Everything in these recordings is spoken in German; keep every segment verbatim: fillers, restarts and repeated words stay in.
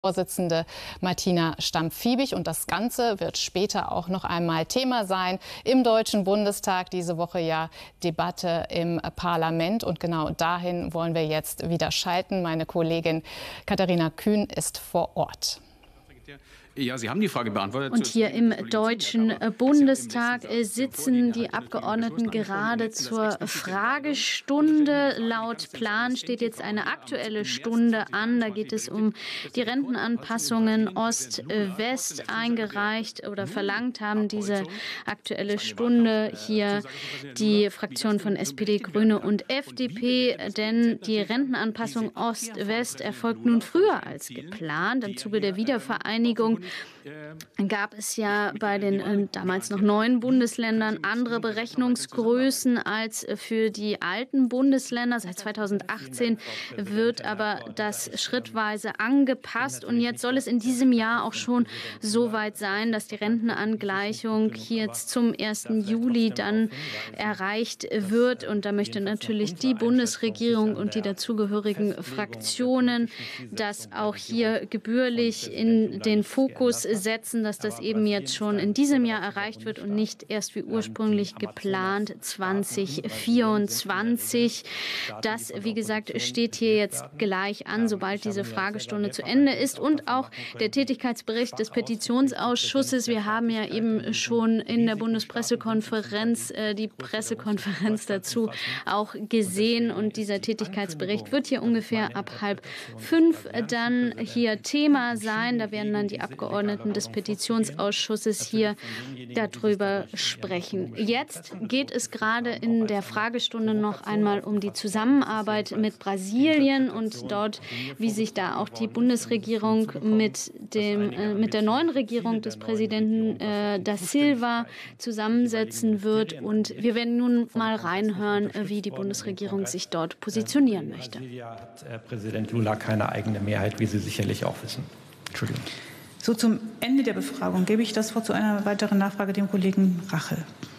Vorsitzende Martina Stamm-Fiebig. Und das Ganze wird später auch noch einmal Thema sein im Deutschen Bundestag. Diese Woche ja Debatte im Parlament. Und genau dahin wollen wir jetzt wieder schalten. Meine Kollegin Katharina Kühn ist vor Ort. Ja, Sie haben die Frage beantwortet. Und hier im Deutschen Bundestag sitzen die Abgeordneten gerade zur Fragestunde. Laut Plan steht jetzt eine Aktuelle Stunde an. Da geht es um die Rentenanpassungen Ost-West. Eingereicht oder verlangt haben diese Aktuelle Stunde hier die Fraktionen von S P D, Grüne und F D P. Denn die Rentenanpassung Ost-West erfolgt nun früher als geplant. Im Zuge der Wiedervereinigung gab es ja bei den äh, damals noch neuen Bundesländern andere Berechnungsgrößen als für die alten Bundesländer. Seit zweitausendachtzehn wird aber das schrittweise angepasst. Und jetzt soll es in diesem Jahr auch schon so weit sein, dass die Rentenangleichung hier jetzt zum ersten Juli dann erreicht wird. Und da möchte natürlich die Bundesregierung und die dazugehörigen Fraktionen das auch hier gebührlich in den Fokus setzen, dass das eben jetzt schon in diesem Jahr erreicht wird und nicht erst wie ursprünglich geplant zweitausendvierundzwanzig. Das, wie gesagt, steht hier jetzt gleich an, sobald diese Fragestunde zu Ende ist. Und auch der Tätigkeitsbericht des Petitionsausschusses. Wir haben ja eben schon in der Bundespressekonferenz äh, die Pressekonferenz dazu auch gesehen. Und dieser Tätigkeitsbericht wird hier ungefähr ab halb fünf dann hier Thema sein. Da werden dann die Abgeordneten des Petitionsausschusses hier darüber sprechen. Jetzt geht es gerade in der Fragestunde noch einmal um die Zusammenarbeit mit Brasilien und dort, wie sich da auch die Bundesregierung mit, dem, äh, mit der neuen Regierung des Präsidenten äh, da Silva zusammensetzen wird. Und wir werden nun mal reinhören, wie die Bundesregierung sich dort positionieren möchte. Hat äh, Präsident Lula keine eigene Mehrheit, wie Sie sicherlich auch wissen. Entschuldigung. So, zum Ende der Befragung gebe ich das Wort zu einer weiteren Nachfrage dem Kollegen Rachel.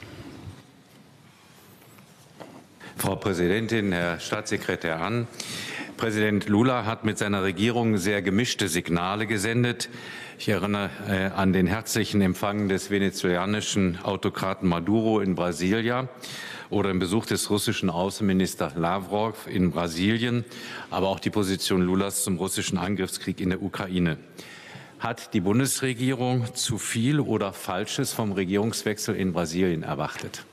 Frau Präsidentin, Herr Staatssekretär Hahn, Präsident Lula hat mit seiner Regierung sehr gemischte Signale gesendet. Ich erinnere äh, an den herzlichen Empfang des venezolanischen Autokraten Maduro in Brasilia oder den Besuch des russischen Außenministers Lavrov in Brasilien, aber auch die Position Lulas zum russischen Angriffskrieg in der Ukraine. Hat die Bundesregierung zu viel oder Falsches vom Regierungswechsel in Brasilien erwartet?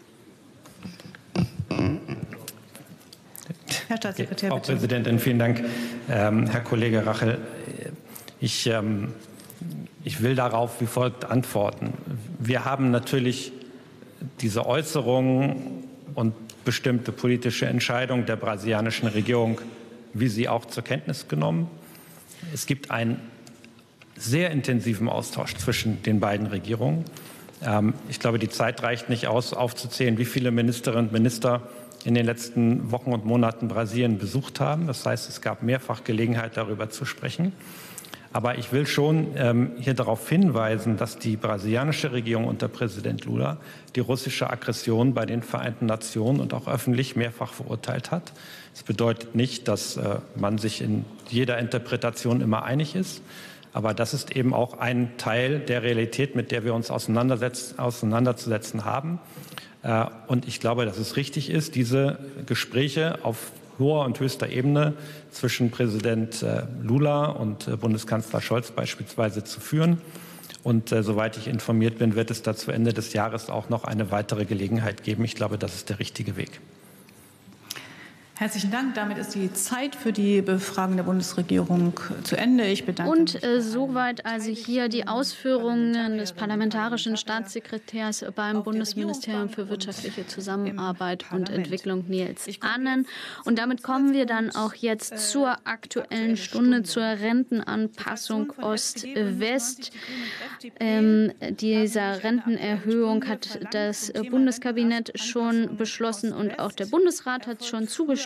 Herr Staatssekretär, Frau bitte. Präsidentin, vielen Dank. Ähm, Herr Kollege Rachel, ich, ähm, ich will darauf wie folgt antworten. Wir haben natürlich diese Äußerungen und bestimmte politische Entscheidungen der brasilianischen Regierung, wie sie auch zur Kenntnis genommen. Es gibt einen sehr intensiven Austausch zwischen den beiden Regierungen. Ähm, ich glaube, die Zeit reicht nicht aus, aufzuzählen, wie viele Ministerinnen und Minister in den letzten Wochen und Monaten Brasilien besucht haben. Das heißt, es gab mehrfach Gelegenheit, darüber zu sprechen. Aber ich will schon ähm, hier darauf hinweisen, dass die brasilianische Regierung unter Präsident Lula die russische Aggression bei den Vereinten Nationen und auch öffentlich mehrfach verurteilt hat. Das bedeutet nicht, dass äh, man sich in jeder Interpretation immer einig ist. Aber das ist eben auch ein Teil der Realität, mit der wir uns auseinanderzusetzen haben. Und ich glaube, dass es richtig ist, diese Gespräche auf hoher und höchster Ebene zwischen Präsident Lula und Bundeskanzler Scholz beispielsweise zu führen. Und soweit ich informiert bin, wird es da zu Ende des Jahres auch noch eine weitere Gelegenheit geben. Ich glaube, das ist der richtige Weg. Herzlichen Dank. Damit ist die Zeit für die Befragung der Bundesregierung zu Ende. Ich bedanke mich. Und äh, soweit also hier die Ausführungen des parlamentarischen Staatssekretärs beim Bundesministerium für wirtschaftliche Zusammenarbeit und Entwicklung, Nils Annen. Und damit kommen wir dann auch jetzt zur Aktuellen Stunde, zur Rentenanpassung Ost-West. Ähm, dieser Rentenerhöhung hat das Bundeskabinett schon beschlossen und auch der Bundesrat hat schon zugestimmt.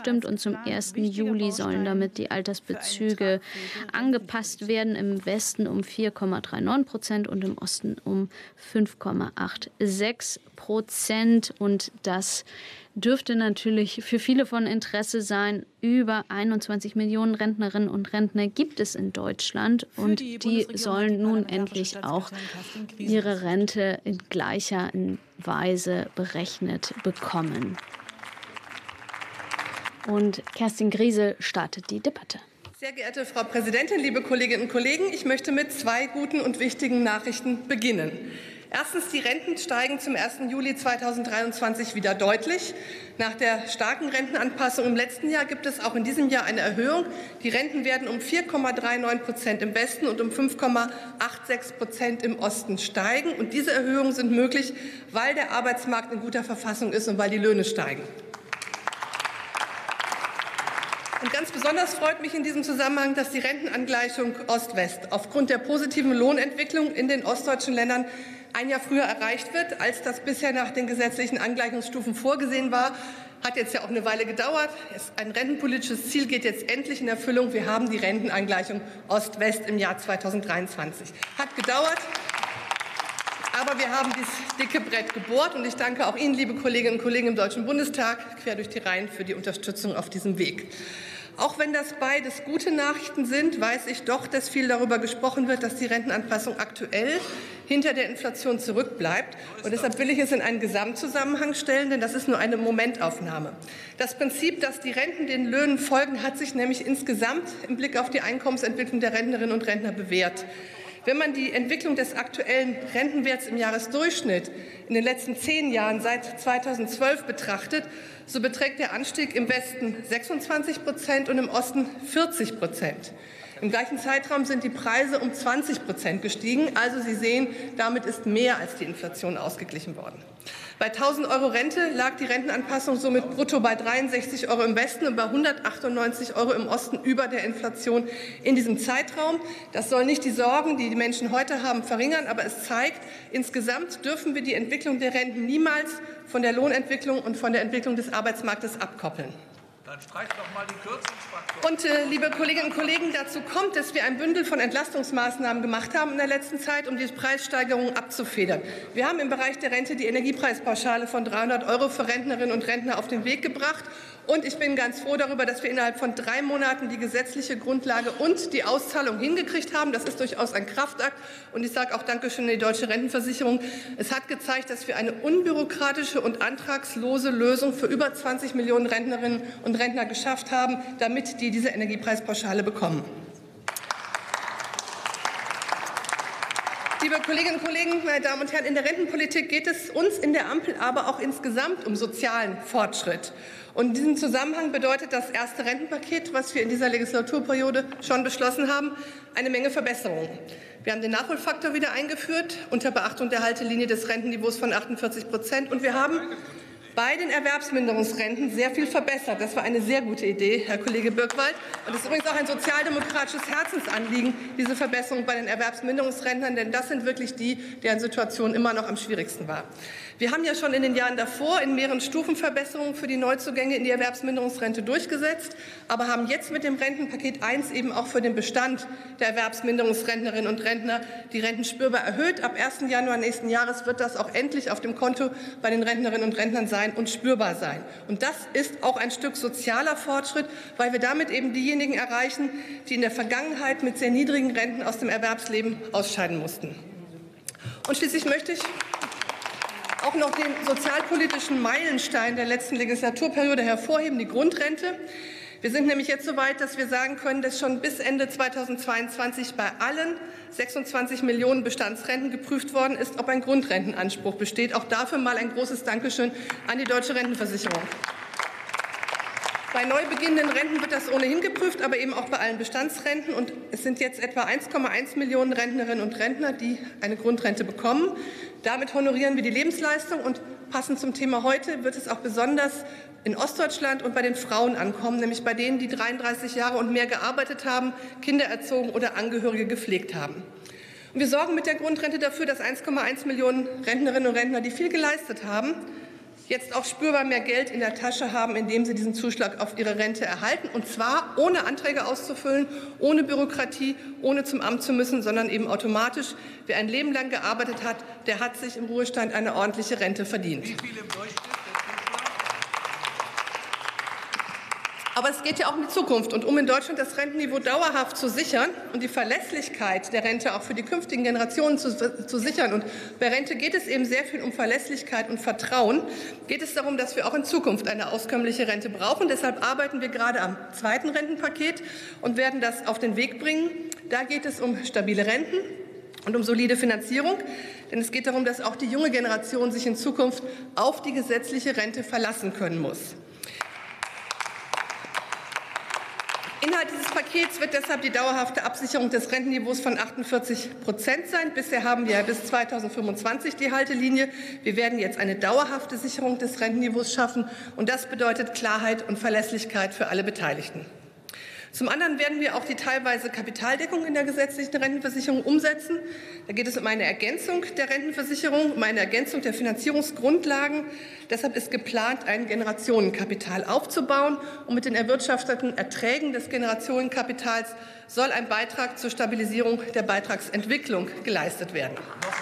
zugestimmt und zum ersten Juli sollen damit die Altersbezüge angepasst werden. Im Westen um vier Komma neununddreißig Prozent und im Osten um fünf Komma sechsundachtzig Prozent. Und das dürfte natürlich für viele von Interesse sein. Über einundzwanzig Millionen Rentnerinnen und Rentner gibt es in Deutschland und die sollen nun endlich auch ihre Rente in gleicher Weise berechnet bekommen. Und Kerstin Griesel startet die Debatte. Sehr geehrte Frau Präsidentin, liebe Kolleginnen und Kollegen, ich möchte mit zwei guten und wichtigen Nachrichten beginnen. Erstens, die Renten steigen zum ersten Juli zweitausenddreiundzwanzig wieder deutlich. Nach der starken Rentenanpassung im letzten Jahr gibt es auch in diesem Jahr eine Erhöhung. Die Renten werden um vier Komma neununddreißig Prozent im Westen und um fünf Komma sechsundachtzig Prozent im Osten steigen. Und diese Erhöhungen sind möglich, weil der Arbeitsmarkt in guter Verfassung ist und weil die Löhne steigen. Und ganz besonders freut mich in diesem Zusammenhang, dass die Rentenangleichung Ost-West aufgrund der positiven Lohnentwicklung in den ostdeutschen Ländern ein Jahr früher erreicht wird, als das bisher nach den gesetzlichen Angleichungsstufen vorgesehen war. Hat jetzt ja auch eine Weile gedauert. Ein rentenpolitisches Ziel geht jetzt endlich in Erfüllung. Wir haben die Rentenangleichung Ost-West im Jahr zweitausenddreiundzwanzig. Hat gedauert, aber wir haben dieses dicke Brett gebohrt. Und ich danke auch Ihnen, liebe Kolleginnen und Kollegen im Deutschen Bundestag, quer durch die Reihen für die Unterstützung auf diesem Weg. Auch wenn das beides gute Nachrichten sind, weiß ich doch, dass viel darüber gesprochen wird, dass die Rentenanpassung aktuell hinter der Inflation zurückbleibt. Und deshalb will ich es in einen Gesamtzusammenhang stellen, denn das ist nur eine Momentaufnahme. Das Prinzip, dass die Renten den Löhnen folgen, hat sich nämlich insgesamt im Blick auf die Einkommensentwicklung der Rentnerinnen und Rentner bewährt. Wenn man die Entwicklung des aktuellen Rentenwerts im Jahresdurchschnitt in den letzten zehn Jahren seit zweitausendzwölf betrachtet, so beträgt der Anstieg im Westen sechsundzwanzig Prozent und im Osten vierzig Prozent. Im gleichen Zeitraum sind die Preise um zwanzig Prozent gestiegen. Also Sie sehen, damit ist mehr als die Inflation ausgeglichen worden. Bei tausend Euro Rente lag die Rentenanpassung somit brutto bei dreiundsechzig Euro im Westen und bei hundertachtundneunzig Euro im Osten über der Inflation in diesem Zeitraum. Das soll nicht die Sorgen, die die Menschen heute haben, verringern, aber es zeigt, insgesamt dürfen wir die Entwicklung der Renten niemals von der Lohnentwicklung und von der Entwicklung des Arbeitsmarktes abkoppeln. Dann streich doch mal die Kürzungsfaktoren. Und äh, liebe Kolleginnen und Kollegen, dazu kommt, dass wir ein Bündel von Entlastungsmaßnahmen gemacht haben in der letzten Zeit, um die Preissteigerungen abzufedern. Wir haben im Bereich der Rente die Energiepreispauschale von dreihundert Euro für Rentnerinnen und Rentner auf den Weg gebracht. Und ich bin ganz froh darüber, dass wir innerhalb von drei Monaten die gesetzliche Grundlage und die Auszahlung hingekriegt haben. Das ist durchaus ein Kraftakt. Und ich sage auch Dankeschön an die Deutsche Rentenversicherung. Es hat gezeigt, dass wir eine unbürokratische und antragslose Lösung für über zwanzig Millionen Rentnerinnen und Rentner geschafft haben, damit die diese Energiepreispauschale bekommen. Liebe Kolleginnen und Kollegen, meine Damen und Herren, in der Rentenpolitik geht es uns in der Ampel aber auch insgesamt um sozialen Fortschritt. Und in diesem Zusammenhang bedeutet das erste Rentenpaket, was wir in dieser Legislaturperiode schon beschlossen haben, eine Menge Verbesserungen. Wir haben den Nachholfaktor wieder eingeführt, unter Beachtung der Haltelinie des Rentenniveaus von achtundvierzig Prozent. Und wir haben bei den Erwerbsminderungsrenten sehr viel verbessert. Das war eine sehr gute Idee, Herr Kollege Birkwald. Und es ist übrigens auch ein sozialdemokratisches Herzensanliegen, diese Verbesserung bei den Erwerbsminderungsrentnern, denn das sind wirklich die, deren Situation immer noch am schwierigsten war. Wir haben ja schon in den Jahren davor in mehreren Stufen Verbesserungen für die Neuzugänge in die Erwerbsminderungsrente durchgesetzt, aber haben jetzt mit dem Rentenpaket eins eben auch für den Bestand der Erwerbsminderungsrentnerinnen und Rentner die Renten spürbar erhöht. Ab ersten Januar nächsten Jahres wird das auch endlich auf dem Konto bei den Rentnerinnen und Rentnern sein und spürbar sein. Und das ist auch ein Stück sozialer Fortschritt, weil wir damit eben diejenigen erreichen, die in der Vergangenheit mit sehr niedrigen Renten aus dem Erwerbsleben ausscheiden mussten. Und schließlich möchte ich auch noch den sozialpolitischen Meilenstein der letzten Legislaturperiode hervorheben, die Grundrente. Wir sind nämlich jetzt so weit, dass wir sagen können, dass schon bis Ende zweitausendzweiundzwanzig bei allen sechsundzwanzig Millionen Bestandsrenten geprüft worden ist, ob ein Grundrentenanspruch besteht. Auch dafür mal ein großes Dankeschön an die Deutsche Rentenversicherung. Bei neu beginnenden Renten wird das ohnehin geprüft, aber eben auch bei allen Bestandsrenten. Und es sind jetzt etwa eins Komma eins Millionen Rentnerinnen und Rentner, die eine Grundrente bekommen. Damit honorieren wir die Lebensleistung und passend zum Thema heute wird es auch besonders in Ostdeutschland und bei den Frauen ankommen, nämlich bei denen, die dreiunddreißig Jahre und mehr gearbeitet haben, Kinder erzogen oder Angehörige gepflegt haben. Und wir sorgen mit der Grundrente dafür, dass eins Komma eins Millionen Rentnerinnen und Rentner, die viel geleistet haben, jetzt auch spürbar mehr Geld in der Tasche haben, indem sie diesen Zuschlag auf ihre Rente erhalten. Und zwar ohne Anträge auszufüllen, ohne Bürokratie, ohne zum Amt zu müssen, sondern eben automatisch. Wer ein Leben lang gearbeitet hat, der hat sich im Ruhestand eine ordentliche Rente verdient. Wie viel im Durchschnitt? Aber es geht ja auch um die Zukunft. Und um in Deutschland das Rentenniveau dauerhaft zu sichern und die Verlässlichkeit der Rente auch für die künftigen Generationen zu, zu sichern, und bei Rente geht es eben sehr viel um Verlässlichkeit und Vertrauen, geht es darum, dass wir auch in Zukunft eine auskömmliche Rente brauchen. Deshalb arbeiten wir gerade am zweiten Rentenpaket und werden das auf den Weg bringen. Da geht es um stabile Renten und um solide Finanzierung. Denn es geht darum, dass auch die junge Generation sich in Zukunft auf die gesetzliche Rente verlassen können muss. Inhalt dieses Pakets wird deshalb die dauerhafte Absicherung des Rentenniveaus von achtundvierzig Prozent sein. Bisher haben wir bis zweitausendfünfundzwanzig die Haltelinie. Wir werden jetzt eine dauerhafte Sicherung des Rentenniveaus schaffen, und das bedeutet Klarheit und Verlässlichkeit für alle Beteiligten. Zum anderen werden wir auch die teilweise Kapitaldeckung in der gesetzlichen Rentenversicherung umsetzen. Da geht es um eine Ergänzung der Rentenversicherung, um eine Ergänzung der Finanzierungsgrundlagen. Deshalb ist geplant, ein Generationenkapital aufzubauen. Und mit den erwirtschafteten Erträgen des Generationenkapitals soll ein Beitrag zur Stabilisierung der Beitragsentwicklung geleistet werden.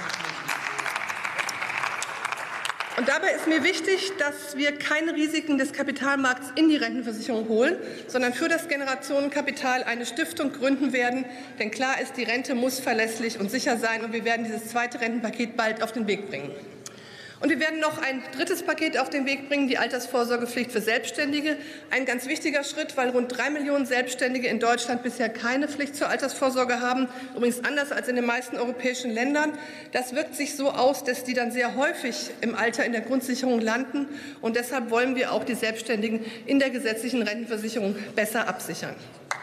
Und dabei ist mir wichtig, dass wir keine Risiken des Kapitalmarkts in die Rentenversicherung holen, sondern für das Generationenkapital eine Stiftung gründen werden. Denn klar ist, die Rente muss verlässlich und sicher sein, und wir werden dieses zweite Rentenpaket bald auf den Weg bringen. Und wir werden noch ein drittes Paket auf den Weg bringen, die Altersvorsorgepflicht für Selbstständige. Ein ganz wichtiger Schritt, weil rund drei Millionen Selbstständige in Deutschland bisher keine Pflicht zur Altersvorsorge haben. Übrigens anders als in den meisten europäischen Ländern. Das wirkt sich so aus, dass die dann sehr häufig im Alter in der Grundsicherung landen. Und deshalb wollen wir auch die Selbstständigen in der gesetzlichen Rentenversicherung besser absichern.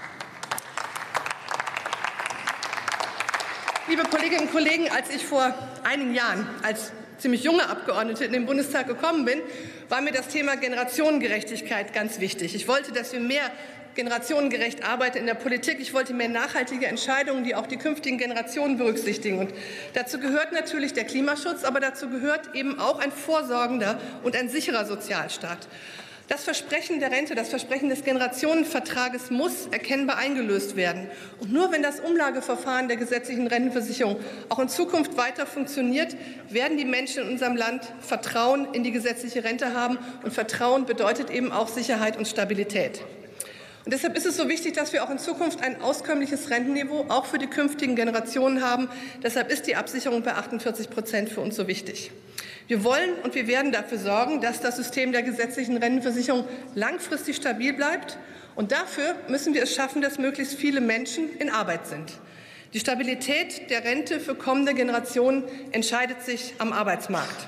Liebe Kolleginnen und Kollegen, als ich vor einigen Jahren als ziemlich junge Abgeordnete in den Bundestag gekommen bin, war mir das Thema Generationengerechtigkeit ganz wichtig. Ich wollte, dass wir mehr generationengerecht arbeiten in der Politik. Ich wollte mehr nachhaltige Entscheidungen, die auch die künftigen Generationen berücksichtigen. Und dazu gehört natürlich der Klimaschutz, aber dazu gehört eben auch ein vorsorgender und ein sicherer Sozialstaat. Das Versprechen der Rente, das Versprechen des Generationenvertrages muss erkennbar eingelöst werden. Und nur wenn das Umlageverfahren der gesetzlichen Rentenversicherung auch in Zukunft weiter funktioniert, werden die Menschen in unserem Land Vertrauen in die gesetzliche Rente haben. Und Vertrauen bedeutet eben auch Sicherheit und Stabilität. Und deshalb ist es so wichtig, dass wir auch in Zukunft ein auskömmliches Rentenniveau auch für die künftigen Generationen haben. Deshalb ist die Absicherung bei achtundvierzig Prozent für uns so wichtig. Wir wollen und wir werden dafür sorgen, dass das System der gesetzlichen Rentenversicherung langfristig stabil bleibt. Und dafür müssen wir es schaffen, dass möglichst viele Menschen in Arbeit sind. Die Stabilität der Rente für kommende Generationen entscheidet sich am Arbeitsmarkt.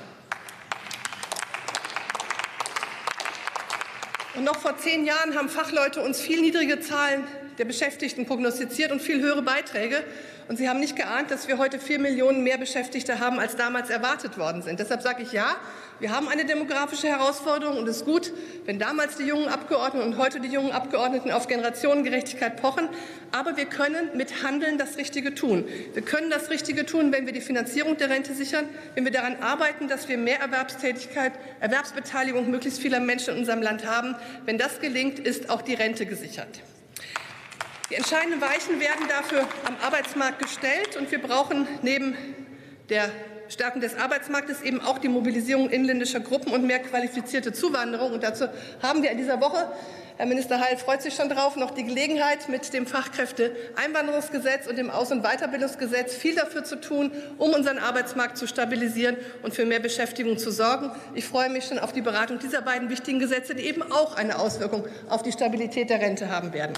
Und noch vor zehn Jahren haben Fachleute uns viel niedrige Zahlen der Beschäftigten prognostiziert und viel höhere Beiträge. Und sie haben nicht geahnt, dass wir heute vier Millionen mehr Beschäftigte haben, als damals erwartet worden sind. Deshalb sage ich ja, wir haben eine demografische Herausforderung, und es ist gut, wenn damals die jungen Abgeordneten und heute die jungen Abgeordneten auf Generationengerechtigkeit pochen. Aber wir können mit Handeln das Richtige tun. Wir können das Richtige tun, wenn wir die Finanzierung der Rente sichern, wenn wir daran arbeiten, dass wir mehr Erwerbstätigkeit, Erwerbsbeteiligung möglichst vieler Menschen in unserem Land haben. Wenn das gelingt, ist auch die Rente gesichert. Die entscheidenden Weichen werden dafür am Arbeitsmarkt gestellt, und wir brauchen neben der Stärkung des Arbeitsmarktes eben auch die Mobilisierung inländischer Gruppen und mehr qualifizierte Zuwanderung. Und dazu haben wir in dieser Woche, Herr Minister Heil freut sich schon drauf, noch die Gelegenheit, mit dem Fachkräfteeinwanderungsgesetz und dem Aus- und Weiterbildungsgesetz viel dafür zu tun, um unseren Arbeitsmarkt zu stabilisieren und für mehr Beschäftigung zu sorgen. Ich freue mich schon auf die Beratung dieser beiden wichtigen Gesetze, die eben auch eine Auswirkung auf die Stabilität der Rente haben werden.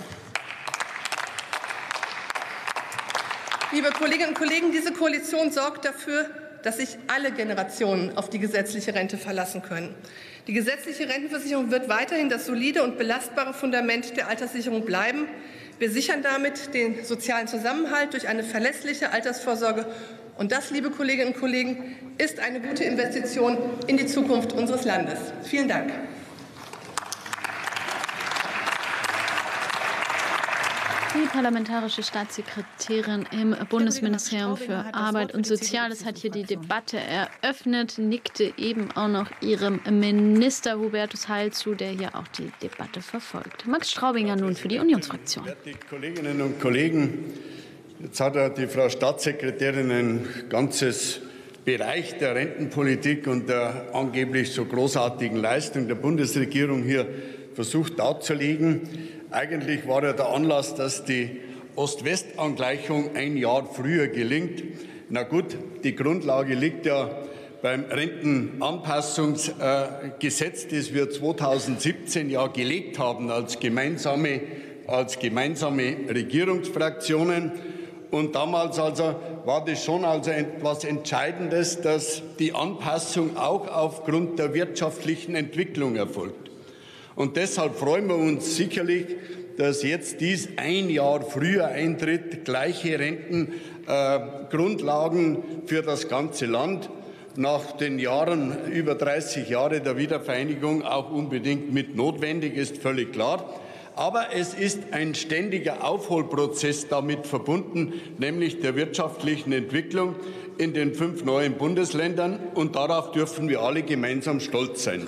Liebe Kolleginnen und Kollegen, diese Koalition sorgt dafür, dass sich alle Generationen auf die gesetzliche Rente verlassen können. Die gesetzliche Rentenversicherung wird weiterhin das solide und belastbare Fundament der Alterssicherung bleiben. Wir sichern damit den sozialen Zusammenhalt durch eine verlässliche Altersvorsorge. Und das, liebe Kolleginnen und Kollegen, ist eine gute Investition in die Zukunft unseres Landes. Vielen Dank. Vielen Die parlamentarische Staatssekretärin im Bundesministerium für Arbeit und Soziales hat hier die Debatte eröffnet, nickte eben auch noch ihrem Minister Hubertus Heil zu, der hier auch die Debatte verfolgt. Max Straubinger nun für die Unionsfraktion. Werte Kolleginnen und Kollegen, jetzt hat ja die Frau Staatssekretärin ein ganzes Bereich der Rentenpolitik und der angeblich so großartigen Leistung der Bundesregierung hier versucht darzulegen. Eigentlich war ja der Anlass, dass die Ost-West-Angleichung ein Jahr früher gelingt. Na gut, die Grundlage liegt ja beim Rentenanpassungsgesetz, das wir zweitausendsiebzehn ja gelegt haben als gemeinsame, als gemeinsame Regierungsfraktionen. Und damals also war das schon also etwas Entscheidendes, dass die Anpassung auch aufgrund der wirtschaftlichen Entwicklung erfolgt. Und deshalb freuen wir uns sicherlich, dass jetzt dies ein Jahr früher eintritt, gleiche Rentengrundlagen äh, für das ganze Land, nach den Jahren, über dreißig Jahre der Wiedervereinigung auch unbedingt mit notwendig, ist völlig klar. Aber es ist ein ständiger Aufholprozess damit verbunden, nämlich der wirtschaftlichen Entwicklung in den fünf neuen Bundesländern. Und darauf dürfen wir alle gemeinsam stolz sein.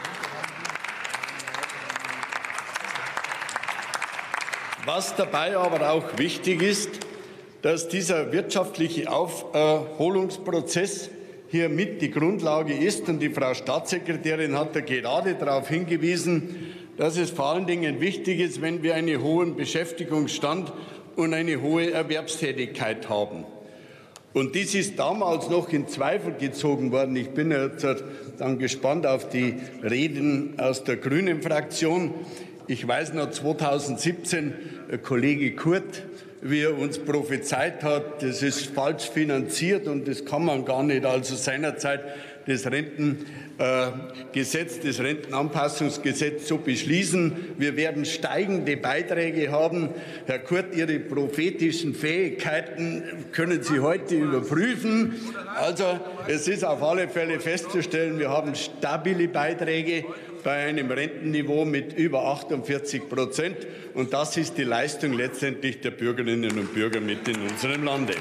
Was dabei aber auch wichtig ist, dass dieser wirtschaftliche Aufholungsprozess hier mit die Grundlage ist. Und die Frau Staatssekretärin hat da gerade darauf hingewiesen, dass es vor allen Dingen wichtig ist, wenn wir einen hohen Beschäftigungsstand und eine hohe Erwerbstätigkeit haben. Und dies ist damals noch in Zweifel gezogen worden. Ich bin jetzt dann gespannt auf die Reden aus der Grünen Fraktion. Ich weiß noch, zweitausendsiebzehn, Kollege Kurt, wie er uns prophezeit hat, das ist falsch finanziert und das kann man gar nicht. Also seinerzeit das Rentengesetz, das Rentenanpassungsgesetz so beschließen. Wir werden steigende Beiträge haben. Herr Kurt, Ihre prophetischen Fähigkeiten können Sie heute überprüfen. Also es ist auf alle Fälle festzustellen, wir haben stabile Beiträge bei einem Rentenniveau mit über achtundvierzig Prozent. Und das ist die Leistung letztendlich der Bürgerinnen und Bürger mit in unserem Lande.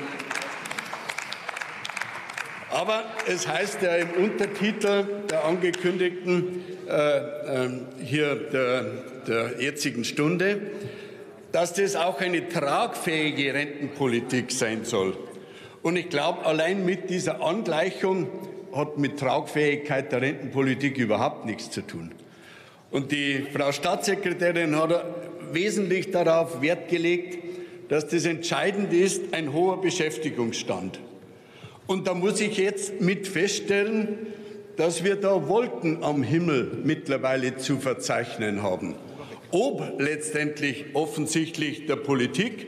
Aber es heißt ja im Untertitel der angekündigten äh, äh, hier der, der jetzigen Stunde, dass das auch eine tragfähige Rentenpolitik sein soll. Und ich glaube, allein mit dieser Angleichung hat mit Tragfähigkeit der Rentenpolitik überhaupt nichts zu tun. Und die Frau Staatssekretärin hat wesentlich darauf Wert gelegt, dass das entscheidend ist, ein hoher Beschäftigungsstand. Und da muss ich jetzt mit feststellen, dass wir da Wolken am Himmel mittlerweile zu verzeichnen haben. Ob letztendlich offensichtlich der Politik,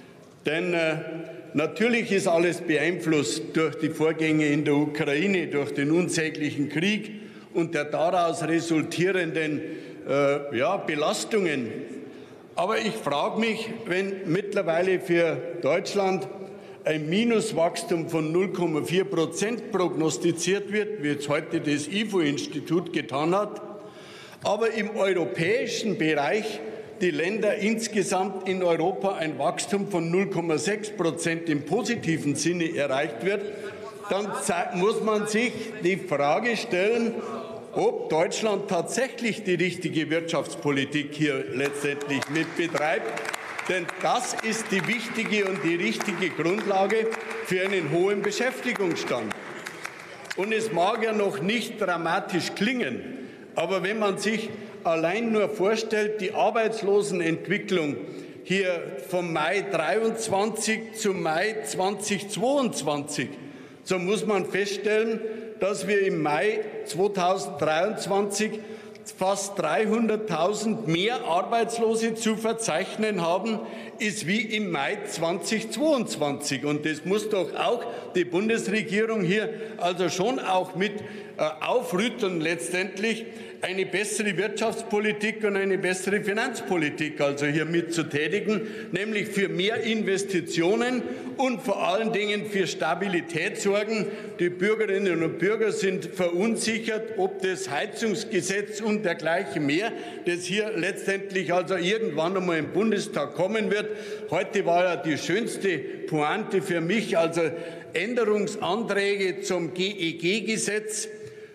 denn äh, natürlich ist alles beeinflusst durch die Vorgänge in der Ukraine, durch den unsäglichen Krieg und der daraus resultierenden äh, ja, Belastungen. Aber ich frage mich, wenn mittlerweile für Deutschland ein Minuswachstum von null Komma vier Prozent prognostiziert wird, wie jetzt heute das I F O-Institut getan hat, aber im europäischen Bereich die Länder insgesamt in Europa ein Wachstum von null Komma sechs Prozent im positiven Sinne erreicht wird, dann muss man sich die Frage stellen, ob Deutschland tatsächlich die richtige Wirtschaftspolitik hier letztendlich mit betreibt. Denn das ist die wichtige und die richtige Grundlage für einen hohen Beschäftigungsstand. Und es mag ja noch nicht dramatisch klingen, aber wenn man sich allein nur vorstellt, die Arbeitslosenentwicklung hier vom Mai dreiundzwanzig zum Mai zweitausendzweiundzwanzig, so muss man feststellen, dass wir im Mai zweitausenddreiundzwanzig fast dreihunderttausend mehr Arbeitslose zu verzeichnen haben, ist wie im Mai zweitausendzweiundzwanzig. Und das muss doch auch die Bundesregierung hier also schon auch mit äh, aufrütteln, letztendlich eine bessere Wirtschaftspolitik und eine bessere Finanzpolitik also hier mit zu tätigen, nämlich für mehr Investitionen und vor allen Dingen für Stabilität sorgen. Die Bürgerinnen und Bürger sind verunsichert, ob das Heizungsgesetz und und dergleichen mehr, das hier letztendlich also irgendwann einmal im Bundestag kommen wird. Heute war ja die schönste Pointe für mich, also Änderungsanträge zum G E G-Gesetz,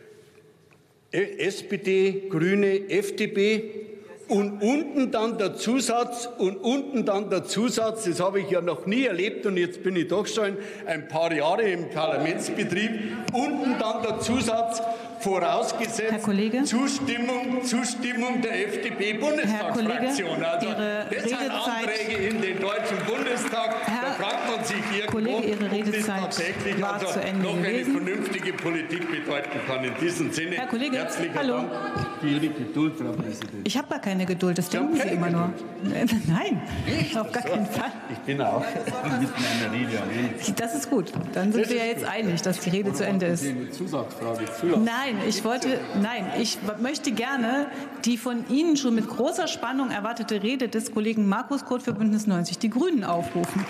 S P D, Grüne, F D P. Und unten dann der Zusatz, und unten dann der Zusatz, das habe ich ja noch nie erlebt und jetzt bin ich doch schon ein paar Jahre im Parlamentsbetrieb, unten dann der Zusatz, vorausgesetzt Herr Kollege? Zustimmung, Zustimmung der F D P-Bundestagsfraktion. Also Ihre das sind Anträge in den Deutschen Bundestag, Herr da fragt man sich irgendwo, Kollege, Ihre ob das Redezeit tatsächlich war also zu Ende noch eine gewesen. vernünftige Politik bedeuten kann. In diesem Sinne, Herr Kollege, herzlichen hallo. Dank für Ihre Geduld, Frau Präsidentin. Ich habe gar keine Geduld, das denken Sie immer nur. Nein, auf gar keinen Fall. Ich bin auch mit meiner Rede am Ende. Das ist gut. Dann sind wir ja jetzt einig, dass die Rede zu Ende ist. Nein, ich wollte, nein, ich möchte gerne die von Ihnen schon mit großer Spannung erwartete Rede des Kollegen Markus Kurt für Bündnis neunzig Die Grünen aufrufen.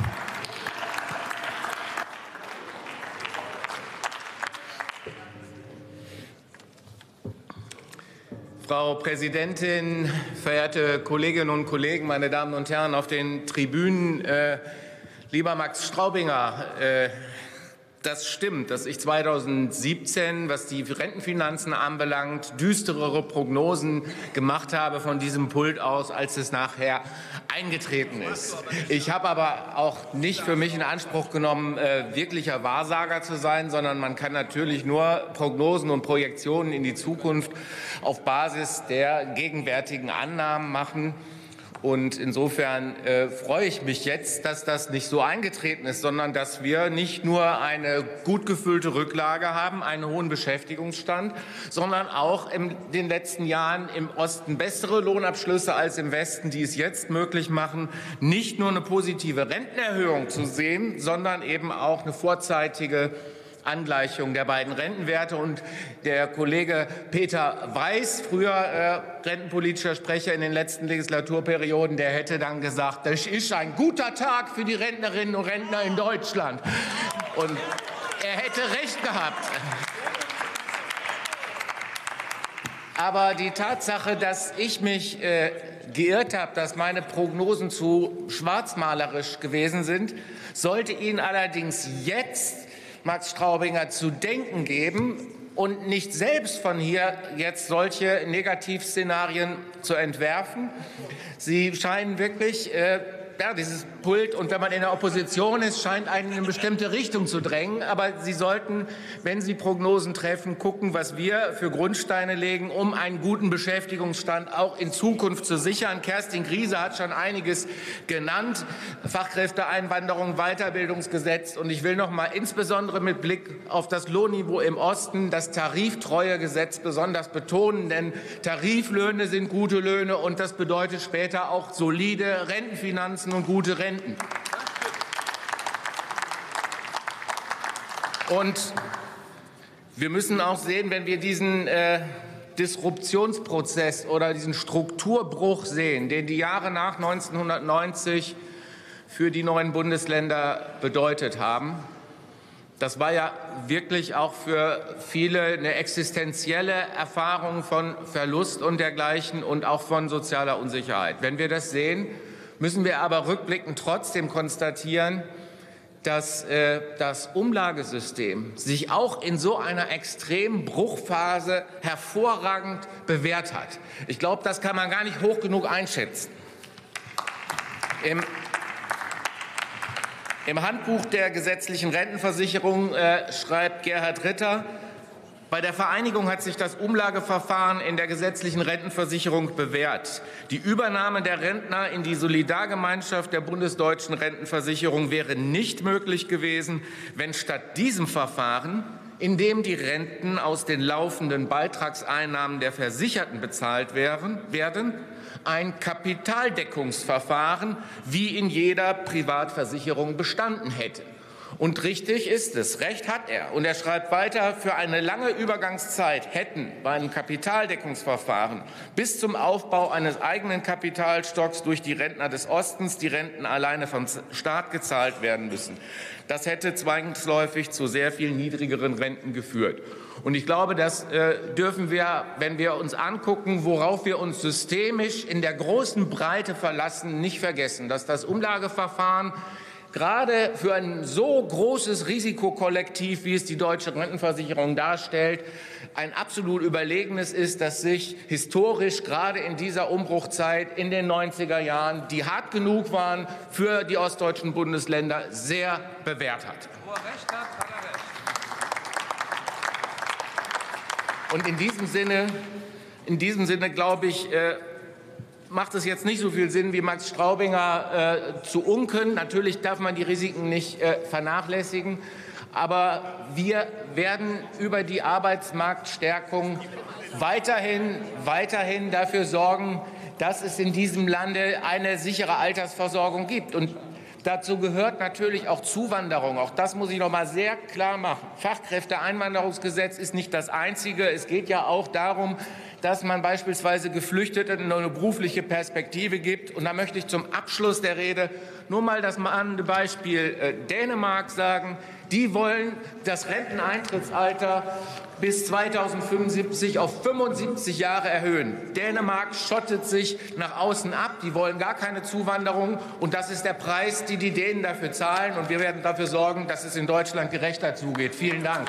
Frau Präsidentin, verehrte Kolleginnen und Kollegen, meine Damen und Herren auf den Tribünen, äh, lieber Max Straubinger, äh, das stimmt, dass ich zweitausendsiebzehn, was die Rentenfinanzen anbelangt, düsterere Prognosen gemacht habe von diesem Pult aus, als es nachher eingetreten ist. Ich habe aber auch nicht für mich in Anspruch genommen, äh, wirklicher Wahrsager zu sein, sondern man kann natürlich nur Prognosen und Projektionen in die Zukunft auf Basis der gegenwärtigen Annahmen machen. Und insofern äh, freue ich mich jetzt, dass das nicht so eingetreten ist, sondern dass wir nicht nur eine gut gefüllte Rücklage haben, einen hohen Beschäftigungsstand, sondern auch in den letzten Jahren im Osten bessere Lohnabschlüsse als im Westen, die es jetzt möglich machen, nicht nur eine positive Rentenerhöhung zu sehen, sondern eben auch eine vorzeitige Angleichung der beiden Rentenwerte. Und der Kollege Peter Weiß, früher äh, rentenpolitischer Sprecher in den letzten Legislaturperioden, der hätte dann gesagt, das ist ein guter Tag für die Rentnerinnen und Rentner in Deutschland. Und er hätte recht gehabt. Aber die Tatsache, dass ich mich äh, geirrt habe, dass meine Prognosen zu schwarzmalerisch gewesen sind, sollte Ihnen allerdings jetzt, Max Straubinger, zu denken geben und nicht selbst von hier jetzt solche Negativszenarien zu entwerfen. Sie scheinen wirklich, äh, ja, dieses Pult, und wenn man in der Opposition ist, scheint einen in eine bestimmte Richtung zu drängen. Aber Sie sollten, wenn Sie Prognosen treffen, gucken, was wir für Grundsteine legen, um einen guten Beschäftigungsstand auch in Zukunft zu sichern. Kerstin Griese hat schon einiges genannt. Fachkräfteeinwanderung, Weiterbildungsgesetz. Und ich will noch mal insbesondere mit Blick auf das Lohnniveau im Osten das Tariftreuegesetz besonders betonen. Denn Tariflöhne sind gute Löhne und das bedeutet später auch solide Rentenfinanzen und gute Renten. Und wir müssen auch sehen, wenn wir diesen äh, Disruptionsprozess oder diesen Strukturbruch sehen, den die Jahre nach neunzehnhundertneunzig für die neuen Bundesländer bedeutet haben. Das war ja wirklich auch für viele eine existenzielle Erfahrung von Verlust und dergleichen und auch von sozialer Unsicherheit. Wenn wir das sehen, müssen wir aber rückblickend trotzdem konstatieren, dass äh, das Umlagesystem sich auch in so einer extremen Bruchphase hervorragend bewährt hat. Ich glaube, das kann man gar nicht hoch genug einschätzen. Im, im Handbuch der gesetzlichen Rentenversicherung äh, schreibt Gerhard Ritter: Bei der Vereinigung hat sich das Umlageverfahren in der gesetzlichen Rentenversicherung bewährt. Die Übernahme der Rentner in die Solidargemeinschaft der bundesdeutschen Rentenversicherung wäre nicht möglich gewesen, wenn statt diesem Verfahren, in dem die Renten aus den laufenden Beitragseinnahmen der Versicherten bezahlt werden, werden ein Kapitaldeckungsverfahren wie in jeder Privatversicherung bestanden hätte. Und richtig ist es, Recht hat er. Und er schreibt weiter, für eine lange Übergangszeit hätten bei einem Kapitaldeckungsverfahren bis zum Aufbau eines eigenen Kapitalstocks durch die Rentner des Ostens die Renten alleine vom Staat gezahlt werden müssen. Das hätte zwangsläufig zu sehr viel niedrigeren Renten geführt. Und ich glaube, das äh, dürfen wir, wenn wir uns angucken, worauf wir uns systemisch in der großen Breite verlassen, nicht vergessen, dass das Umlageverfahren gerade für ein so großes Risikokollektiv, wie es die deutsche Rentenversicherung darstellt, ein absolut überlegenes ist, das sich historisch gerade in dieser Umbruchzeit in den neunziger Jahren, die hart genug waren für die ostdeutschen Bundesländer, sehr bewährt hat. Und in diesem Sinne, in diesem Sinne glaube ich, äh, macht es jetzt nicht so viel Sinn, wie Max Straubinger äh, zu unken. Natürlich darf man die Risiken nicht äh, vernachlässigen. Aber wir werden über die Arbeitsmarktstärkung weiterhin, weiterhin dafür sorgen, dass es in diesem Lande eine sichere Altersversorgung gibt. Und dazu gehört natürlich auch Zuwanderung. Auch das muss ich noch mal sehr klar machen. Fachkräfteeinwanderungsgesetz ist nicht das einzige. Es geht ja auch darum, dass man beispielsweise Geflüchteten eine berufliche Perspektive gibt. Und da möchte ich zum Abschluss der Rede nur mal das mahnende Beispiel äh, Dänemark sagen. Die wollen das Renteneintrittsalter bis zweitausendfünfundsiebzig auf fünfundsiebzig Jahre erhöhen. Dänemark schottet sich nach außen ab. Die wollen gar keine Zuwanderung. Und das ist der Preis, den die Dänen dafür zahlen. Und wir werden dafür sorgen, dass es in Deutschland gerechter zugeht. Vielen Dank.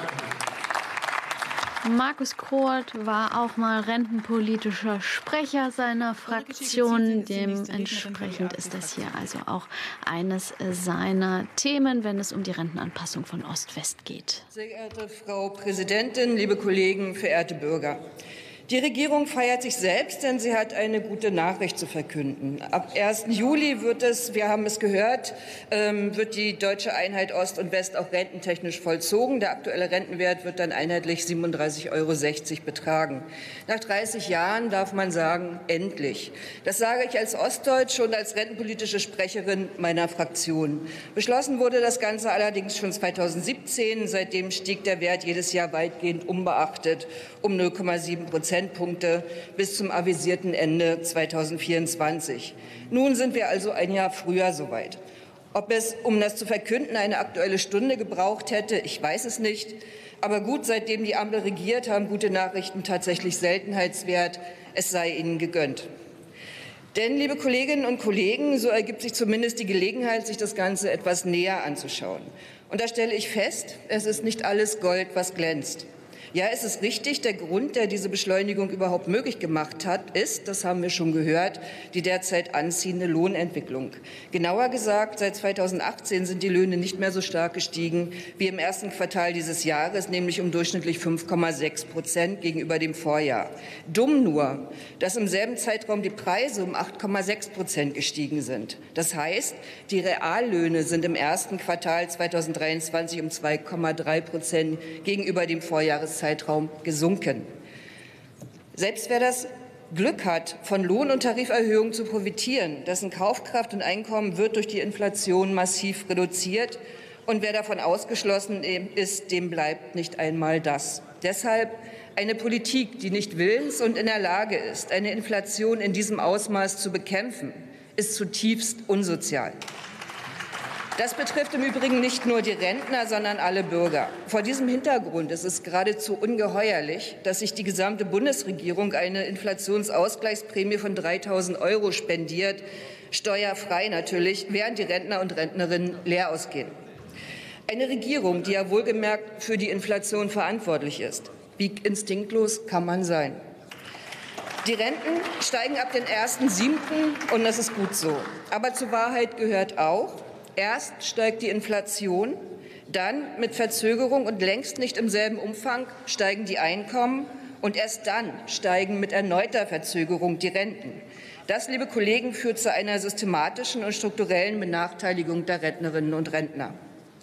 Markus Kort war auch mal rentenpolitischer Sprecher seiner Fraktion. Dementsprechend ist das hier also auch eines seiner Themen, wenn es um die Rentenanpassung von Ost-West geht. Sehr geehrte Frau Präsidentin, liebe Kollegen, verehrte Bürger! Die Regierung feiert sich selbst, denn sie hat eine gute Nachricht zu verkünden. Ab ersten Juli wird es, wir haben es gehört, ähm, wird die deutsche Einheit Ost und West auch rententechnisch vollzogen. Der aktuelle Rentenwert wird dann einheitlich siebenunddreißig Euro sechzig betragen. Nach dreißig Jahren darf man sagen, endlich. Das sage ich als Ostdeutsche und als rentenpolitische Sprecherin meiner Fraktion. Beschlossen wurde das Ganze allerdings schon zweitausendsiebzehn. Seitdem stieg der Wert jedes Jahr weitgehend unbeachtet um null Komma sieben Prozentpunkte bis zum avisierten Ende zweitausendvierundzwanzig. Nun sind wir also ein Jahr früher soweit. Ob es, um das zu verkünden, eine Aktuelle Stunde gebraucht hätte, ich weiß es nicht. Aber gut, seitdem die Ampel regiert, haben gute Nachrichten tatsächlich Seltenheitswert. Es sei ihnen gegönnt. Denn, liebe Kolleginnen und Kollegen, so ergibt sich zumindest die Gelegenheit, sich das Ganze etwas näher anzuschauen. Und da stelle ich fest, es ist nicht alles Gold, was glänzt. Ja, es ist richtig, der Grund, der diese Beschleunigung überhaupt möglich gemacht hat, ist, das haben wir schon gehört, die derzeit anziehende Lohnentwicklung. Genauer gesagt, seit zweitausendachtzehn sind die Löhne nicht mehr so stark gestiegen wie im ersten Quartal dieses Jahres, nämlich um durchschnittlich fünf Komma sechs Prozent gegenüber dem Vorjahr. Dumm nur, dass im selben Zeitraum die Preise um acht Komma sechs Prozent gestiegen sind. Das heißt, die Reallöhne sind im ersten Quartal zweitausenddreiundzwanzig um zwei Komma drei Prozent gegenüber dem Vorjahreszeitraum Zeitraum gesunken. Selbst wer das Glück hat, von Lohn- und Tariferhöhungen zu profitieren, dessen Kaufkraft und Einkommen wird durch die Inflation massiv reduziert. Und wer davon ausgeschlossen ist, dem bleibt nicht einmal das. Deshalb eine Politik, die nicht willens und in der Lage ist, eine Inflation in diesem Ausmaß zu bekämpfen, ist zutiefst unsozial. Das betrifft im Übrigen nicht nur die Rentner, sondern alle Bürger. Vor diesem Hintergrund ist es geradezu ungeheuerlich, dass sich die gesamte Bundesregierung eine Inflationsausgleichsprämie von dreitausend Euro spendiert, steuerfrei natürlich, während die Rentner und Rentnerinnen leer ausgehen. Eine Regierung, die ja wohlgemerkt für die Inflation verantwortlich ist. Wie instinktlos kann man sein? Die Renten steigen ab dem ersten siebten und das ist gut so. Aber zur Wahrheit gehört auch, erst steigt die Inflation, dann mit Verzögerung und längst nicht im selben Umfang steigen die Einkommen und erst dann steigen mit erneuter Verzögerung die Renten. Das, liebe Kollegen, führt zu einer systematischen und strukturellen Benachteiligung der Rentnerinnen und Rentner.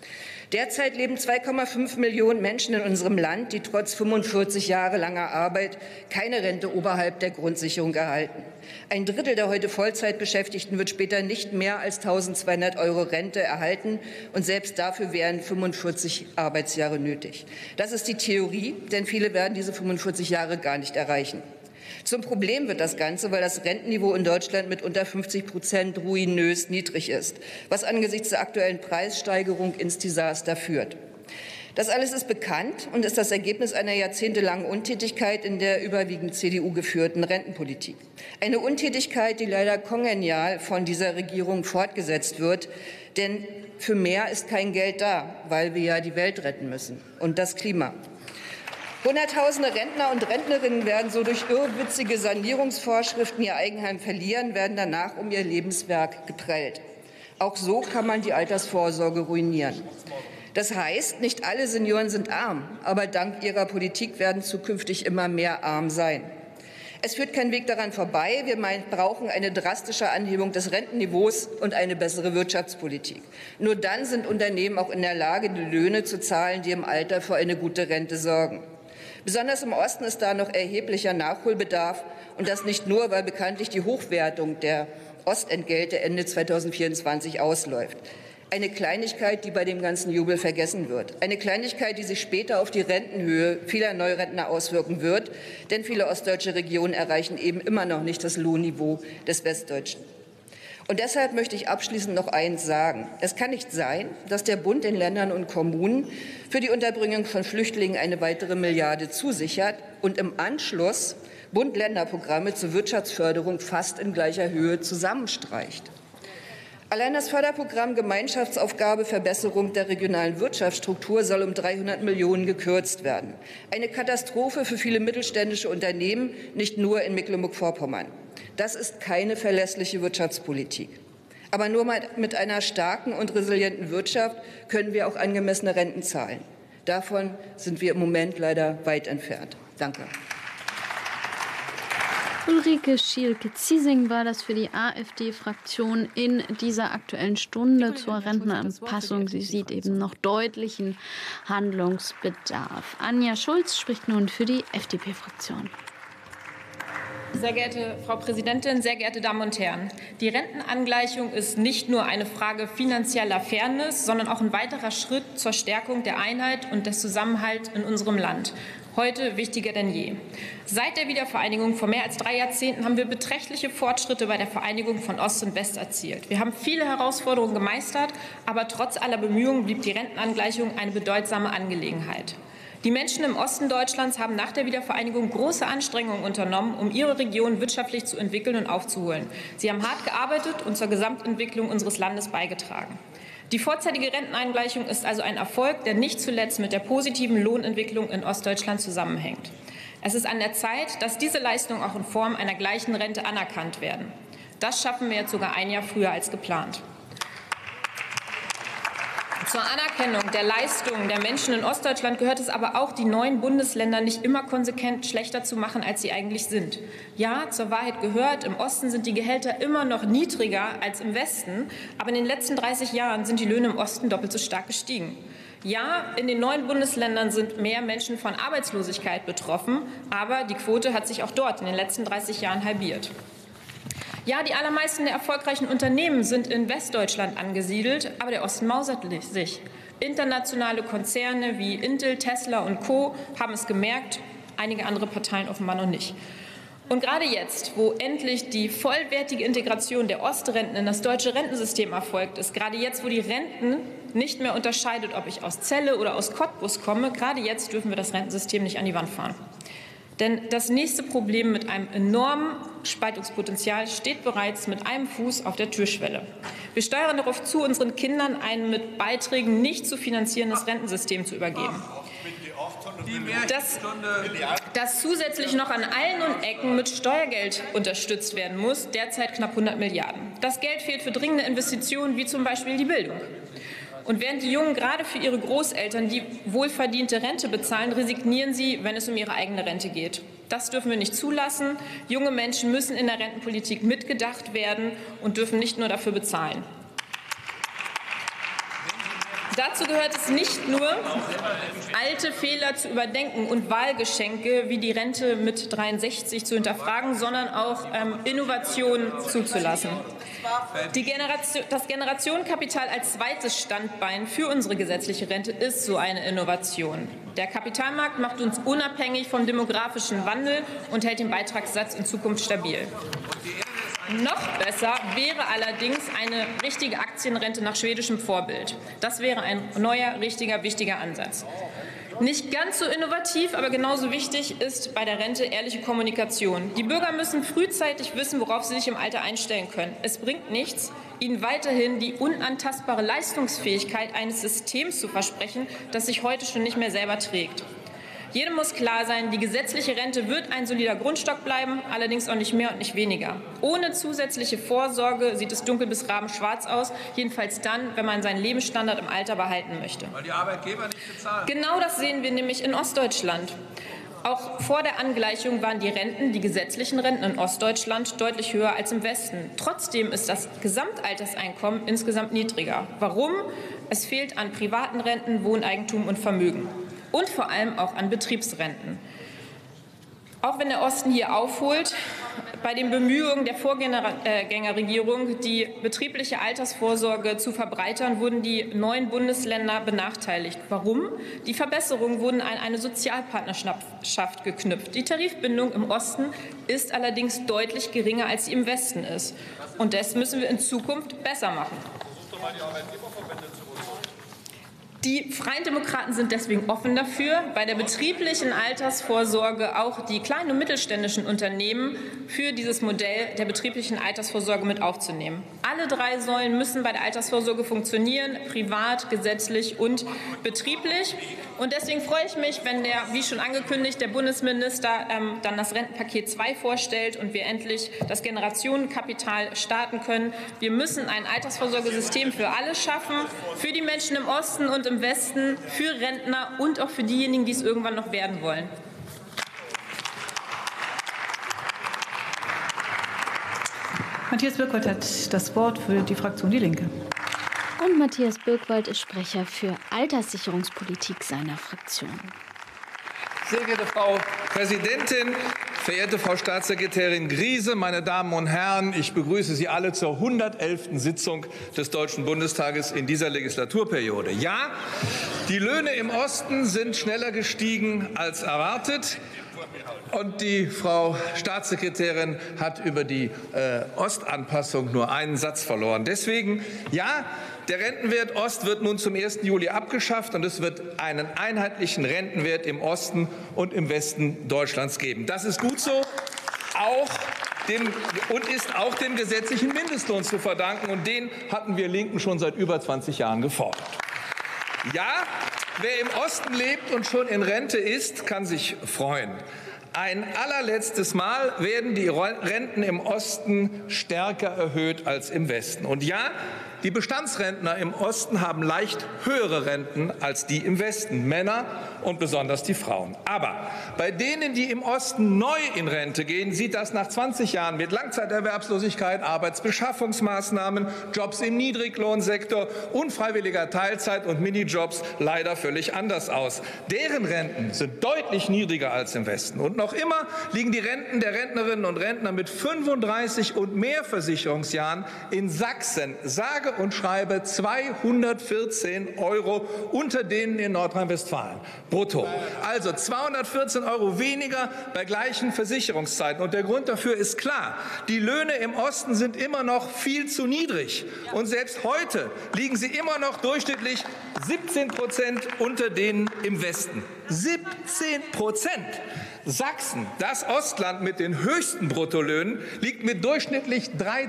Derzeit leben zwei Komma fünf Millionen Menschen in unserem Land, die trotz fünfundvierzig Jahre langer Arbeit keine Rente oberhalb der Grundsicherung erhalten. Ein Drittel der heute Vollzeitbeschäftigten wird später nicht mehr als eintausendzweihundert Euro Rente erhalten, und selbst dafür wären fünfundvierzig Arbeitsjahre nötig. Das ist die Theorie, denn viele werden diese fünfundvierzig Jahre gar nicht erreichen. Zum Problem wird das Ganze, weil das Rentenniveau in Deutschland mit unter fünfzig Prozent ruinös niedrig ist, was angesichts der aktuellen Preissteigerung ins Desaster führt. Das alles ist bekannt und ist das Ergebnis einer jahrzehntelangen Untätigkeit in der überwiegend C D U geführten Rentenpolitik. Eine Untätigkeit, die leider kongenial von dieser Regierung fortgesetzt wird, denn für mehr ist kein Geld da, weil wir ja die Welt retten müssen und das Klima. Hunderttausende Rentner und Rentnerinnen werden so durch irrwitzige Sanierungsvorschriften ihr Eigenheim verlieren, werden danach um ihr Lebenswerk geprellt. Auch so kann man die Altersvorsorge ruinieren. Das heißt, nicht alle Senioren sind arm, aber dank ihrer Politik werden zukünftig immer mehr arm sein. Es führt kein Weg daran vorbei. Wir brauchen eine drastische Anhebung des Rentenniveaus und eine bessere Wirtschaftspolitik. Nur dann sind Unternehmen auch in der Lage, die Löhne zu zahlen, die im Alter für eine gute Rente sorgen. Besonders im Osten ist da noch erheblicher Nachholbedarf, und das nicht nur, weil bekanntlich die Hochwertung der Ostentgelte Ende zweitausendvierundzwanzig ausläuft. Eine Kleinigkeit, die bei dem ganzen Jubel vergessen wird. Eine Kleinigkeit, die sich später auf die Rentenhöhe vieler Neurentner auswirken wird. Denn viele ostdeutsche Regionen erreichen eben immer noch nicht das Lohnniveau des Westdeutschen. Und deshalb möchte ich abschließend noch eins sagen. Es kann nicht sein, dass der Bund den Ländern und Kommunen für die Unterbringung von Flüchtlingen eine weitere Milliarde zusichert und im Anschluss Bund-Länder-Programme zur Wirtschaftsförderung fast in gleicher Höhe zusammenstreicht. Allein das Förderprogramm Gemeinschaftsaufgabe Verbesserung der regionalen Wirtschaftsstruktur soll um dreihundert Millionen gekürzt werden. Eine Katastrophe für viele mittelständische Unternehmen, nicht nur in Mecklenburg-Vorpommern. Das ist keine verlässliche Wirtschaftspolitik. Aber nur mit einer starken und resilienten Wirtschaft können wir auch angemessene Renten zahlen. Davon sind wir im Moment leider weit entfernt. Danke. Ulrike Schielke-Ziesing war das für die AfD-Fraktion in dieser Aktuellen Stunde zur Rentenanpassung. Sie sieht eben noch deutlichen Handlungsbedarf. Anja Schulz spricht nun für die F D P-Fraktion. Sehr geehrte Frau Präsidentin, sehr geehrte Damen und Herren! Die Rentenangleichung ist nicht nur eine Frage finanzieller Fairness, sondern auch ein weiterer Schritt zur Stärkung der Einheit und des Zusammenhalts in unserem Land. Heute wichtiger denn je. Seit der Wiedervereinigung vor mehr als drei Jahrzehnten haben wir beträchtliche Fortschritte bei der Vereinigung von Ost und West erzielt. Wir haben viele Herausforderungen gemeistert, aber trotz aller Bemühungen blieb die Rentenangleichung eine bedeutsame Angelegenheit. Die Menschen im Osten Deutschlands haben nach der Wiedervereinigung große Anstrengungen unternommen, um ihre Region wirtschaftlich zu entwickeln und aufzuholen. Sie haben hart gearbeitet und zur Gesamtentwicklung unseres Landes beigetragen. Die vorzeitige Rentenangleichung ist also ein Erfolg, der nicht zuletzt mit der positiven Lohnentwicklung in Ostdeutschland zusammenhängt. Es ist an der Zeit, dass diese Leistungen auch in Form einer gleichen Rente anerkannt werden. Das schaffen wir jetzt sogar ein Jahr früher als geplant. Zur Anerkennung der Leistungen der Menschen in Ostdeutschland gehört es aber auch, die neuen Bundesländer nicht immer konsequent schlechter zu machen, als sie eigentlich sind. Ja, zur Wahrheit gehört, im Osten sind die Gehälter immer noch niedriger als im Westen, aber in den letzten dreißig Jahren sind die Löhne im Osten doppelt so stark gestiegen. Ja, in den neuen Bundesländern sind mehr Menschen von Arbeitslosigkeit betroffen, aber die Quote hat sich auch dort in den letzten dreißig Jahren halbiert. Ja, die allermeisten der erfolgreichen Unternehmen sind in Westdeutschland angesiedelt, aber der Osten mausert sich. Internationale Konzerne wie Intel, Tesla und Co. haben es gemerkt, einige andere Parteien offenbar noch nicht. Und gerade jetzt, wo endlich die vollwertige Integration der Ostrenten in das deutsche Rentensystem erfolgt ist, gerade jetzt, wo die Renten nicht mehr unterscheidet, ob ich aus Celle oder aus Cottbus komme, gerade jetzt dürfen wir das Rentensystem nicht an die Wand fahren. Denn das nächste Problem mit einem enormen Spaltungspotenzial steht bereits mit einem Fuß auf der Türschwelle. Wir steuern darauf zu, unseren Kindern ein mit Beiträgen nicht zu finanzierendes Rentensystem zu übergeben. Das, das zusätzlich noch an allen Ecken mit Steuergeld unterstützt werden muss, derzeit knapp hundert Milliarden. Das Geld fehlt für dringende Investitionen wie zum Beispiel die Bildung. Und während die Jungen gerade für ihre Großeltern die wohlverdiente Rente bezahlen, resignieren sie, wenn es um ihre eigene Rente geht. Das dürfen wir nicht zulassen. Junge Menschen müssen in der Rentenpolitik mitgedacht werden und dürfen nicht nur dafür bezahlen. Dazu gehört es nicht nur, alte Fehler zu überdenken und Wahlgeschenke wie die Rente mit dreiundsechzig zu hinterfragen, sondern auch ähm, Innovationen zuzulassen. Die Generation, das Generationenkapital als zweites Standbein für unsere gesetzliche Rente ist so eine Innovation. Der Kapitalmarkt macht uns unabhängig vom demografischen Wandel und hält den Beitragssatz in Zukunft stabil. Noch besser wäre allerdings eine richtige Aktienrente nach schwedischem Vorbild. Das wäre ein neuer, richtiger, wichtiger Ansatz. Nicht ganz so innovativ, aber genauso wichtig ist bei der Rente ehrliche Kommunikation. Die Bürger müssen frühzeitig wissen, worauf sie sich im Alter einstellen können. Es bringt nichts, ihnen weiterhin die unantastbare Leistungsfähigkeit eines Systems zu versprechen, das sich heute schon nicht mehr selber trägt. Jedem muss klar sein, die gesetzliche Rente wird ein solider Grundstock bleiben, allerdings auch nicht mehr und nicht weniger. Ohne zusätzliche Vorsorge sieht es dunkel bis rabenschwarz aus, jedenfalls dann, wenn man seinen Lebensstandard im Alter behalten möchte. Weil die Arbeitgeber nicht bezahlen. Genau das sehen wir nämlich in Ostdeutschland. Auch vor der Angleichung waren die Renten, die gesetzlichen Renten in Ostdeutschland, deutlich höher als im Westen. Trotzdem ist das Gesamtalterseinkommen insgesamt niedriger. Warum? Es fehlt an privaten Renten, Wohneigentum und Vermögen. Und vor allem auch an Betriebsrenten. Auch wenn der Osten hier aufholt, bei den Bemühungen der Vorgängerregierung, die betriebliche Altersvorsorge zu verbreitern, wurden die neuen Bundesländer benachteiligt. Warum? Die Verbesserungen wurden an eine Sozialpartnerschaft geknüpft. Die Tarifbindung im Osten ist allerdings deutlich geringer, als sie im Westen ist. Und das müssen wir in Zukunft besser machen. Die Freien Demokraten sind deswegen offen dafür, bei der betrieblichen Altersvorsorge auch die kleinen und mittelständischen Unternehmen für dieses Modell der betrieblichen Altersvorsorge mit aufzunehmen. Alle drei Säulen müssen bei der Altersvorsorge funktionieren, privat, gesetzlich und betrieblich. Und deswegen freue ich mich, wenn der, wie schon angekündigt, der Bundesminister ähm, dann das Rentenpaket zwei vorstellt und wir endlich das Generationenkapital starten können. Wir müssen ein Altersvorsorgesystem für alle schaffen, für die Menschen im Osten und im Westen, für Rentner und auch für diejenigen, die es irgendwann noch werden wollen. Matthias Birkwald hat das Wort für die Fraktion Die Linke. Und Matthias Birkwald ist Sprecher für Alterssicherungspolitik seiner Fraktion. Sehr geehrte Frau Präsidentin, verehrte Frau Staatssekretärin Griese, meine Damen und Herren, ich begrüße Sie alle zur hundertelften Sitzung des Deutschen Bundestages in dieser Legislaturperiode. Ja, die Löhne im Osten sind schneller gestiegen als erwartet. Und die Frau Staatssekretärin hat über die äh, Ostanpassung nur einen Satz verloren. Deswegen, ja, der Rentenwert Ost wird nun zum ersten Juli abgeschafft und es wird einen einheitlichen Rentenwert im Osten und im Westen Deutschlands geben. Das ist gut so, auch dem, und ist auch dem gesetzlichen Mindestlohn zu verdanken. Und den hatten wir Linken schon seit über zwanzig Jahren gefordert. Ja, wer im Osten lebt und schon in Rente ist, kann sich freuen. Ein allerletztes Mal werden die Renten im Osten stärker erhöht als im Westen. Und ja, die Bestandsrentner im Osten haben leicht höhere Renten als die im Westen, Männer und besonders die Frauen. Aber bei denen, die im Osten neu in Rente gehen, sieht das nach zwanzig Jahren mit Langzeiterwerbslosigkeit, Arbeitsbeschaffungsmaßnahmen, Jobs im Niedriglohnsektor, unfreiwilliger Teilzeit und Minijobs leider völlig anders aus. Deren Renten sind deutlich niedriger als im Westen. Und noch immer liegen die Renten der Rentnerinnen und Rentner mit fünfunddreißig und mehr Versicherungsjahren in Sachsen sage und schreibe zweihundertvierzehn Euro unter denen in Nordrhein-Westfalen brutto. Also zweihundertvierzehn Euro weniger bei gleichen Versicherungszeiten. Und der Grund dafür ist klar. Die Löhne im Osten sind immer noch viel zu niedrig. Und selbst heute liegen sie immer noch durchschnittlich siebzehn Prozent unter denen im Westen. siebzehn Prozent! Sachsen, das Ostland mit den höchsten Bruttolöhnen, liegt mit durchschnittlich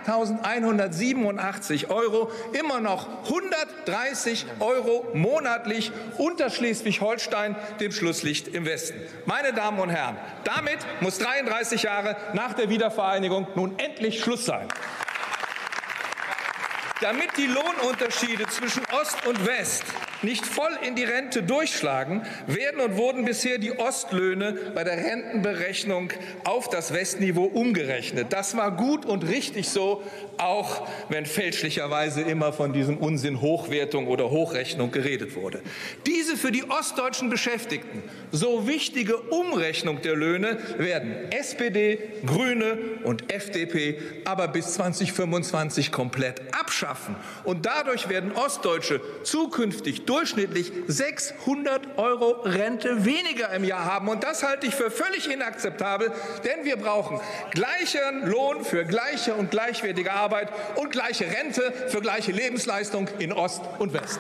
dreitausendeinhundertsiebenundachtzig Euro immer noch hundertdreißig Euro monatlich unter Schleswig-Holstein, dem Schlusslicht im Westen. Meine Damen und Herren, damit muss dreiunddreißig Jahre nach der Wiedervereinigung nun endlich Schluss sein. Damit die Lohnunterschiede zwischen Ost und West nicht voll in die Rente durchschlagen, werden und wurden bisher die Ostlöhne bei der Rentenberechnung auf das Westniveau umgerechnet. Das war gut und richtig so, auch wenn fälschlicherweise immer von diesem Unsinn Hochwertung oder Hochrechnung geredet wurde. Diese für die ostdeutschen Beschäftigten so wichtige Umrechnung der Löhne werden S P D, Grüne und F D P aber bis zweitausendfünfundzwanzig komplett abschaffen. Und dadurch werden Ostdeutsche zukünftig durchschnittlich sechshundert Euro Rente weniger im Jahr haben. Und das halte ich für völlig inakzeptabel, denn wir brauchen gleichen Lohn für gleiche und gleichwertige Arbeit und gleiche Rente für gleiche Lebensleistung in Ost und West.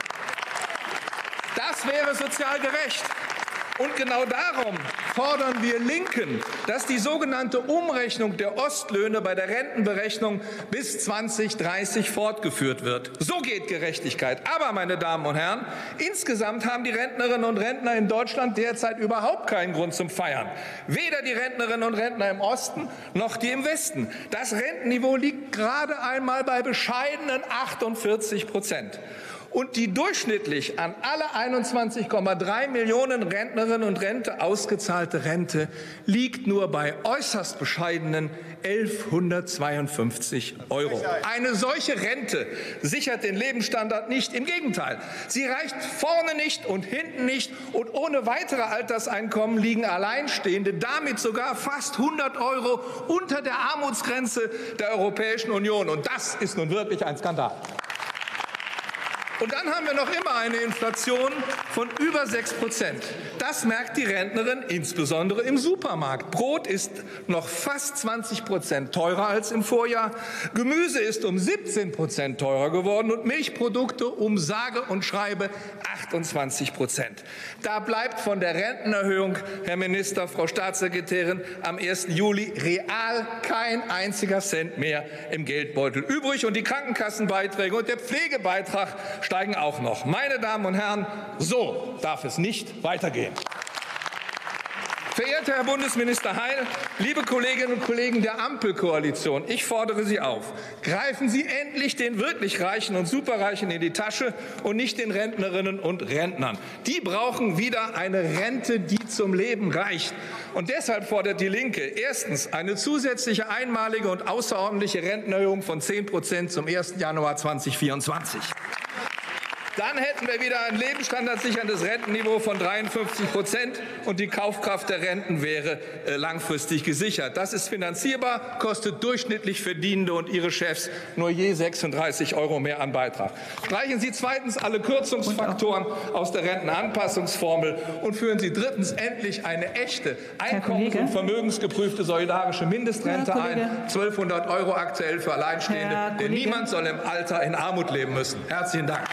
Das wäre sozial gerecht. Und genau darum fordern wir Linken, dass die sogenannte Umrechnung der Ostlöhne bei der Rentenberechnung bis zweitausenddreißig fortgeführt wird. So geht Gerechtigkeit. Aber, meine Damen und Herren, insgesamt haben die Rentnerinnen und Rentner in Deutschland derzeit überhaupt keinen Grund zum Feiern. Weder die Rentnerinnen und Rentner im Osten noch die im Westen. Das Rentenniveau liegt gerade einmal bei bescheidenen achtundvierzig Prozent. Und die durchschnittlich an alle einundzwanzig Komma drei Millionen Rentnerinnen und Rentner ausgezahlte Rente liegt nur bei äußerst bescheidenen elfhundertzweiundfünfzig Euro. Eine solche Rente sichert den Lebensstandard nicht. Im Gegenteil, sie reicht vorne nicht und hinten nicht. Und ohne weitere Alterseinkommen liegen Alleinstehende damit sogar fast hundert Euro unter der Armutsgrenze der Europäischen Union. Und das ist nun wirklich ein Skandal. Und dann haben wir noch immer eine Inflation von über sechs Prozent. Das merkt die Rentnerin insbesondere im Supermarkt. Brot ist noch fast zwanzig Prozent teurer als im Vorjahr. Gemüse ist um siebzehn Prozent teurer geworden und Milchprodukte um sage und schreibe achtundzwanzig Prozent. Da bleibt von der Rentenerhöhung, Herr Minister, Frau Staatssekretärin, am ersten Juli real kein einziger Cent mehr im Geldbeutel übrig. Und die Krankenkassenbeiträge und der Pflegebeitrag steigen auch noch. Meine Damen und Herren, so darf es nicht weitergehen. Verehrter Herr Bundesminister Heil, liebe Kolleginnen und Kollegen der Ampelkoalition, ich fordere Sie auf, greifen Sie endlich den wirklich Reichen und Superreichen in die Tasche und nicht den Rentnerinnen und Rentnern. Die brauchen wieder eine Rente, die zum Leben reicht. Und deshalb fordert die Linke erstens eine zusätzliche einmalige und außerordentliche Rentenerhöhung von zehn Prozent zum ersten Januar zweitausendvierundzwanzig. Dann hätten wir wieder ein lebensstandardsicherndes Rentenniveau von dreiundfünfzig Prozent und die Kaufkraft der Renten wäre äh, langfristig gesichert. Das ist finanzierbar, kostet durchschnittlich Verdienende und ihre Chefs nur je sechsunddreißig Euro mehr an Beitrag. Streichen Sie zweitens alle Kürzungsfaktoren aus der Rentenanpassungsformel und führen Sie drittens endlich eine echte einkommens- und vermögensgeprüfte solidarische Mindestrente ein. zwölfhundert Euro aktuell für Alleinstehende, denn niemand soll im Alter in Armut leben müssen. Herzlichen Dank.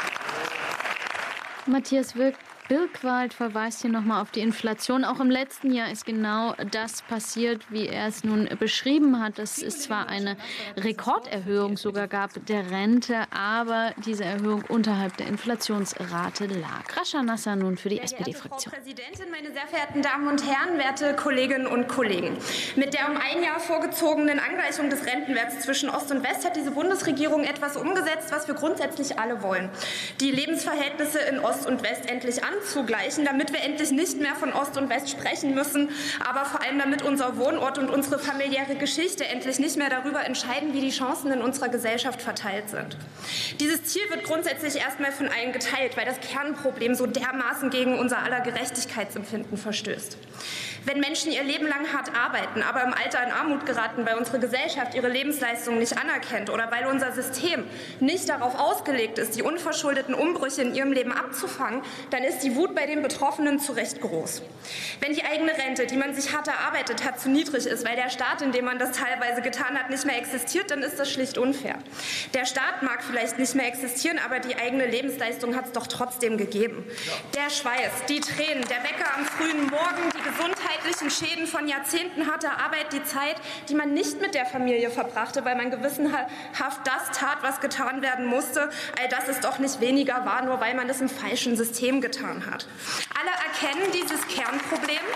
Matthias Birkwald verweist hier nochmal auf die Inflation. Auch im letzten Jahr ist genau das passiert, wie er es nun beschrieben hat. Dass es zwar eine Rekorderhöhung sogar gab der Rente, aber diese Erhöhung unterhalb der Inflationsrate lag. Rascha Nasser nun für die S P D-Fraktion. Frau Präsidentin, meine sehr verehrten Damen und Herren, werte Kolleginnen und Kollegen! Mit der um ein Jahr vorgezogenen Angleichung des Rentenwerts zwischen Ost und West hat diese Bundesregierung etwas umgesetzt, was wir grundsätzlich alle wollen: Die Lebensverhältnisse in Ost und West endlich an zugleichen, damit wir endlich nicht mehr von Ost und West sprechen müssen, aber vor allem damit unser Wohnort und unsere familiäre Geschichte endlich nicht mehr darüber entscheiden, wie die Chancen in unserer Gesellschaft verteilt sind. Dieses Ziel wird grundsätzlich erstmal von allen geteilt, weil das Kernproblem so dermaßen gegen unser aller Gerechtigkeitsempfinden verstößt. Wenn Menschen ihr Leben lang hart arbeiten, aber im Alter in Armut geraten, weil unsere Gesellschaft ihre Lebensleistung nicht anerkennt oder weil unser System nicht darauf ausgelegt ist, die unverschuldeten Umbrüche in ihrem Leben abzufangen, dann ist die Wut bei den Betroffenen zu Recht groß. Wenn die eigene Rente, die man sich hart erarbeitet hat, zu niedrig ist, weil der Staat, in dem man das teilweise getan hat, nicht mehr existiert, dann ist das schlicht unfair. Der Staat mag vielleicht nicht mehr existieren, aber die eigene Lebensleistung hat es doch trotzdem gegeben. Der Schweiß, die Tränen, der Wecker am frühen Morgen, die gesundheitlichen Schäden von Jahrzehnten harter Arbeit, die Zeit, die man nicht mit der Familie verbrachte, weil man gewissenhaft das tat, was getan werden musste, all das ist doch nicht weniger wahr, nur weil man es im falschen System getan hat. Alle erkennen dieses Kernproblem.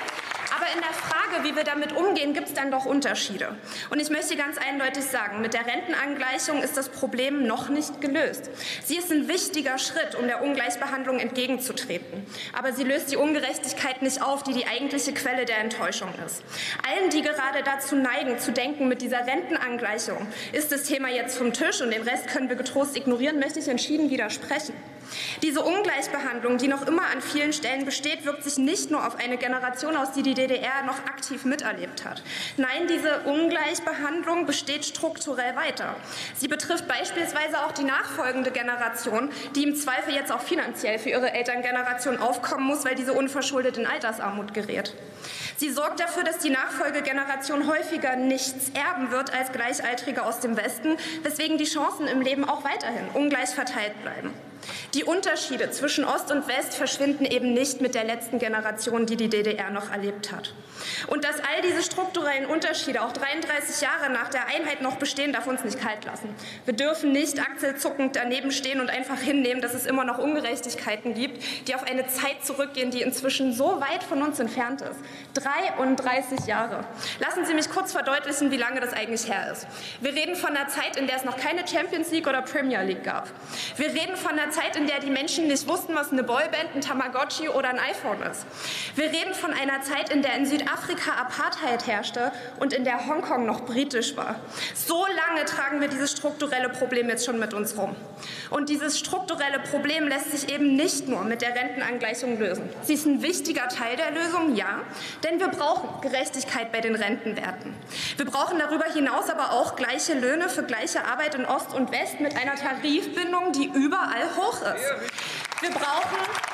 Aber in der Frage, wie wir damit umgehen, gibt es dann doch Unterschiede. Und ich möchte ganz eindeutig sagen, mit der Rentenangleichung ist das Problem noch nicht gelöst. Sie ist ein wichtiger Schritt, um der Ungleichbehandlung entgegenzutreten. Aber sie löst die Ungerechtigkeit nicht auf, die die eigentliche Quelle der Enttäuschung ist. Allen, die gerade dazu neigen, zu denken, mit dieser Rentenangleichung ist das Thema jetzt vom Tisch und den Rest können wir getrost ignorieren, möchte ich entschieden widersprechen. Diese Ungleichbehandlung, die noch immer an vielen Stellen besteht, wirkt sich nicht nur auf eine Generation aus, die die D D R noch aktiv miterlebt hat. Nein, diese Ungleichbehandlung besteht strukturell weiter. Sie betrifft beispielsweise auch die nachfolgende Generation, die im Zweifel jetzt auch finanziell für ihre Elterngeneration aufkommen muss, weil diese unverschuldet in Altersarmut gerät. Sie sorgt dafür, dass die Nachfolgegeneration häufiger nichts erben wird als Gleichaltrige aus dem Westen, weswegen die Chancen im Leben auch weiterhin ungleich verteilt bleiben. Die Unterschiede zwischen Ost und West verschwinden eben nicht mit der letzten Generation, die die D D R noch erlebt hat. Und dass all diese strukturellen Unterschiede auch dreiunddreißig Jahre nach der Einheit noch bestehen, darf uns nicht kalt lassen. Wir dürfen nicht achselzuckend daneben stehen und einfach hinnehmen, dass es immer noch Ungerechtigkeiten gibt, die auf eine Zeit zurückgehen, die inzwischen so weit von uns entfernt ist. dreiunddreißig Jahre. Lassen Sie mich kurz verdeutlichen, wie lange das eigentlich her ist. Wir reden von einer Zeit, in der es noch keine Champions League oder Premier League gab. Wir reden von einer Zeit, in der die Menschen nicht wussten, was eine Boyband, ein Tamagotchi oder ein iPhone ist. Wir reden von einer Zeit, in der in Südafrika Apartheid herrschte und in der Hongkong noch britisch war. So lange tragen wir dieses strukturelle Problem jetzt schon mit uns rum. Und dieses strukturelle Problem lässt sich eben nicht nur mit der Rentenangleichung lösen. Sie ist ein wichtiger Teil der Lösung, ja, denn wir brauchen Gerechtigkeit bei den Rentenwerten. Wir brauchen darüber hinaus aber auch gleiche Löhne für gleiche Arbeit in Ost und West mit einer Tarifbindung, die überall hoch ist. Wir brauchen,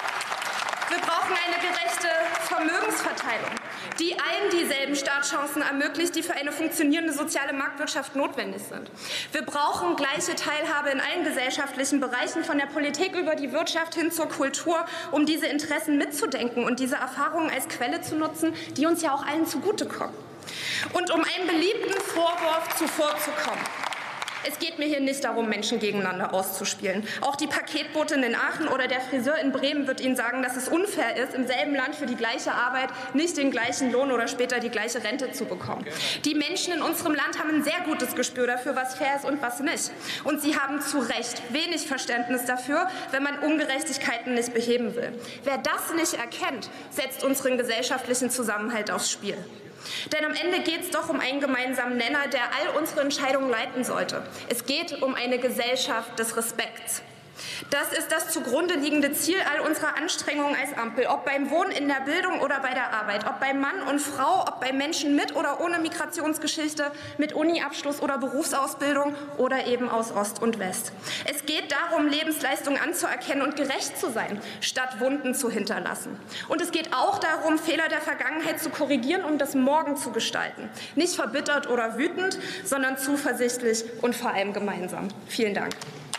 wir brauchen eine gerechte Vermögensverteilung, die allen dieselben Startchancen ermöglicht, die für eine funktionierende soziale Marktwirtschaft notwendig sind. Wir brauchen gleiche Teilhabe in allen gesellschaftlichen Bereichen, von der Politik über die Wirtschaft hin zur Kultur, um diese Interessen mitzudenken und diese Erfahrungen als Quelle zu nutzen, die uns ja auch allen zugutekommen. Und um einem beliebten Vorwurf zuvorzukommen: Es geht mir hier nicht darum, Menschen gegeneinander auszuspielen. Auch die Paketbotin in Aachen oder der Friseur in Bremen wird Ihnen sagen, dass es unfair ist, im selben Land für die gleiche Arbeit nicht den gleichen Lohn oder später die gleiche Rente zu bekommen. Die Menschen in unserem Land haben ein sehr gutes Gespür dafür, was fair ist und was nicht. Und sie haben zu Recht wenig Verständnis dafür, wenn man Ungerechtigkeiten nicht beheben will. Wer das nicht erkennt, setzt unseren gesellschaftlichen Zusammenhalt aufs Spiel. Denn am Ende geht es doch um einen gemeinsamen Nenner, der all unsere Entscheidungen leiten sollte. Es geht um eine Gesellschaft des Respekts. Das ist das zugrunde liegende Ziel all unserer Anstrengungen als Ampel, ob beim Wohnen, in der Bildung oder bei der Arbeit, ob bei Mann und Frau, ob bei Menschen mit oder ohne Migrationsgeschichte, mit Uniabschluss oder Berufsausbildung oder eben aus Ost und West. Es geht darum, Lebensleistungen anzuerkennen und gerecht zu sein, statt Wunden zu hinterlassen. Und es geht auch darum, Fehler der Vergangenheit zu korrigieren, um das Morgen zu gestalten. Nicht verbittert oder wütend, sondern zuversichtlich und vor allem gemeinsam. Vielen Dank.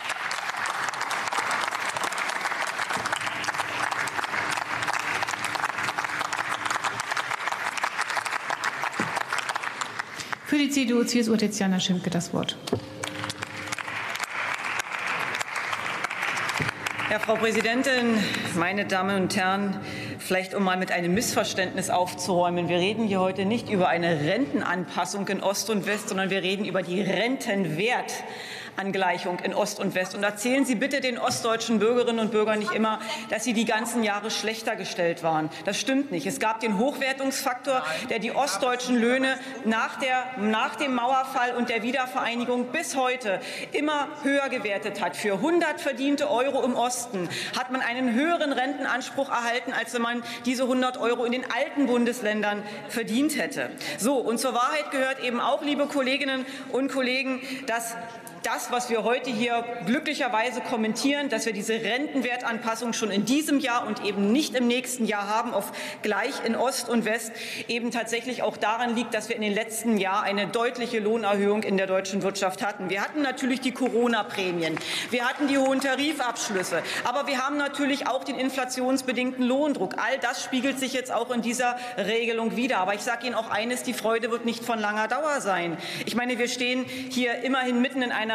Für die C D U C S U hat Tetjana Schimke das Wort. Ja, Frau Präsidentin, meine Damen und Herren! Vielleicht, um mal mit einem Missverständnis aufzuräumen. Wir reden hier heute nicht über eine Rentenanpassung in Ost und West, sondern wir reden über die Rentenwertangleichung in Ost und West. Und erzählen Sie bitte den ostdeutschen Bürgerinnen und Bürgern nicht immer, dass sie die ganzen Jahre schlechter gestellt waren. Das stimmt nicht. Es gab den Hochwertungsfaktor, der die ostdeutschen Löhne nach, der, nach dem Mauerfall und der Wiedervereinigung bis heute immer höher gewertet hat. Für hundert verdiente Euro im Osten hat man einen höheren Rentenanspruch erhalten, als wenn man diese hundert Euro in den alten Bundesländern verdient hätte. So, und zur Wahrheit gehört eben auch, liebe Kolleginnen und Kollegen, dass das, was wir heute hier glücklicherweise kommentieren, dass wir diese Rentenwertanpassung schon in diesem Jahr und eben nicht im nächsten Jahr haben, auf gleich in Ost und West, eben tatsächlich auch daran liegt, dass wir in den letzten Jahren eine deutliche Lohnerhöhung in der deutschen Wirtschaft hatten. Wir hatten natürlich die Corona-Prämien, wir hatten die hohen Tarifabschlüsse, aber wir haben natürlich auch den inflationsbedingten Lohndruck. All das spiegelt sich jetzt auch in dieser Regelung wider. Aber ich sage Ihnen auch eines, die Freude wird nicht von langer Dauer sein. Ich meine, wir stehen hier immerhin mitten in einer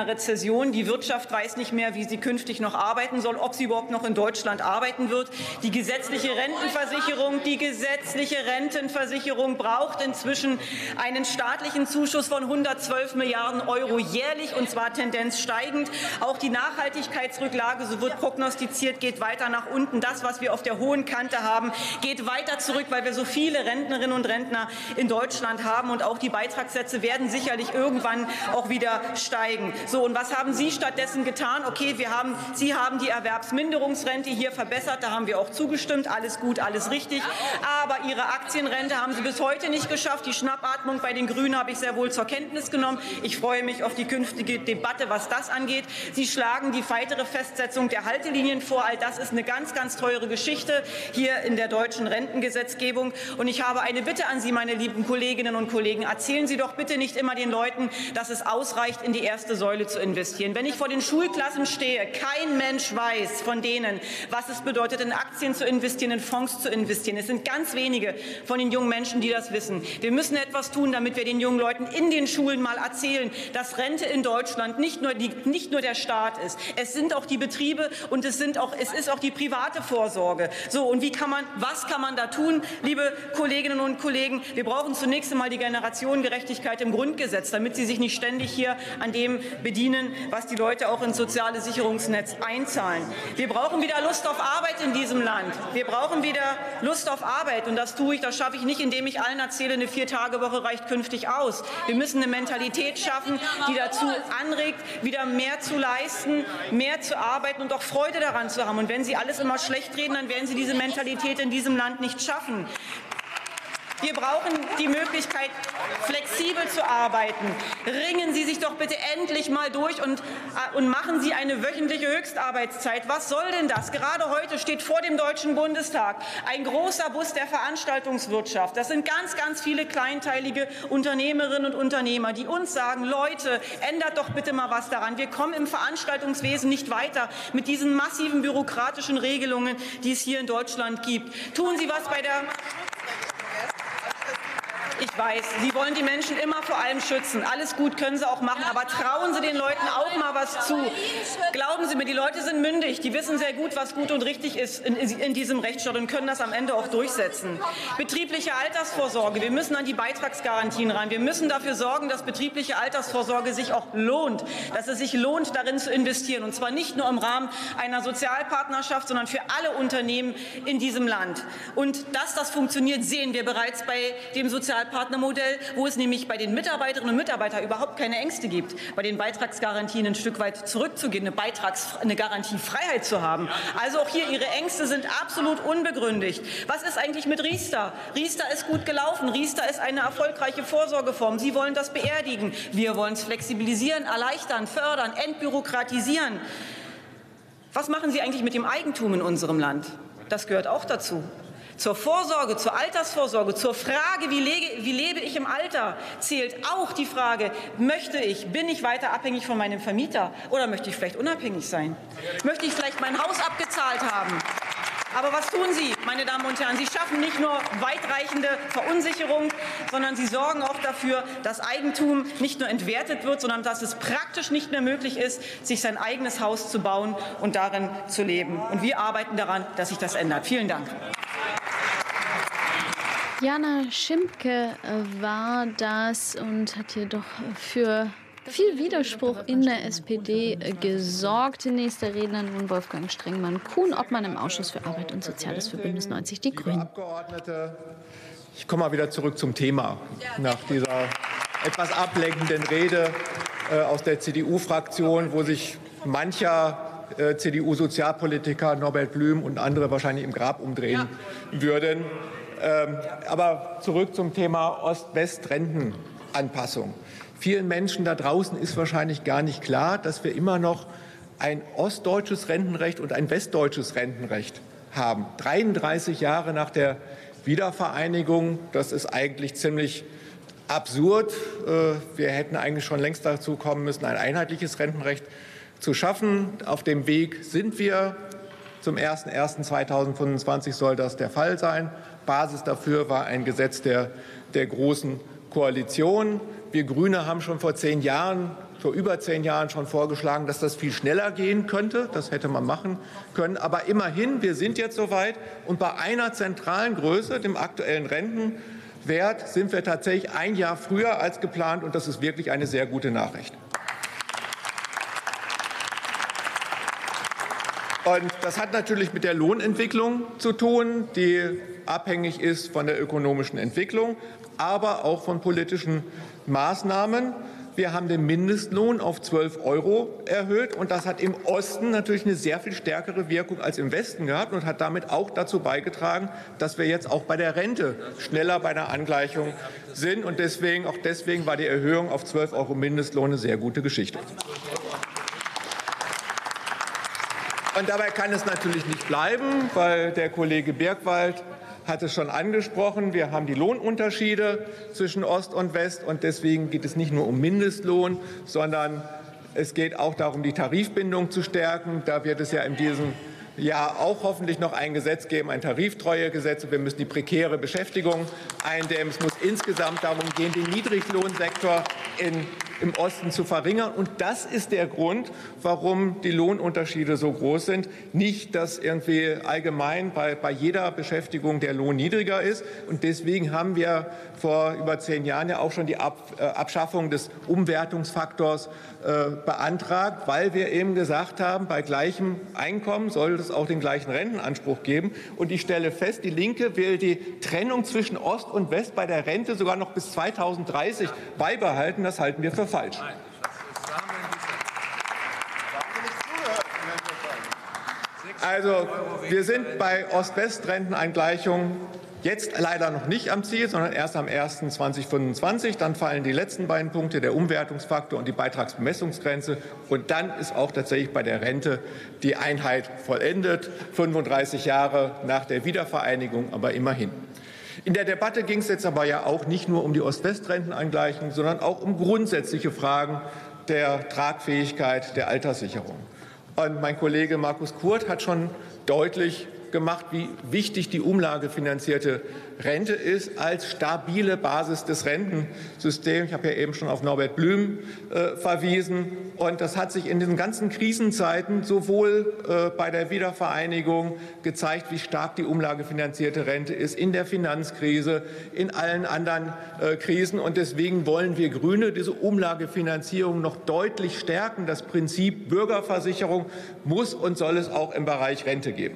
einer Rezession. Die Wirtschaft weiß nicht mehr, wie sie künftig noch arbeiten soll, ob sie überhaupt noch in Deutschland arbeiten wird. Die gesetzliche Rentenversicherung, die gesetzliche Rentenversicherung braucht inzwischen einen staatlichen Zuschuss von hundertzwölf Milliarden Euro jährlich, und zwar Tendenz steigend. Auch die Nachhaltigkeitsrücklage, so wird prognostiziert, geht weiter nach unten. Das, was wir auf der hohen Kante haben, geht weiter zurück, weil wir so viele Rentnerinnen und Rentner in Deutschland haben. Und auch die Beitragssätze werden sicherlich irgendwann auch wieder steigen. So, und was haben Sie stattdessen getan? Okay, wir haben, Sie haben die Erwerbsminderungsrente hier verbessert. Da haben wir auch zugestimmt. Alles gut, alles richtig. Aber Ihre Aktienrente haben Sie bis heute nicht geschafft. Die Schnappatmung bei den Grünen habe ich sehr wohl zur Kenntnis genommen. Ich freue mich auf die künftige Debatte, was das angeht. Sie schlagen die weitere Festsetzung der Haltelinien vor. All das ist eine ganz, ganz teure Geschichte hier in der deutschen Rentengesetzgebung. Und ich habe eine Bitte an Sie, meine lieben Kolleginnen und Kollegen. Erzählen Sie doch bitte nicht immer den Leuten, dass es ausreicht, in die erste Säule zu investieren. Wenn ich vor den Schulklassen stehe, kein Mensch weiß von denen, was es bedeutet, in Aktien zu investieren, in Fonds zu investieren. Es sind ganz wenige von den jungen Menschen, die das wissen. Wir müssen etwas tun, damit wir den jungen Leuten in den Schulen mal erzählen, dass Rente in Deutschland nicht nur, die, nicht nur der Staat ist. Es sind auch die Betriebe und es, sind auch, es ist auch die private Vorsorge. So, und wie kann man, was kann man da tun, liebe Kolleginnen und Kollegen? Wir brauchen zunächst einmal die Generationengerechtigkeit im Grundgesetz, damit sie sich nicht ständig hier an dem bedienen, was die Leute auch ins soziale Sicherungsnetz einzahlen. Wir brauchen wieder Lust auf Arbeit in diesem Land. Wir brauchen wieder Lust auf Arbeit. Und das tue ich, das schaffe ich nicht, indem ich allen erzähle, eine Vier-Tage-Woche reicht künftig aus. Wir müssen eine Mentalität schaffen, die dazu anregt, wieder mehr zu leisten, mehr zu arbeiten und auch Freude daran zu haben. Und wenn Sie alles immer schlecht reden, dann werden Sie diese Mentalität in diesem Land nicht schaffen. Wir brauchen die Möglichkeit, flexibel zu arbeiten. Ringen Sie sich doch bitte endlich mal durch und, und machen Sie eine wöchentliche Höchstarbeitszeit. Was soll denn das? Gerade heute steht vor dem Deutschen Bundestag ein großer Bus der Veranstaltungswirtschaft. Das sind ganz, ganz viele kleinteilige Unternehmerinnen und Unternehmer, die uns sagen, Leute, ändert doch bitte mal was daran. Wir kommen im Veranstaltungswesen nicht weiter mit diesen massiven bürokratischen Regelungen, die es hier in Deutschland gibt. Tun Sie was bei der... Ich weiß, Sie wollen die Menschen immer vor allem schützen. Alles gut, können Sie auch machen. Aber trauen Sie den Leuten auch mal was zu. Glauben Sie mir, die Leute sind mündig. Die wissen sehr gut, was gut und richtig ist in, in diesem Rechtsstaat und können das am Ende auch durchsetzen. Betriebliche Altersvorsorge. Wir müssen an die Beitragsgarantien ran. Wir müssen dafür sorgen, dass betriebliche Altersvorsorge sich auch lohnt. Dass es sich lohnt, darin zu investieren. Und zwar nicht nur im Rahmen einer Sozialpartnerschaft, sondern für alle Unternehmen in diesem Land. Und dass das funktioniert, sehen wir bereits bei dem Sozialpartnerschaftsmodell, wo es nämlich bei den Mitarbeiterinnen und Mitarbeitern überhaupt keine Ängste gibt, bei den Beitragsgarantien ein Stück weit zurückzugehen, eine, Beitrags-, eine Garantiefreiheit zu haben. Also auch hier, Ihre Ängste sind absolut unbegründet. Was ist eigentlich mit Riester? Riester ist gut gelaufen. Riester ist eine erfolgreiche Vorsorgeform. Sie wollen das beerdigen. Wir wollen es flexibilisieren, erleichtern, fördern, entbürokratisieren. Was machen Sie eigentlich mit dem Eigentum in unserem Land? Das gehört auch dazu. Zur Vorsorge, zur Altersvorsorge, zur Frage, wie, lege, wie lebe ich im Alter, zählt auch die Frage, möchte ich, bin ich weiter abhängig von meinem Vermieter oder möchte ich vielleicht unabhängig sein? Möchte ich vielleicht mein Haus abgezahlt haben? Aber was tun Sie, meine Damen und Herren? Sie schaffen nicht nur weitreichende Verunsicherung, sondern Sie sorgen auch dafür, dass Eigentum nicht nur entwertet wird, sondern dass es praktisch nicht mehr möglich ist, sich sein eigenes Haus zu bauen und darin zu leben. Und wir arbeiten daran, dass sich das ändert. Vielen Dank. Jana Schimpke war das und hat hier doch für viel Widerspruch in der S P D gesorgt. Nächster Redner nun Wolfgang Strengmann-Kuhn, Obmann im Ausschuss für Arbeit und Soziales für Bündnis neunzig Die Grünen. Ich komme mal wieder zurück zum Thema nach dieser etwas ablenkenden Rede äh, aus der C D U-Fraktion, wo sich mancher äh, C D U-Sozialpolitiker, Norbert Blüm und andere wahrscheinlich im Grab umdrehen ja. würden. Ähm, aber zurück zum Thema Ost-West-Rentenanpassung. Vielen Menschen da draußen ist wahrscheinlich gar nicht klar, dass wir immer noch ein ostdeutsches Rentenrecht und ein westdeutsches Rentenrecht haben. dreiunddreißig Jahre nach der Wiedervereinigung, das ist eigentlich ziemlich absurd. Wir hätten eigentlich schon längst dazu kommen müssen, ein einheitliches Rentenrecht zu schaffen. Auf dem Weg sind wir. Zum ersten ersten zweitausendfünfundzwanzig soll das der Fall sein. Basis dafür war ein Gesetz der, der Großen Koalition. Wir Grüne haben schon vor zehn Jahren vor über zehn Jahren schon vorgeschlagen, dass das viel schneller gehen könnte. Das hätte man machen können. Aber immerhin, wir sind jetzt soweit. Und bei einer zentralen Größe, dem aktuellen Rentenwert, sind wir tatsächlich ein Jahr früher als geplant. Und das ist wirklich eine sehr gute Nachricht. Und das hat natürlich mit der Lohnentwicklung zu tun, die abhängig ist von der ökonomischen Entwicklung, aber auch von politischen Maßnahmen. Wir haben den Mindestlohn auf zwölf Euro erhöht, und das hat im Osten natürlich eine sehr viel stärkere Wirkung als im Westen gehabt und hat damit auch dazu beigetragen, dass wir jetzt auch bei der Rente schneller bei der Angleichung sind. Und deswegen, auch deswegen war die Erhöhung auf zwölf Euro Mindestlohn eine sehr gute Geschichte. Und dabei kann es natürlich nicht bleiben, weil der Kollege Birkwald hat es schon angesprochen. Wir haben die Lohnunterschiede zwischen Ost und West, und deswegen geht es nicht nur um Mindestlohn, sondern es geht auch darum, die Tarifbindung zu stärken. Da wird es ja in diesem Jahr auch hoffentlich noch ein Gesetz geben, ein Tariftreuegesetz. Wir müssen die prekäre Beschäftigung eindämmen. Es muss insgesamt darum gehen, den Niedriglohnsektor in im Osten zu verringern. Und das ist der Grund, warum die Lohnunterschiede so groß sind. Nicht, dass irgendwie allgemein bei, bei jeder Beschäftigung der Lohn niedriger ist. Und deswegen haben wir vor über zehn Jahren ja auch schon die Ab, äh, Abschaffung des Umwertungsfaktors äh, beantragt, weil wir eben gesagt haben, bei gleichem Einkommen soll es auch den gleichen Rentenanspruch geben. Und ich stelle fest, die Linke will die Trennung zwischen Ost und West bei der Rente sogar noch bis zweitausenddreißig beibehalten. Das halten wir für falsch. Also, wir sind bei Ost-West-Rentenangleichung jetzt leider noch nicht am Ziel, sondern erst am ersten zweitausendfünfundzwanzig. Dann fallen die letzten beiden Punkte, der Umwertungsfaktor und die Beitragsbemessungsgrenze. Und dann ist auch tatsächlich bei der Rente die Einheit vollendet, fünfunddreißig Jahre nach der Wiedervereinigung, aber immerhin. In der Debatte ging es jetzt aber ja auch nicht nur um die Ost-West-Rentenangleichung, sondern auch um grundsätzliche Fragen der Tragfähigkeit der Alterssicherung. Und mein Kollege Markus Kurt hat schon deutlich gemacht, wie wichtig die umlagefinanzierte Rente ist als stabile Basis des Rentensystems. Ich habe ja eben schon auf Norbert Blüm äh, verwiesen. Und das hat sich in den ganzen Krisenzeiten sowohl äh, bei der Wiedervereinigung gezeigt, wie stark die umlagefinanzierte Rente ist, in der Finanzkrise, in allen anderen äh, Krisen. Und deswegen wollen wir Grüne diese Umlagefinanzierung noch deutlich stärken. Das Prinzip Bürgerversicherung muss und soll es auch im Bereich Rente geben.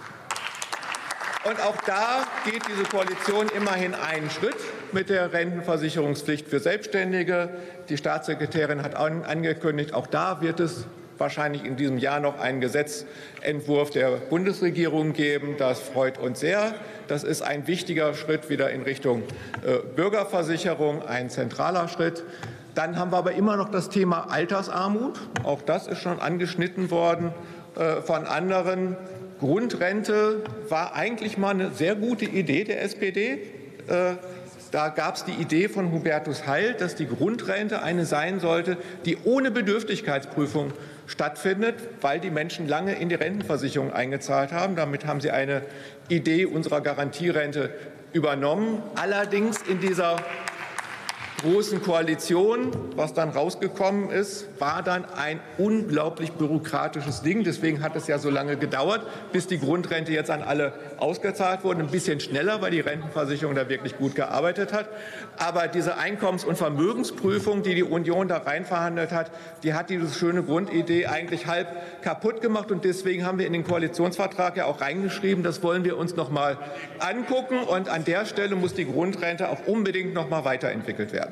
Und auch da geht diese Koalition immerhin einen Schritt mit der Rentenversicherungspflicht für Selbstständige. Die Staatssekretärin hat angekündigt, auch da wird es wahrscheinlich in diesem Jahr noch einen Gesetzentwurf der Bundesregierung geben. Das freut uns sehr. Das ist ein wichtiger Schritt wieder in Richtung äh, Bürgerversicherung, ein zentraler Schritt. Dann haben wir aber immer noch das Thema Altersarmut. Auch das ist schon angeschnitten worden äh, von anderen. Grundrente war eigentlich mal eine sehr gute Idee der S P D. Da gab es die Idee von Hubertus Heil, dass die Grundrente eine sein sollte, die ohne Bedürftigkeitsprüfung stattfindet, weil die Menschen lange in die Rentenversicherung eingezahlt haben. Damit haben sie eine Idee unserer Garantierente übernommen. Allerdings in dieser großen Koalition, was dann rausgekommen ist, war dann ein unglaublich bürokratisches Ding. Deswegen hat es ja so lange gedauert, bis die Grundrente jetzt an alle ausgezahlt wurde. Ein bisschen schneller, weil die Rentenversicherung da wirklich gut gearbeitet hat. Aber diese Einkommens- und Vermögensprüfung, die die Union da rein verhandelt hat, die hat diese schöne Grundidee eigentlich halb kaputt gemacht. Und deswegen haben wir in den Koalitionsvertrag ja auch reingeschrieben, das wollen wir uns noch mal angucken. Und an der Stelle muss die Grundrente auch unbedingt noch mal weiterentwickelt werden.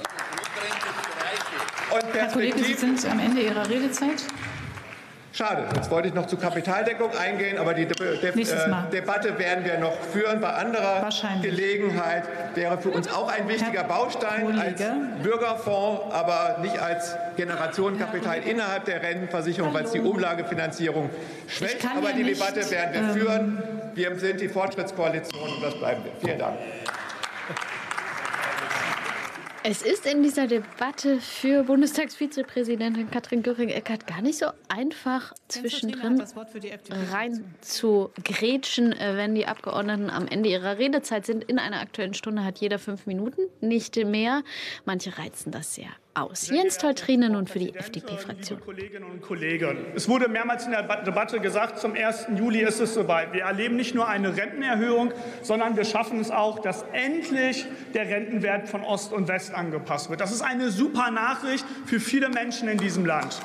Und Herr Kollege, Sie sind am Ende Ihrer Redezeit. Schade. Jetzt wollte ich noch zur Kapitaldeckung eingehen, aber die De De äh, Debatte werden wir noch führen bei anderer Gelegenheit. Wäre für uns auch ein wichtiger Herr Baustein Kollege. als Bürgerfonds, aber nicht als Generationenkapital innerhalb der Rentenversicherung, weil es die Umlagefinanzierung schwächt. Aber die nicht, Debatte werden wir ähm, führen. Wir sind die Fortschrittskoalition und das bleiben wir. Vielen Dank. Es ist in dieser Debatte für Bundestagsvizepräsidentin Katrin Göring-Eckardt gar nicht so einfach, zwischendrin rein zu grätschen, wenn die Abgeordneten am Ende ihrer Redezeit sind. In einer Aktuellen Stunde hat jeder fünf Minuten, nicht mehr. Manche reizen das sehr. aus. Jens Toltrine nun für die F D P-Fraktion. Kolleginnen und Kollegen, es wurde mehrmals in der Debatte gesagt, zum ersten Juli ist es soweit. Wir erleben nicht nur eine Rentenerhöhung, sondern wir schaffen es auch, dass endlich der Rentenwert von Ost und West angepasst wird. Das ist eine super Nachricht für viele Menschen in diesem Land.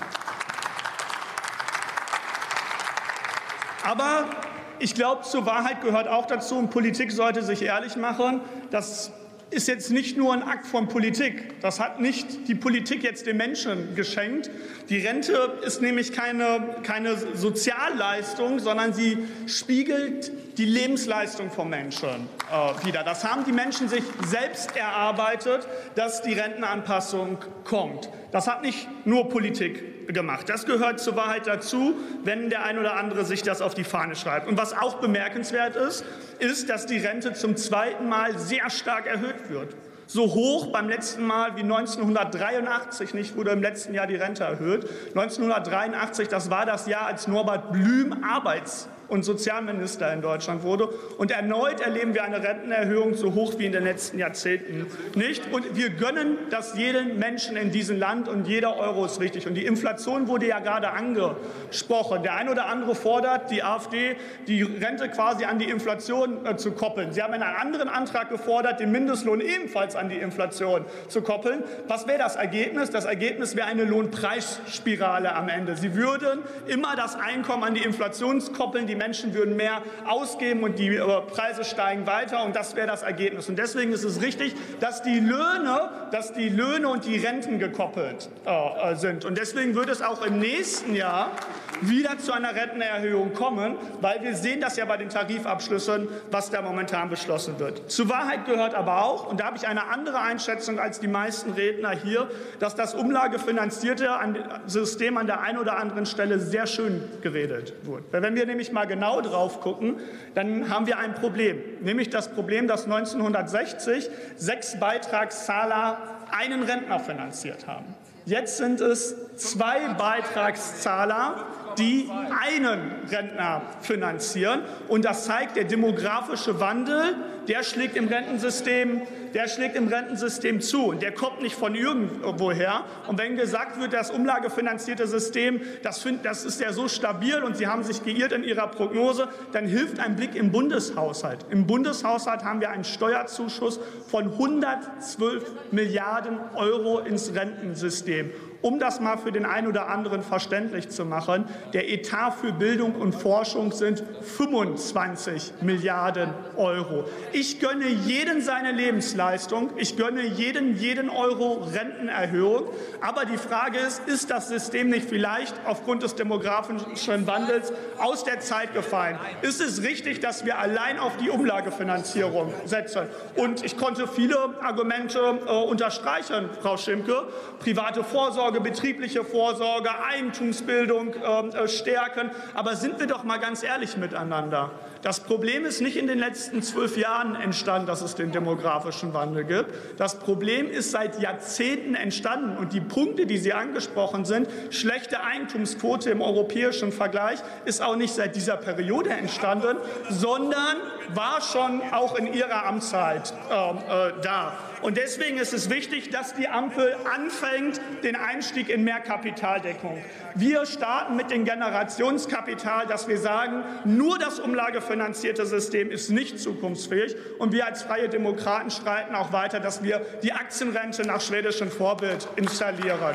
Aber ich glaube, zur Wahrheit gehört auch dazu, und Politik sollte sich ehrlich machen, dass ist jetzt nicht nur ein Akt von Politik. Das hat nicht die Politik jetzt den Menschen geschenkt. Die Rente ist nämlich keine, keine Sozialleistung, sondern sie spiegelt die Lebensleistung von Menschen äh, wider. Das haben die Menschen sich selbst erarbeitet, dass die Rentenanpassung kommt. Das hat nicht nur Politik gemacht. Das gehört zur Wahrheit dazu, wenn der ein oder andere sich das auf die Fahne schreibt. Und was auch bemerkenswert ist, ist, dass die Rente zum zweiten Mal sehr stark erhöht wird. So hoch beim letzten Mal wie neunzehnhundertdreiundachtzig nicht, wurde im letzten Jahr die Rente erhöht. neunzehnhundertdreiundachtzig, das war das Jahr, als Norbert Blüm Arbeits- und Sozialminister in Deutschland wurde. Und erneut erleben wir eine Rentenerhöhung so hoch wie in den letzten Jahrzehnten nicht. Und wir gönnen das jedem Menschen in diesem Land, und jeder Euro ist wichtig. Und die Inflation wurde ja gerade angesprochen. Der eine oder andere fordert, die AfD, die Rente quasi an die Inflation äh, zu koppeln. Sie haben in einem anderen Antrag gefordert, den Mindestlohn ebenfalls an die Inflation zu koppeln. Was wäre das Ergebnis? Das Ergebnis wäre eine Lohnpreisspirale am Ende. Sie würden immer das Einkommen an die Inflation koppeln. Die Menschen würden mehr ausgeben und die Preise steigen weiter, und das wäre das Ergebnis. Und deswegen ist es richtig, dass die Löhne, dass die Löhne und die Renten gekoppelt äh, sind. Und deswegen wird es auch im nächsten Jahr wieder zu einer Rentenerhöhung kommen, weil wir sehen das ja bei den Tarifabschlüssen, was da momentan beschlossen wird. Zur Wahrheit gehört aber auch, und da habe ich eine andere Einschätzung als die meisten Redner hier, dass das umlagefinanzierte System an der einen oder anderen Stelle sehr schön geredet wird. Weil wenn wir nämlich mal genau drauf gucken, dann haben wir ein Problem. Nämlich das Problem, dass neunzehnhundertsechzig sechs Beitragszahler einen Rentner finanziert haben. Jetzt sind es zwei Beitragszahler, die einen Rentner finanzieren. Und das zeigt, der demografische Wandel, der schlägt im Rentensystem, der schlägt im Rentensystem zu. Und der kommt nicht von irgendwoher. Und wenn gesagt wird, das umlagefinanzierte System, das, find, das ist ja so stabil und Sie haben sich geirrt in Ihrer Prognose, dann hilft ein Blick im Bundeshaushalt. Im Bundeshaushalt haben wir einen Steuerzuschuss von hundertzwölf Milliarden Euro ins Rentensystem. Um das mal für den einen oder anderen verständlich zu machen, der Etat für Bildung und Forschung sind fünfundzwanzig Milliarden Euro. Ich gönne jeden seine Lebensleistung, ich gönne jeden jeden Euro Rentenerhöhung. Aber die Frage ist, ist das System nicht vielleicht aufgrund des demografischen Wandels aus der Zeit gefallen? Ist es richtig, dass wir allein auf die Umlagefinanzierung setzen? Und ich konnte viele Argumente äh, unterstreichen, Frau Schimke. Private Vorsorge, betriebliche Vorsorge, Eigentumsbildung äh, stärken. Aber sind wir doch mal ganz ehrlich miteinander. Das Problem ist nicht in den letzten zwölf Jahren entstanden, dass es den demografischen Wandel gibt. Das Problem ist seit Jahrzehnten entstanden. Und die Punkte, die Sie angesprochen sind, schlechte Eigentumsquote im europäischen Vergleich, ist auch nicht seit dieser Periode entstanden, sondern war schon auch in Ihrer Amtszeit äh, äh, da. Und deswegen ist es wichtig, dass die Ampel anfängt, den Einstieg in mehr Kapitaldeckung. Wir starten mit dem Generationskapital, dass wir sagen, nur das umlagefinanzierte System ist nicht zukunftsfähig. Und wir als Freie Demokraten streiten auch weiter, dass wir die Aktienrente nach schwedischem Vorbild installieren.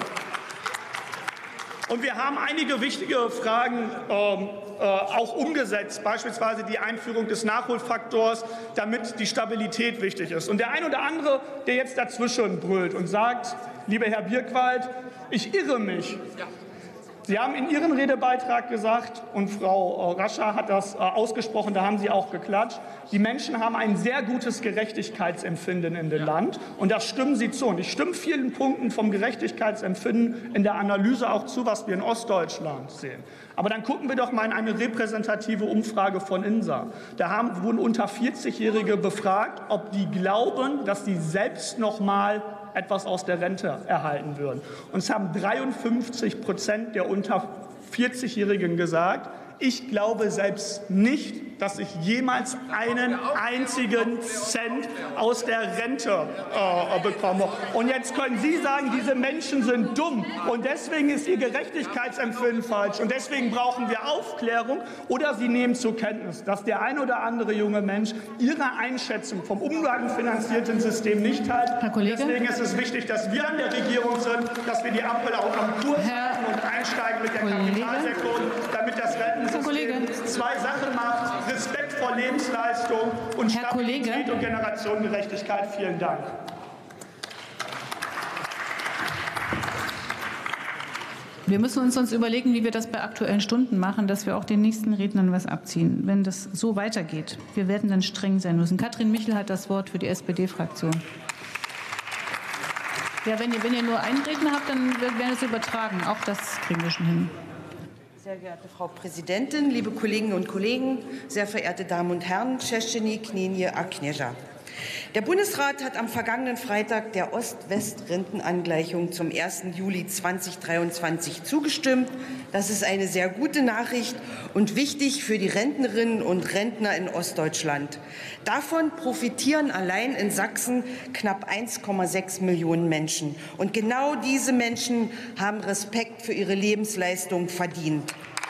Und wir haben einige wichtige Fragen ähm, äh, auch umgesetzt, beispielsweise die Einführung des Nachholfaktors, damit die Stabilität wichtig ist. Und der ein oder andere, der jetzt dazwischen brüllt und sagt, lieber Herr Birkwald, ich irre mich. Sie haben in Ihrem Redebeitrag gesagt, und Frau Rascher hat das ausgesprochen, da haben Sie auch geklatscht, die Menschen haben ein sehr gutes Gerechtigkeitsempfinden in dem Land. Und das stimmen Sie zu. Und ich stimme vielen Punkten vom Gerechtigkeitsempfinden in der Analyse auch zu, was wir in Ostdeutschland sehen. Aber dann gucken wir doch mal in eine repräsentative Umfrage von I N S A. Da haben, wurden unter vierzig-Jährige befragt, ob die glauben, dass sie selbst noch mal etwas aus der Rente erhalten würden. Und es haben dreiundfünfzig Prozent der unter vierzig-Jährigen gesagt, ich glaube selbst nicht, dass ich jemals einen einzigen Cent aus der Rente äh, bekomme. Und jetzt können Sie sagen, diese Menschen sind dumm und deswegen ist ihr Gerechtigkeitsempfinden falsch und deswegen brauchen wir Aufklärung, oder Sie nehmen zur Kenntnis, dass der ein oder andere junge Mensch Ihre Einschätzung vom umlagenfinanzierten System nicht teilt. Herr Kollege? Deswegen ist es wichtig, dass wir an der Regierung sind, dass wir die Ampel auch am Kurs halten und einsteigen mit der Kapitalsektion, damit das Rentensystem zwei Sachen macht: Respekt vor Lebensleistung und Stabilität und Generationengerechtigkeit. Vielen Dank. Wir müssen uns sonst überlegen, wie wir das bei Aktuellen Stunden machen, dass wir auch den nächsten Rednern was abziehen, wenn das so weitergeht. Wir werden dann streng sein müssen. Katrin Michel hat das Wort für die S P D-Fraktion. Ja, wenn ihr, wenn ihr nur einen Redner habt, dann werden wir das übertragen. Auch das kriegen wir schon hin. Sehr geehrte Frau Präsidentin, liebe Kolleginnen und Kollegen, sehr verehrte Damen und Herren, Tschetscheni Knenje Akneja. Der Bundesrat hat am vergangenen Freitag der Ost-West-Rentenangleichung zum ersten Juli zweitausenddreiundzwanzig zugestimmt. Das ist eine sehr gute Nachricht und wichtig für die Rentnerinnen und Rentner in Ostdeutschland. Davon profitieren allein in Sachsen knapp eins Komma sechs Millionen Menschen. Und genau diese Menschen haben Respekt für ihre Lebensleistung verdient.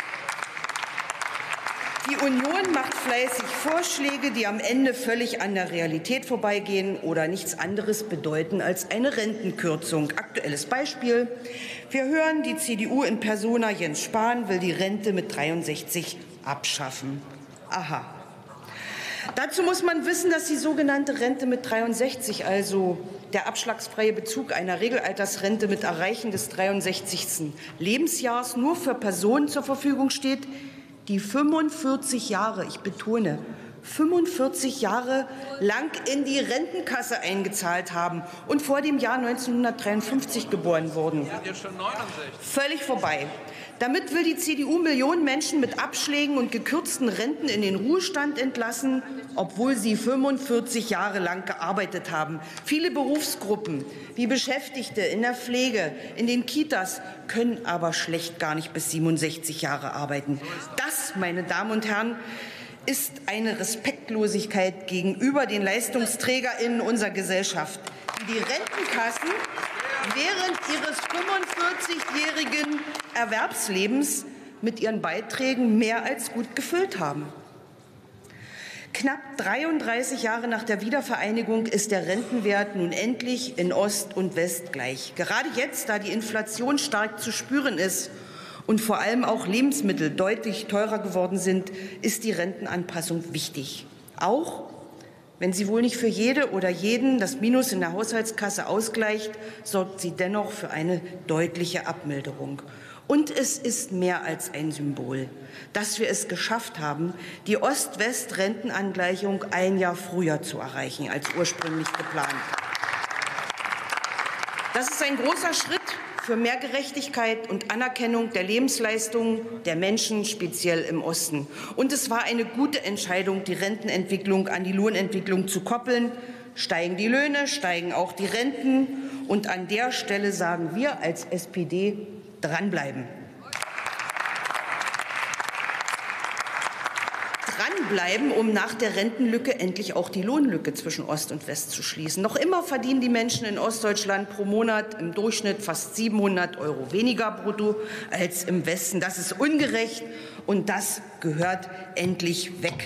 Die Union macht fleißig Vorschläge, die am Ende völlig an der Realität vorbeigehen oder nichts anderes bedeuten als eine Rentenkürzung. Aktuelles Beispiel: Wir hören, die C D U in Persona Jens Spahn will die Rente mit dreiundsechzig abschaffen. Aha. Dazu muss man wissen, dass die sogenannte Rente mit dreiundsechzig, also der abschlagsfreie Bezug einer Regelaltersrente mit Erreichen des dreiundsechzigsten Lebensjahres, nur für Personen zur Verfügung steht, die fünfundvierzig Jahre, ich betone, fünfundvierzig Jahre lang in die Rentenkasse eingezahlt haben und vor dem Jahr neunzehnhundertdreiundfünfzig geboren wurden. Völlig vorbei. Damit will die C D U Millionen Menschen mit Abschlägen und gekürzten Renten in den Ruhestand entlassen, obwohl sie fünfundvierzig Jahre lang gearbeitet haben. Viele Berufsgruppen wie Beschäftigte in der Pflege, in den Kitas können aber schlecht gar nicht bis siebenundsechzig Jahre arbeiten. Das, meine Damen und Herren, ist eine Respektlosigkeit gegenüber den LeistungsträgerInnen unserer Gesellschaft, die die Rentenkassen während ihres fünfundvierzigjährigen Erwerbslebens mit ihren Beiträgen mehr als gut gefüllt haben. Knapp dreiunddreißig Jahre nach der Wiedervereinigung ist der Rentenwert nun endlich in Ost und West gleich. Gerade jetzt, da die Inflation stark zu spüren ist und vor allem auch Lebensmittel deutlich teurer geworden sind, ist die Rentenanpassung wichtig. Auch wenn sie wohl nicht für jede oder jeden das Minus in der Haushaltskasse ausgleicht, sorgt sie dennoch für eine deutliche Abmilderung. Und es ist mehr als ein Symbol, dass wir es geschafft haben, die Ost-West-Rentenangleichung ein Jahr früher zu erreichen als ursprünglich geplant. Das ist ein großer Schritt für mehr Gerechtigkeit und Anerkennung der Lebensleistungen der Menschen, speziell im Osten. Und es war eine gute Entscheidung, die Rentenentwicklung an die Lohnentwicklung zu koppeln. Steigen die Löhne, steigen auch die Renten. Und an der Stelle sagen wir als S P D: dranbleiben. Dranbleiben, um nach der Rentenlücke endlich auch die Lohnlücke zwischen Ost und West zu schließen. Noch immer verdienen die Menschen in Ostdeutschland pro Monat im Durchschnitt fast siebenhundert Euro weniger brutto als im Westen. Das ist ungerecht und das gehört endlich weg.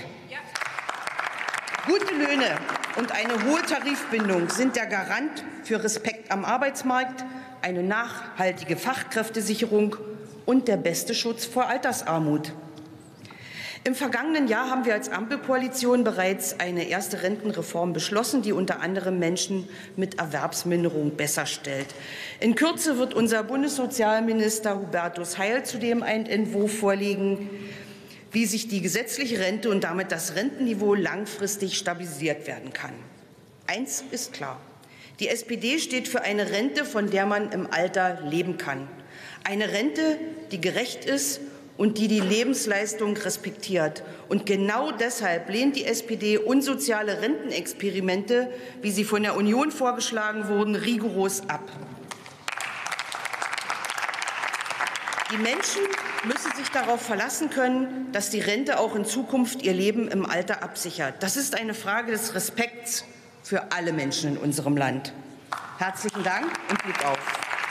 Gute Löhne und eine hohe Tarifbindung sind der Garant für Respekt am Arbeitsmarkt, eine nachhaltige Fachkräftesicherung und der beste Schutz vor Altersarmut. Im vergangenen Jahr haben wir als Ampelkoalition bereits eine erste Rentenreform beschlossen, die unter anderem Menschen mit Erwerbsminderung besser stellt. In Kürze wird unser Bundessozialminister Hubertus Heil zudem einen Entwurf vorlegen, wie sich die gesetzliche Rente und damit das Rentenniveau langfristig stabilisiert werden kann. Eins ist klar: Die S P D steht für eine Rente, von der man im Alter leben kann. Eine Rente, die gerecht ist und die die Lebensleistung respektiert. Und genau deshalb lehnt die S P D unsoziale Rentenexperimente, wie sie von der Union vorgeschlagen wurden, rigoros ab. Die Menschen müssen sich darauf verlassen können, dass die Rente auch in Zukunft ihr Leben im Alter absichert. Das ist eine Frage des Respekts für alle Menschen in unserem Land. Herzlichen Dank und Glück auf.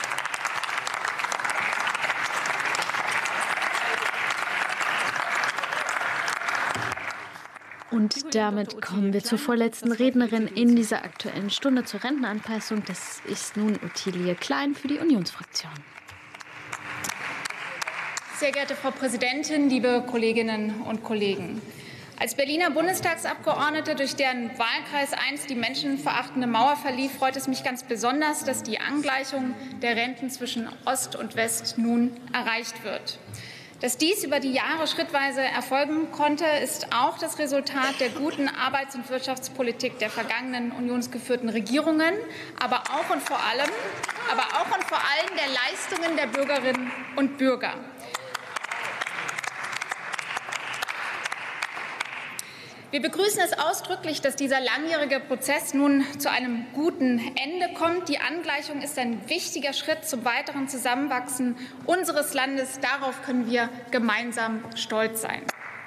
Und damit kommen wir zur vorletzten Rednerin in dieser Aktuellen Stunde zur Rentenanpassung. Das ist nun Ottilie Klein für die Unionsfraktion. Sehr geehrte Frau Präsidentin, liebe Kolleginnen und Kollegen! Als Berliner Bundestagsabgeordnete, durch deren Wahlkreis einst die menschenverachtende Mauer verlief, freut es mich ganz besonders, dass die Angleichung der Renten zwischen Ost und West nun erreicht wird. Dass dies über die Jahre schrittweise erfolgen konnte, ist auch das Resultat der guten Arbeits- und Wirtschaftspolitik der vergangenen unionsgeführten Regierungen, aber auch und vor allem, aber auch und vor allem der Leistungen der Bürgerinnen und Bürger. Wir begrüßen es ausdrücklich, dass dieser langjährige Prozess nun zu einem guten Ende kommt. Die Angleichung ist ein wichtiger Schritt zum weiteren Zusammenwachsen unseres Landes. Darauf können wir gemeinsam stolz sein.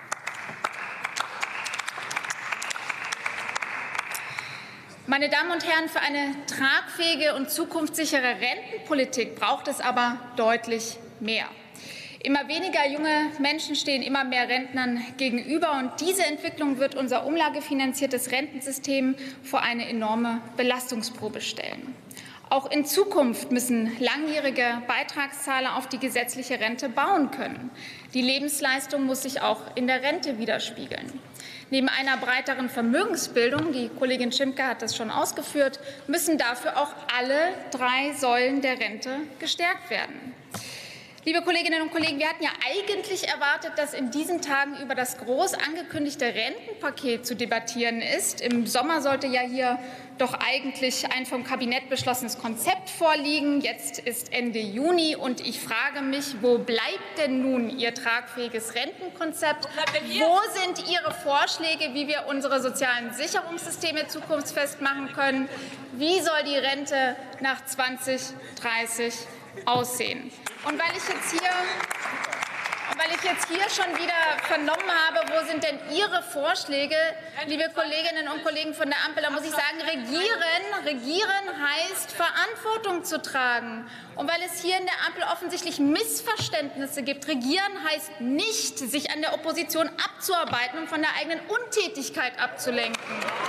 Meine Damen und Herren, für eine tragfähige und zukunftssichere Rentenpolitik braucht es aber deutlich mehr. Immer weniger junge Menschen stehen immer mehr Rentnern gegenüber, und diese Entwicklung wird unser umlagefinanziertes Rentensystem vor eine enorme Belastungsprobe stellen. Auch in Zukunft müssen langjährige Beitragszahler auf die gesetzliche Rente bauen können. Die Lebensleistung muss sich auch in der Rente widerspiegeln. Neben einer breiteren Vermögensbildung, die Kollegin Schimke hat das schon ausgeführt, müssen dafür auch alle drei Säulen der Rente gestärkt werden. Liebe Kolleginnen und Kollegen, wir hatten ja eigentlich erwartet, dass in diesen Tagen über das groß angekündigte Rentenpaket zu debattieren ist. Im Sommer sollte ja hier doch eigentlich ein vom Kabinett beschlossenes Konzept vorliegen. Jetzt ist Ende Juni, und ich frage mich, wo bleibt denn nun Ihr tragfähiges Rentenkonzept? Wo sind Ihre Vorschläge, wie wir unsere sozialen Sicherungssysteme zukunftsfest machen können? Wie soll die Rente nach zwanzig dreißig aussehen? Und weil ich jetzt hier, weil ich jetzt hier schon wieder vernommen habe, wo sind denn Ihre Vorschläge, liebe Kolleginnen und Kollegen von der Ampel, da muss ich sagen, regieren, regieren heißt, Verantwortung zu tragen. Und weil es hier in der Ampel offensichtlich Missverständnisse gibt, regieren heißt nicht, sich an der Opposition abzuarbeiten und von der eigenen Untätigkeit abzulenken.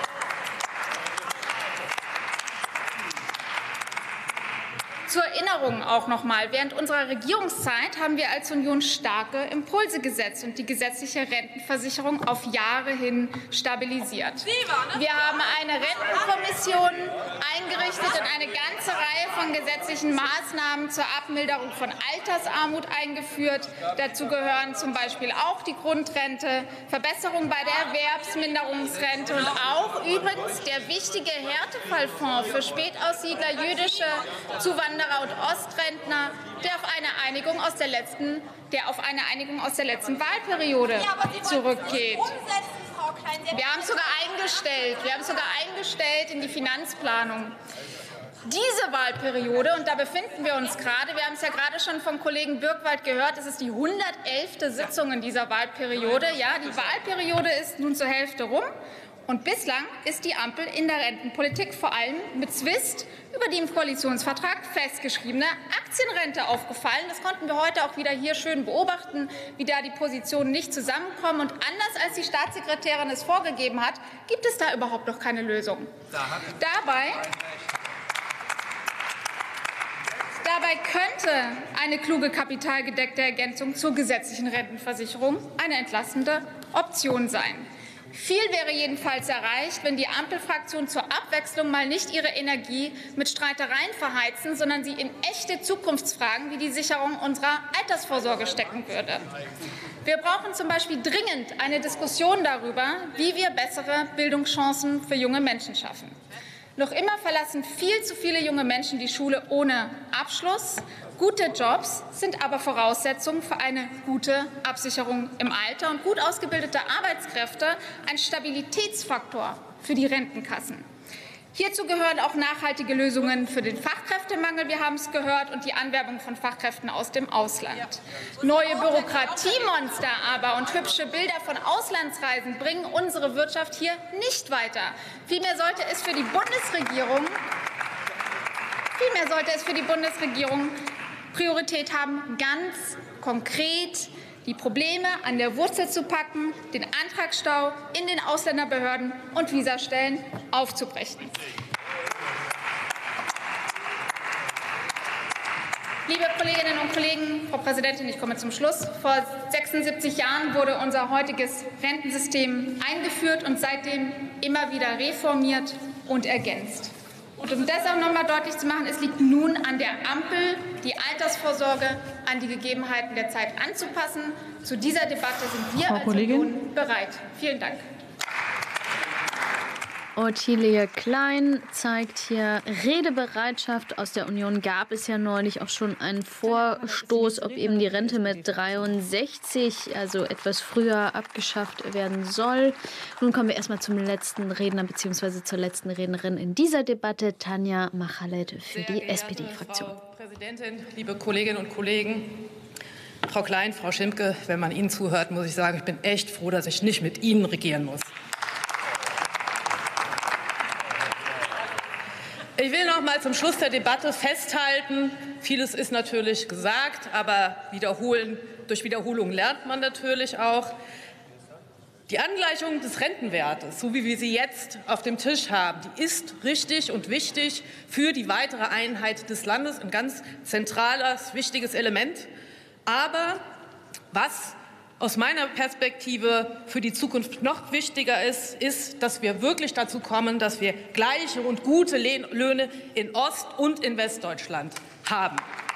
Zur Erinnerung auch noch mal: Während unserer Regierungszeit haben wir als Union starke Impulse gesetzt und die gesetzliche Rentenversicherung auf Jahre hin stabilisiert. Wir haben eine Rentenkommission eingerichtet und eine ganze Reihe von gesetzlichen Maßnahmen zur Abmilderung von Altersarmut eingeführt. Dazu gehören zum Beispiel auch die Grundrente, Verbesserung bei der Erwerbsminderungsrente und auch übrigens der wichtige Härtefallfonds für Spätaussiedler, jüdische Zuwanderer und Ostrentner, der auf eine Einigung aus der letzten, der auf eine Einigung aus der letzten Wahlperiode zurückgeht. Wir haben es sogar eingestellt. Wir haben es sogar eingestellt in die Finanzplanung. Diese Wahlperiode, und da befinden wir uns gerade, wir haben es ja gerade schon vom Kollegen Birkwald gehört, es ist die hundertelfte Sitzung in dieser Wahlperiode. Ja, die Wahlperiode ist nun zur Hälfte rum. Und bislang ist die Ampel in der Rentenpolitik vor allem mit Zwist über die im Koalitionsvertrag festgeschriebene Aktienrente aufgefallen. Das konnten wir heute auch wieder hier schön beobachten, wie da die Positionen nicht zusammenkommen. Und anders als die Staatssekretärin es vorgegeben hat, gibt es da überhaupt noch keine Lösung. Dabei, dabei könnte eine kluge kapitalgedeckte Ergänzung zur gesetzlichen Rentenversicherung eine entlastende Option sein. Viel wäre jedenfalls erreicht, wenn die Ampelfraktion zur Abwechslung mal nicht ihre Energie mit Streitereien verheizen, sondern sie in echte Zukunftsfragen wie die Sicherung unserer Altersvorsorge stecken würde. Wir brauchen zum Beispiel dringend eine Diskussion darüber, wie wir bessere Bildungschancen für junge Menschen schaffen. Noch immer verlassen viel zu viele junge Menschen die Schule ohne Abschluss. Gute Jobs sind aber Voraussetzung für eine gute Absicherung im Alter und gut ausgebildete Arbeitskräfte ein Stabilitätsfaktor für die Rentenkassen. Hierzu gehören auch nachhaltige Lösungen für den Fachkräftemangel, wir haben es gehört, und die Anwerbung von Fachkräften aus dem Ausland. Neue Bürokratiemonster aber und hübsche Bilder von Auslandsreisen bringen unsere Wirtschaft hier nicht weiter. Vielmehr sollte es für die Bundesregierung, vielmehr sollte es für die Bundesregierung Priorität haben, ganz konkret die Probleme an der Wurzel zu packen, den Antragsstau in den Ausländerbehörden und Visastellen aufzubrechen. Liebe Kolleginnen und Kollegen, Frau Präsidentin, ich komme zum Schluss. Vor sechsundsiebzig Jahren wurde unser heutiges Rentensystem eingeführt und seitdem immer wieder reformiert und ergänzt. Und um das auch noch einmal deutlich zu machen, es liegt nun an der Ampel, die Altersvorsorge an die Gegebenheiten der Zeit anzupassen. Zu dieser Debatte sind wir Frau als Kollegin. Union bereit. Vielen Dank. Ottilie Klein zeigt hier Redebereitschaft. Aus der Union gab es ja neulich auch schon einen Vorstoß, ob eben die Rente mit dreiundsechzig, also etwas früher, abgeschafft werden soll. Nun kommen wir erstmal zum letzten Redner bzw. zur letzten Rednerin in dieser Debatte, Tanja Machalet für die S P D-Fraktion. Frau Präsidentin, liebe Kolleginnen und Kollegen! Frau Klein, Frau Schimke, wenn man Ihnen zuhört, muss ich sagen, ich bin echt froh, dass ich nicht mit Ihnen regieren muss. Ich will noch mal zum Schluss der Debatte festhalten, vieles ist natürlich gesagt, aber wiederholen, durch Wiederholung lernt man natürlich auch. Die Angleichung des Rentenwertes, so wie wir sie jetzt auf dem Tisch haben, die ist richtig und wichtig für die weitere Einheit des Landes, ein ganz zentrales, wichtiges Element. Aber was aus meiner Perspektive für die Zukunft noch wichtiger ist, ist, dass wir wirklich dazu kommen, dass wir gleiche und gute Löhne in Ost- und in Westdeutschland haben.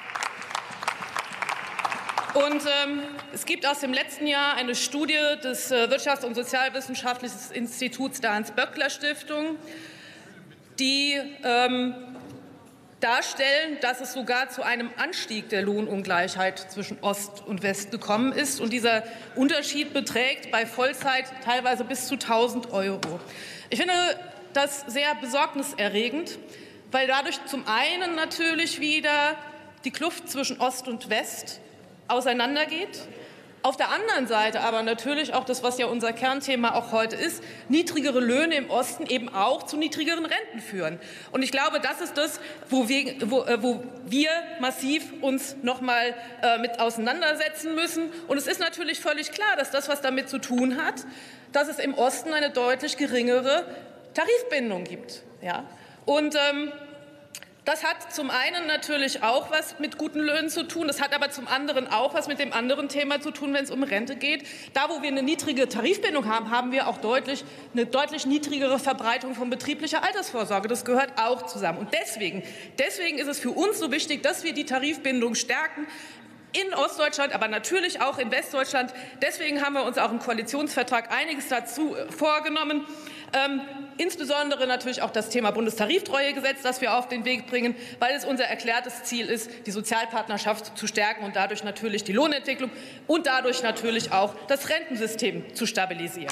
Und ähm, es gibt aus dem letzten Jahr eine Studie des äh, Wirtschafts- und Sozialwissenschaftlichen Instituts der Hans-Böckler-Stiftung, die ähm, darstellen, dass es sogar zu einem Anstieg der Lohnungleichheit zwischen Ost und West gekommen ist. Und dieser Unterschied beträgt bei Vollzeit teilweise bis zu tausend Euro. Ich finde das sehr besorgniserregend, weil dadurch zum einen natürlich wieder die Kluft zwischen Ost und West auseinandergeht. Auf der anderen Seite aber natürlich auch das, was ja unser Kernthema auch heute ist, niedrigere Löhne im Osten eben auch zu niedrigeren Renten führen. Und ich glaube, das ist das, wo wir, wo, wo wir massiv uns noch mal äh, mit auseinandersetzen müssen. Und es ist natürlich völlig klar, dass das, was damit zu tun hat, dass es im Osten eine deutlich geringere Tarifbindung gibt. Ja? Und ähm, das hat zum einen natürlich auch was mit guten Löhnen zu tun. Das hat aber zum anderen auch was mit dem anderen Thema zu tun, wenn es um Rente geht. Da, wo wir eine niedrige Tarifbindung haben, haben wir auch deutlich, eine deutlich niedrigere Verbreitung von betrieblicher Altersvorsorge. Das gehört auch zusammen. Und deswegen, deswegen ist es für uns so wichtig, dass wir die Tarifbindung stärken. In Ostdeutschland, aber natürlich auch in Westdeutschland. Deswegen haben wir uns auch im Koalitionsvertrag einiges dazu vorgenommen. Ähm, insbesondere natürlich auch das Thema Bundestariftreuegesetz, das wir auf den Weg bringen, weil es unser erklärtes Ziel ist, die Sozialpartnerschaft zu stärken und dadurch natürlich die Lohnentwicklung und dadurch natürlich auch das Rentensystem zu stabilisieren.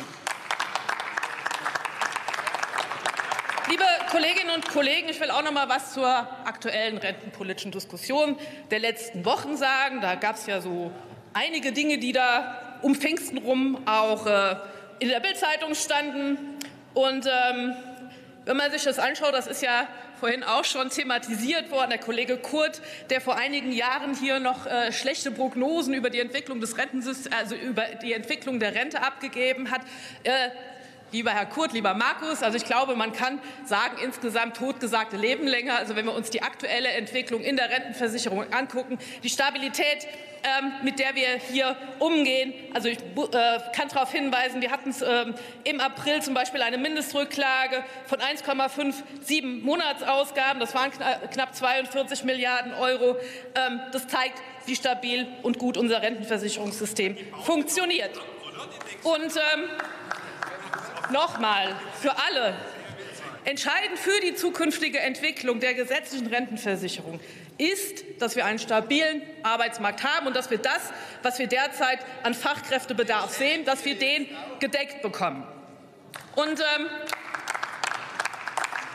Liebe Kolleginnen und Kollegen, ich will auch noch mal was zur aktuellen rentenpolitischen Diskussion der letzten Wochen sagen. Da gab es ja so einige Dinge, die da um Pfingsten rum auch äh, in der Bild-Zeitung standen. Und ähm, wenn man sich das anschaut, das ist ja vorhin auch schon thematisiert worden, der Kollege Kurt, der vor einigen Jahren hier noch äh, schlechte Prognosen über die Entwicklung des Rentensystems, also über die Entwicklung der Rente abgegeben hat. Äh, Lieber Herr Kurt, lieber Markus, also ich glaube, man kann sagen, insgesamt totgesagte leben länger. Also wenn wir uns die aktuelle Entwicklung in der Rentenversicherung angucken, die Stabilität, ähm, mit der wir hier umgehen. Also ich äh, kann darauf hinweisen, wir hatten ähm, im April zum Beispiel eine Mindestrücklage von eins Komma siebenundfünfzig Monatsausgaben. Das waren kna knapp zweiundvierzig Milliarden Euro. Ähm, das zeigt, wie stabil und gut unser Rentenversicherungssystem funktioniert. Und ähm, nochmal, für alle, entscheidend für die zukünftige Entwicklung der gesetzlichen Rentenversicherung ist, dass wir einen stabilen Arbeitsmarkt haben und dass wir das, was wir derzeit an Fachkräftebedarf sehen, dass wir den gedeckt bekommen. Und ähm,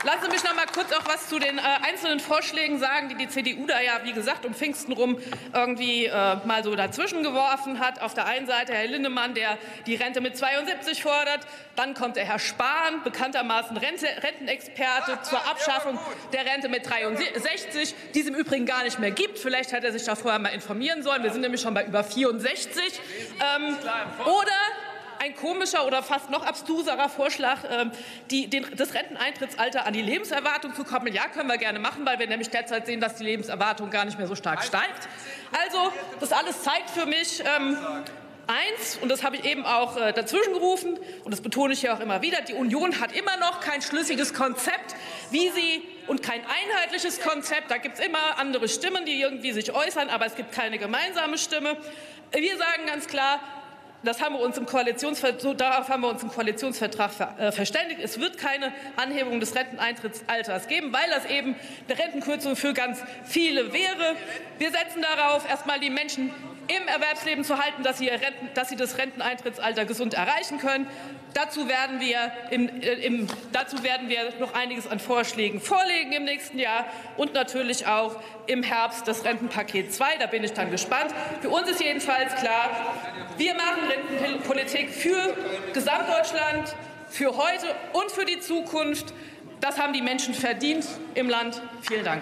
Lassen Sie mich noch mal kurz auch was zu den äh, einzelnen Vorschlägen sagen, die die C D U da ja, wie gesagt, um Pfingsten rum irgendwie äh, mal so dazwischen geworfen hat. Auf der einen Seite Herr Linnemann, der die Rente mit zweiundsiebzig fordert. Dann kommt der Herr Spahn, bekanntermaßen Rente, Rentenexperte, zur Abschaffung der Rente mit dreiundsechzig, die es im Übrigen gar nicht mehr gibt. Vielleicht hätte er sich da vorher mal informieren sollen. Wir sind nämlich schon bei über vierundsechzig. Ähm, oder ein komischer oder fast noch abstruserer Vorschlag, die, den, das Renteneintrittsalter an die Lebenserwartung zu koppeln. Ja, können wir gerne machen, weil wir nämlich derzeit sehen, dass die Lebenserwartung gar nicht mehr so stark steigt. Also, das alles zeigt für mich ähm, eins, und das habe ich eben auch äh, dazwischen gerufen, und das betone ich ja auch immer wieder, die Union hat immer noch kein schlüssiges Konzept, wie sie und kein einheitliches Konzept. Da gibt es immer andere Stimmen, die irgendwie sich äußern, aber es gibt keine gemeinsame Stimme. Wir sagen ganz klar, Das haben wir uns im Koalitionsvertrag, so darauf haben wir uns im Koalitionsvertrag ver, äh, verständigt. Es wird keine Anhebung des Renteneintrittsalters geben, weil das eben eine Rentenkürzung für ganz viele wäre. Wir setzen darauf, erstmal die Menschen im Erwerbsleben zu halten, dass sie, Renten, dass sie das Renteneintrittsalter gesund erreichen können. Dazu werden, wir im, äh, im, dazu werden wir noch einiges an Vorschlägen vorlegen im nächsten Jahr und natürlich auch im Herbst das Rentenpaket zwei. Da bin ich dann gespannt. Für uns ist jedenfalls klar, wir machen Rentenpolitik für Gesamtdeutschland, für heute und für die Zukunft. Das haben die Menschen verdient im Land. Vielen Dank.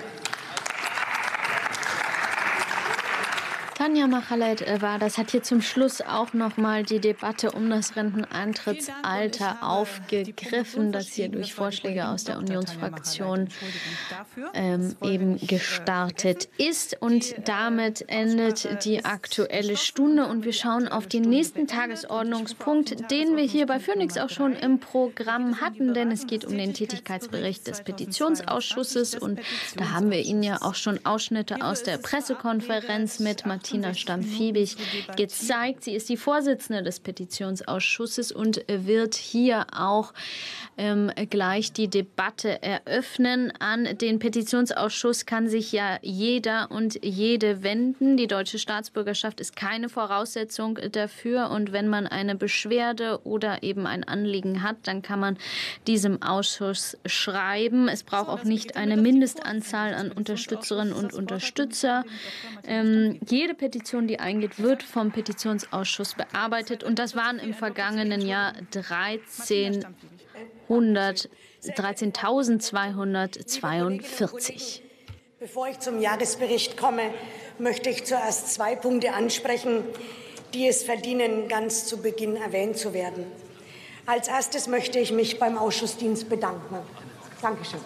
Tanja Machaleit war das, hat hier zum Schluss auch noch mal die Debatte um das Renteneintrittsalter aufgegriffen, das hier durch Vorschläge aus der Unionsfraktion ähm, eben gestartet ist. Und damit endet die Aktuelle Stunde und wir schauen auf den nächsten Tagesordnungspunkt, den wir hier bei Phoenix auch schon im Programm hatten, denn es geht um den Tätigkeitsbericht des Petitionsausschusses und da haben wir Ihnen ja auch schon Ausschnitte aus der Pressekonferenz mit Martina Stamm-Fiebig gezeigt. Sie ist die Vorsitzende des Petitionsausschusses und wird hier auch ähm, gleich die Debatte eröffnen. An den Petitionsausschuss kann sich ja jeder und jede wenden. Die deutsche Staatsbürgerschaft ist keine Voraussetzung dafür. Und wenn man eine Beschwerde oder eben ein Anliegen hat, dann kann man diesem Ausschuss schreiben. Es braucht auch nicht eine Mindestanzahl an Unterstützerinnen und Unterstützer. Ähm, jede Petition, die eingeht, wird vom Petitionsausschuss bearbeitet. Und das waren im vergangenen Jahr dreizehntausendzweihundertzweiundvierzig. Bevor ich zum Jahresbericht komme, möchte ich zuerst zwei Punkte ansprechen, die es verdienen, ganz zu Beginn erwähnt zu werden. Als erstes möchte ich mich beim Ausschussdienst bedanken. Dankeschön.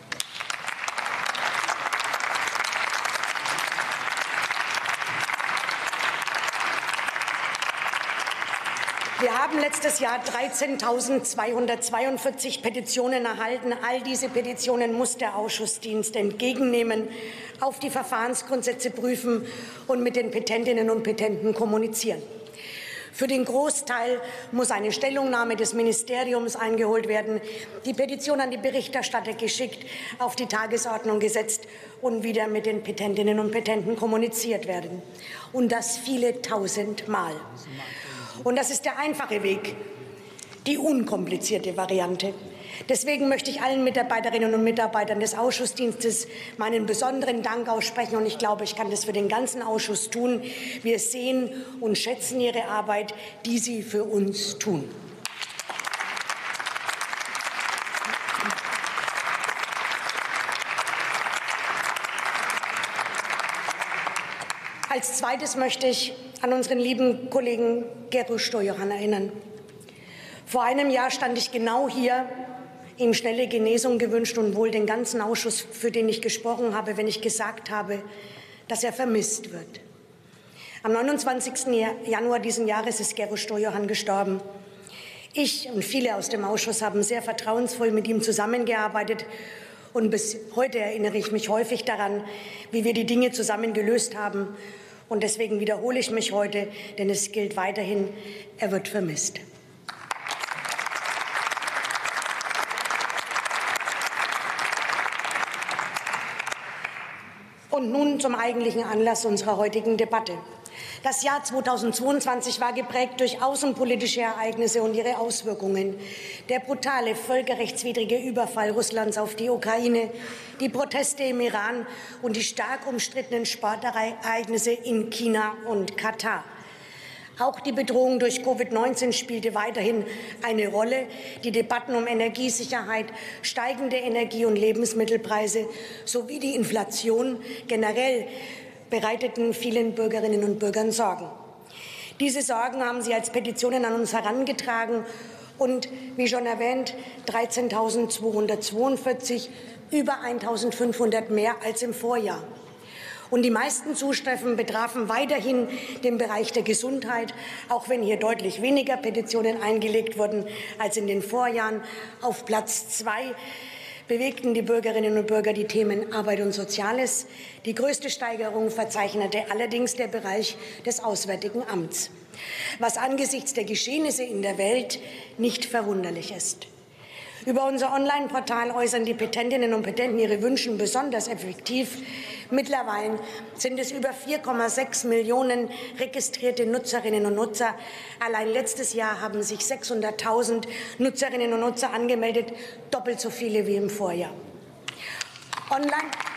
Wir haben letztes Jahr dreizehntausendzweihundertzweiundvierzig Petitionen erhalten. All diese Petitionen muss der Ausschussdienst entgegennehmen, auf die Verfahrensgrundsätze prüfen und mit den Petentinnen und Petenten kommunizieren. Für den Großteil muss eine Stellungnahme des Ministeriums eingeholt werden, die Petition an die Berichterstatter geschickt, auf die Tagesordnung gesetzt und wieder mit den Petentinnen und Petenten kommuniziert werden. Und das viele tausend Mal. Und das ist der einfache Weg, die unkomplizierte Variante. Deswegen möchte ich allen Mitarbeiterinnen und Mitarbeitern des Ausschussdienstes meinen besonderen Dank aussprechen. Und ich glaube, ich kann das für den ganzen Ausschuss tun. Wir sehen und schätzen Ihre Arbeit, die Sie für uns tun. Als Zweites möchte ich an unseren lieben Kollegen Gero Stojohan erinnern. Vor einem Jahr stand ich genau hier, ihm schnelle Genesung gewünscht und wohl den ganzen Ausschuss, für den ich gesprochen habe, wenn ich gesagt habe, dass er vermisst wird. Am neunundzwanzigsten Januar diesen Jahres ist Gero Stojohan gestorben. Ich und viele aus dem Ausschuss haben sehr vertrauensvoll mit ihm zusammengearbeitet. Und bis heute erinnere ich mich häufig daran, wie wir die Dinge zusammen gelöst haben. Und deswegen wiederhole ich mich heute, denn es gilt weiterhin, er wird vermisst. Und nun zum eigentlichen Anlass unserer heutigen Debatte. Das Jahr zweitausendzweiundzwanzig war geprägt durch außenpolitische Ereignisse und ihre Auswirkungen. Der brutale, völkerrechtswidrige Überfall Russlands auf die Ukraine, die Proteste im Iran und die stark umstrittenen Sportereignisse in China und Katar. Auch die Bedrohung durch Covid neunzehn spielte weiterhin eine Rolle. Die Debatten um Energiesicherheit, steigende Energie- und Lebensmittelpreise sowie die Inflation generell bereiteten vielen Bürgerinnen und Bürgern Sorgen. Diese Sorgen haben sie als Petitionen an uns herangetragen und, wie schon erwähnt, dreizehntausendzweihundertzweiundvierzig, über eintausendfünfhundert mehr als im Vorjahr. Und die meisten Zuschriften betrafen weiterhin den Bereich der Gesundheit, auch wenn hier deutlich weniger Petitionen eingelegt wurden als in den Vorjahren. Auf Platz zwei bewegten die Bürgerinnen und Bürger die Themen Arbeit und Soziales. Die größte Steigerung verzeichnete allerdings der Bereich des Auswärtigen Amts, was angesichts der Geschehnisse in der Welt nicht verwunderlich ist. Über unser Online-Portal äußern die Petentinnen und Petenten ihre Wünsche besonders effektiv. Mittlerweile sind es über vier Komma sechs Millionen registrierte Nutzerinnen und Nutzer. Allein letztes Jahr haben sich sechshunderttausend Nutzerinnen und Nutzer angemeldet, doppelt so viele wie im Vorjahr. Online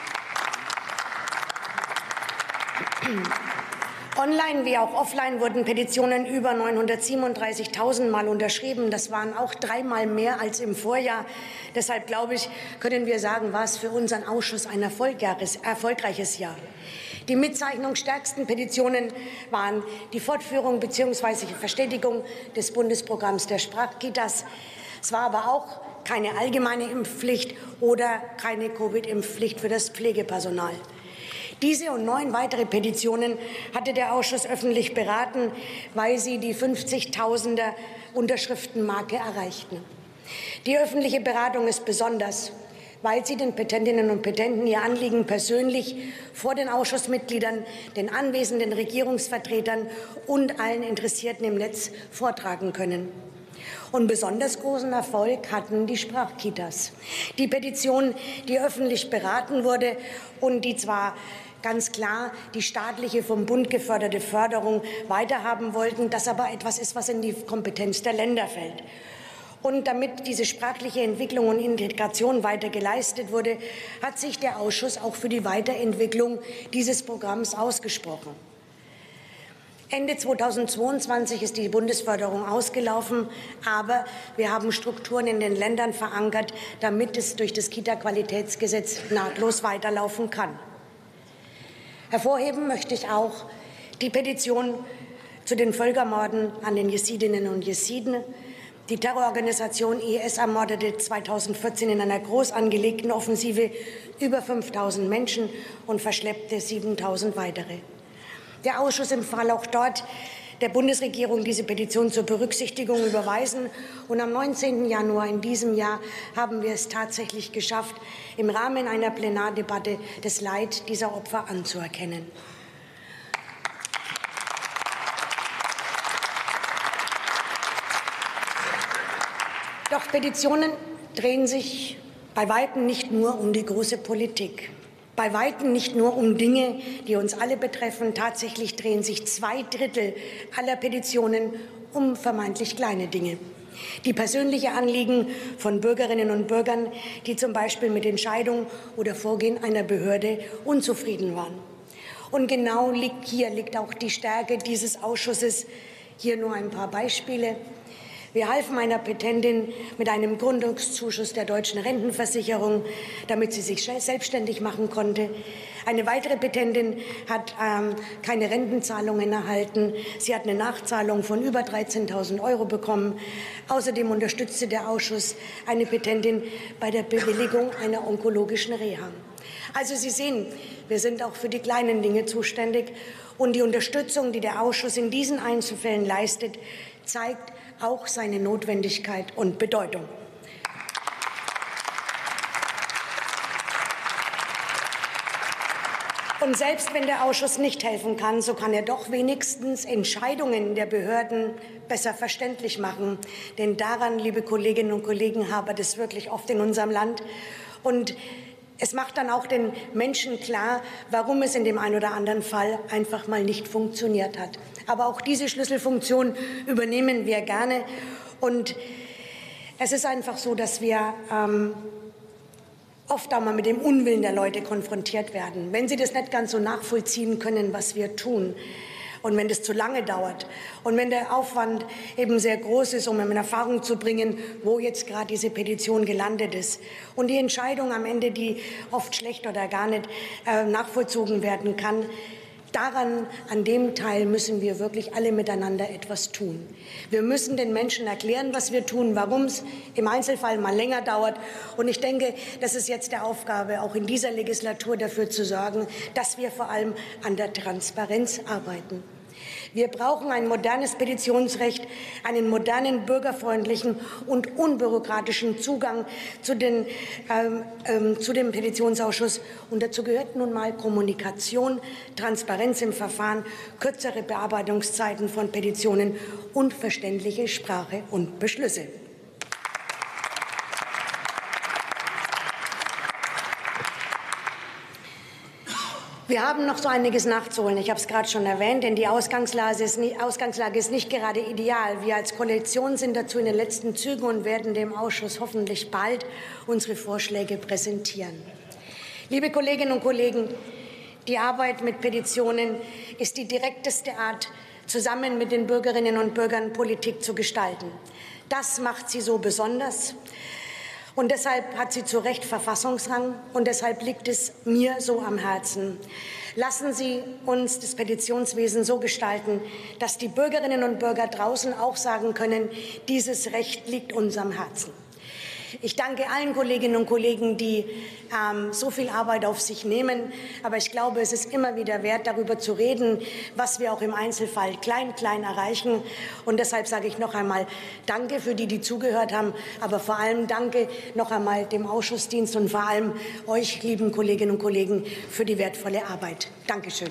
Online wie auch offline wurden Petitionen über neunhundertsiebenunddreißigtausend Mal unterschrieben. Das waren auch dreimal mehr als im Vorjahr. Deshalb, glaube ich, können wir sagen, war es für unseren Ausschuss ein erfolgreiches Jahr. Die mitzeichnungsstärksten Petitionen waren die Fortführung bzw. Verstetigung des Bundesprogramms der Sprachkitas. Es war aber auch keine allgemeine Impfpflicht oder keine Covid-Impfpflicht für das Pflegepersonal. Diese und neun weitere Petitionen hatte der Ausschuss öffentlich beraten, weil sie die fünfzigtausender Unterschriftenmarke erreichten. Die öffentliche Beratung ist besonders, weil sie den Petentinnen und Petenten ihr Anliegen persönlich vor den Ausschussmitgliedern, den anwesenden Regierungsvertretern und allen Interessierten im Netz vortragen können. Und besonders großen Erfolg hatten die Sprachkitas. Die Petition, die öffentlich beraten wurde und die zwar ganz klar die staatliche, vom Bund geförderte Förderung weiterhaben wollten, das aber etwas ist, was in die Kompetenz der Länder fällt. Und damit diese sprachliche Entwicklung und Integration weiter geleistet wurde, hat sich der Ausschuss auch für die Weiterentwicklung dieses Programms ausgesprochen. Ende zweitausendzweiundzwanzig ist die Bundesförderung ausgelaufen, aber wir haben Strukturen in den Ländern verankert, damit es durch das Kita-Qualitätsgesetz nahtlos weiterlaufen kann. Hervorheben möchte ich auch die Petition zu den Völkermorden an den Jesidinnen und Jesiden. Die Terrororganisation I S ermordete zweitausendvierzehn in einer groß angelegten Offensive über fünftausend Menschen und verschleppte siebentausend weitere. Der Ausschuss empfahl auch dort der Bundesregierung, diese Petition zur Berücksichtigung überweisen. Und am neunzehnten Januar in diesem Jahr haben wir es tatsächlich geschafft, im Rahmen einer Plenardebatte das Leid dieser Opfer anzuerkennen. Doch Petitionen drehen sich bei weitem nicht nur um die große Politik. Bei weitem nicht nur um Dinge, die uns alle betreffen. Tatsächlich drehen sich zwei Drittel aller Petitionen um vermeintlich kleine Dinge. Die persönliche Anliegen von Bürgerinnen und Bürgern, die zum Beispiel mit Entscheidung oder Vorgehen einer Behörde unzufrieden waren. Und genau liegt, hier liegt auch die Stärke dieses Ausschusses. Hier nur ein paar Beispiele. Wir halfen einer Petentin mit einem Gründungszuschuss der deutschen Rentenversicherung, damit sie sich selbstständig machen konnte. Eine weitere Petentin hat ähm, keine Rentenzahlungen erhalten. Sie hat eine Nachzahlung von über dreizehntausend Euro bekommen. Außerdem unterstützte der Ausschuss eine Petentin bei der Bewilligung einer onkologischen Reha. Also Sie sehen, wir sind auch für die kleinen Dinge zuständig. Und die Unterstützung, die der Ausschuss in diesen Einzelfällen leistet, zeigt auch seine Notwendigkeit und Bedeutung. Und selbst wenn der Ausschuss nicht helfen kann, so kann er doch wenigstens Entscheidungen der Behörden besser verständlich machen. Denn daran, liebe Kolleginnen und Kollegen, hapert es wirklich oft in unserem Land. Und es macht dann auch den Menschen klar, warum es in dem einen oder anderen Fall einfach mal nicht funktioniert hat. Aber auch diese Schlüsselfunktion übernehmen wir gerne. Und es ist einfach so, dass wir ähm, oft auch mal mit dem Unwillen der Leute konfrontiert werden. Wenn sie das nicht ganz so nachvollziehen können, was wir tun, und wenn das zu lange dauert und wenn der Aufwand eben sehr groß ist, um in Erfahrung zu bringen, wo jetzt gerade diese Petition gelandet ist und die Entscheidung am Ende, die oft schlecht oder gar nicht äh, nachvollzogen werden kann, daran, an dem Teil müssen wir wirklich alle miteinander etwas tun. Wir müssen den Menschen erklären, was wir tun, warum es im Einzelfall mal länger dauert. Und ich denke, das ist jetzt der Aufgabe, auch in dieser Legislatur dafür zu sorgen, dass wir vor allem an der Transparenz arbeiten. Wir brauchen ein modernes Petitionsrecht, einen modernen, bürgerfreundlichen und unbürokratischen Zugang zu, den, ähm, ähm, zu dem Petitionsausschuss. Und dazu gehört nun mal Kommunikation, Transparenz im Verfahren, kürzere Bearbeitungszeiten von Petitionen und verständliche Sprache und Beschlüsse. Wir haben noch so einiges nachzuholen. Ich habe es gerade schon erwähnt, denn die Ausgangslage ist, nicht, Ausgangslage ist nicht gerade ideal. Wir als Koalition sind dazu in den letzten Zügen und werden dem Ausschuss hoffentlich bald unsere Vorschläge präsentieren. Liebe Kolleginnen und Kollegen, die Arbeit mit Petitionen ist die direkteste Art, zusammen mit den Bürgerinnen und Bürgern Politik zu gestalten. Das macht sie so besonders. Und deshalb hat sie zu Recht Verfassungsrang und deshalb liegt es mir so am Herzen. Lassen Sie uns das Petitionswesen so gestalten, dass die Bürgerinnen und Bürger draußen auch sagen können, dieses Recht liegt uns am Herzen. Ich danke allen Kolleginnen und Kollegen, die ähm, so viel Arbeit auf sich nehmen. Aber ich glaube, es ist immer wieder wert, darüber zu reden, was wir auch im Einzelfall klein, klein erreichen. Und deshalb sage ich noch einmal Danke für die, die zugehört haben. Aber vor allem Danke noch einmal dem Ausschussdienst und vor allem euch, lieben Kolleginnen und Kollegen, für die wertvolle Arbeit. Dankeschön.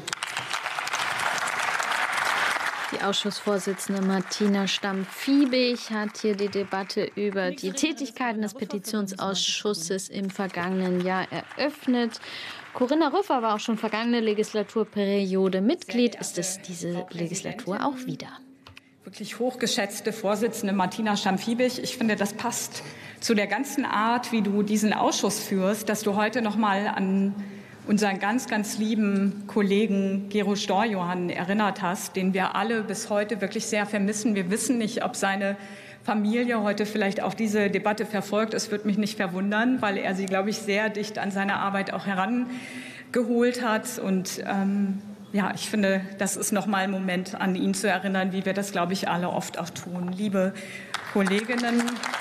Die Ausschussvorsitzende Martina Stamm-Fiebig hat hier die Debatte über die Tätigkeiten des Petitionsausschusses im vergangenen Jahr eröffnet. Corinna Rüffer war auch schon vergangene Legislaturperiode Mitglied, ist es diese Legislatur auch wieder. Wirklich hochgeschätzte Vorsitzende Martina Stamm-Fiebig, ich finde, das passt zu der ganzen Art, wie du diesen Ausschuss führst, dass du heute noch mal an unseren ganz, ganz lieben Kollegen Gero Storjohann erinnert hast, den wir alle bis heute wirklich sehr vermissen. Wir wissen nicht, ob seine Familie heute vielleicht auch diese Debatte verfolgt. Es würde mich nicht verwundern, weil er sie, glaube ich, sehr dicht an seine Arbeit auch herangeholt hat. Und ähm, ja, ich finde, das ist noch mal ein Moment, an ihn zu erinnern, wie wir das, glaube ich, alle oft auch tun. Liebe Kolleginnen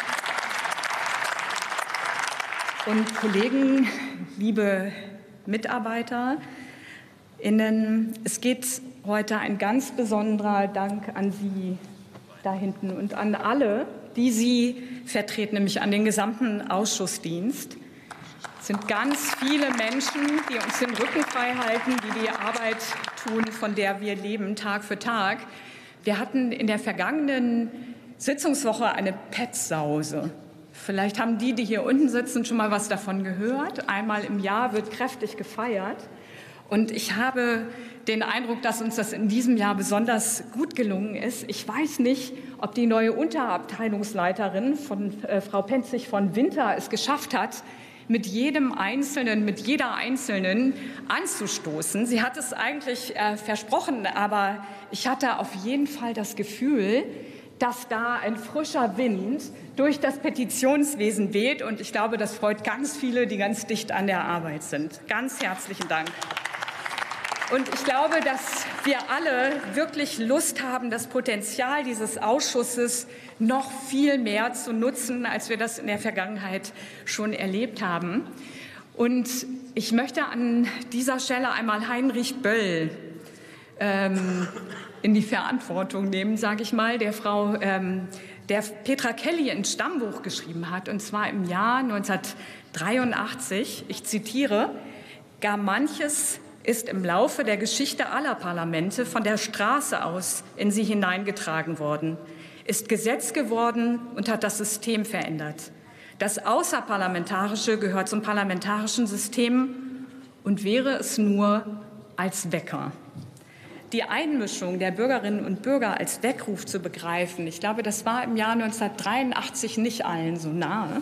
und Kollegen, liebe MitarbeiterInnen, es geht heute ein ganz besonderer Dank an Sie da hinten und an alle, die Sie vertreten, nämlich an den gesamten Ausschussdienst. Es sind ganz viele Menschen, die uns den Rücken frei halten, die die Arbeit tun, von der wir leben, Tag für Tag. Wir hatten in der vergangenen Sitzungswoche eine Petsause. Vielleicht haben die, die hier unten sitzen, schon mal was davon gehört. Einmal im Jahr wird kräftig gefeiert. Und ich habe den Eindruck, dass uns das in diesem Jahr besonders gut gelungen ist. Ich weiß nicht, ob die neue Unterabteilungsleiterin von äh, Frau Penzig von Winter es geschafft hat, mit jedem Einzelnen, mit jeder Einzelnen anzustoßen. Sie hat es eigentlich äh, versprochen, aber ich hatte auf jeden Fall das Gefühl, dass da ein frischer Wind durch das Petitionswesen weht. Und ich glaube, das freut ganz viele, die ganz dicht an der Arbeit sind. Ganz herzlichen Dank. Und ich glaube, dass wir alle wirklich Lust haben, das Potenzial dieses Ausschusses noch viel mehr zu nutzen, als wir das in der Vergangenheit schon erlebt haben. Und ich möchte an dieser Stelle einmal Heinrich Böll ähm, in die Verantwortung nehmen, sage ich mal, der Frau, ähm, der Petra Kelly ins Stammbuch geschrieben hat, und zwar im Jahr neunzehnhundertdreiundachtzig. Ich zitiere: Gar manches ist im Laufe der Geschichte aller Parlamente von der Straße aus in sie hineingetragen worden, ist Gesetz geworden und hat das System verändert. Das Außerparlamentarische gehört zum parlamentarischen System und wäre es nur als Wecker. Die Einmischung der Bürgerinnen und Bürger als Weckruf zu begreifen, ich glaube, das war im Jahr neunzehnhundertdreiundachtzig nicht allen so nahe.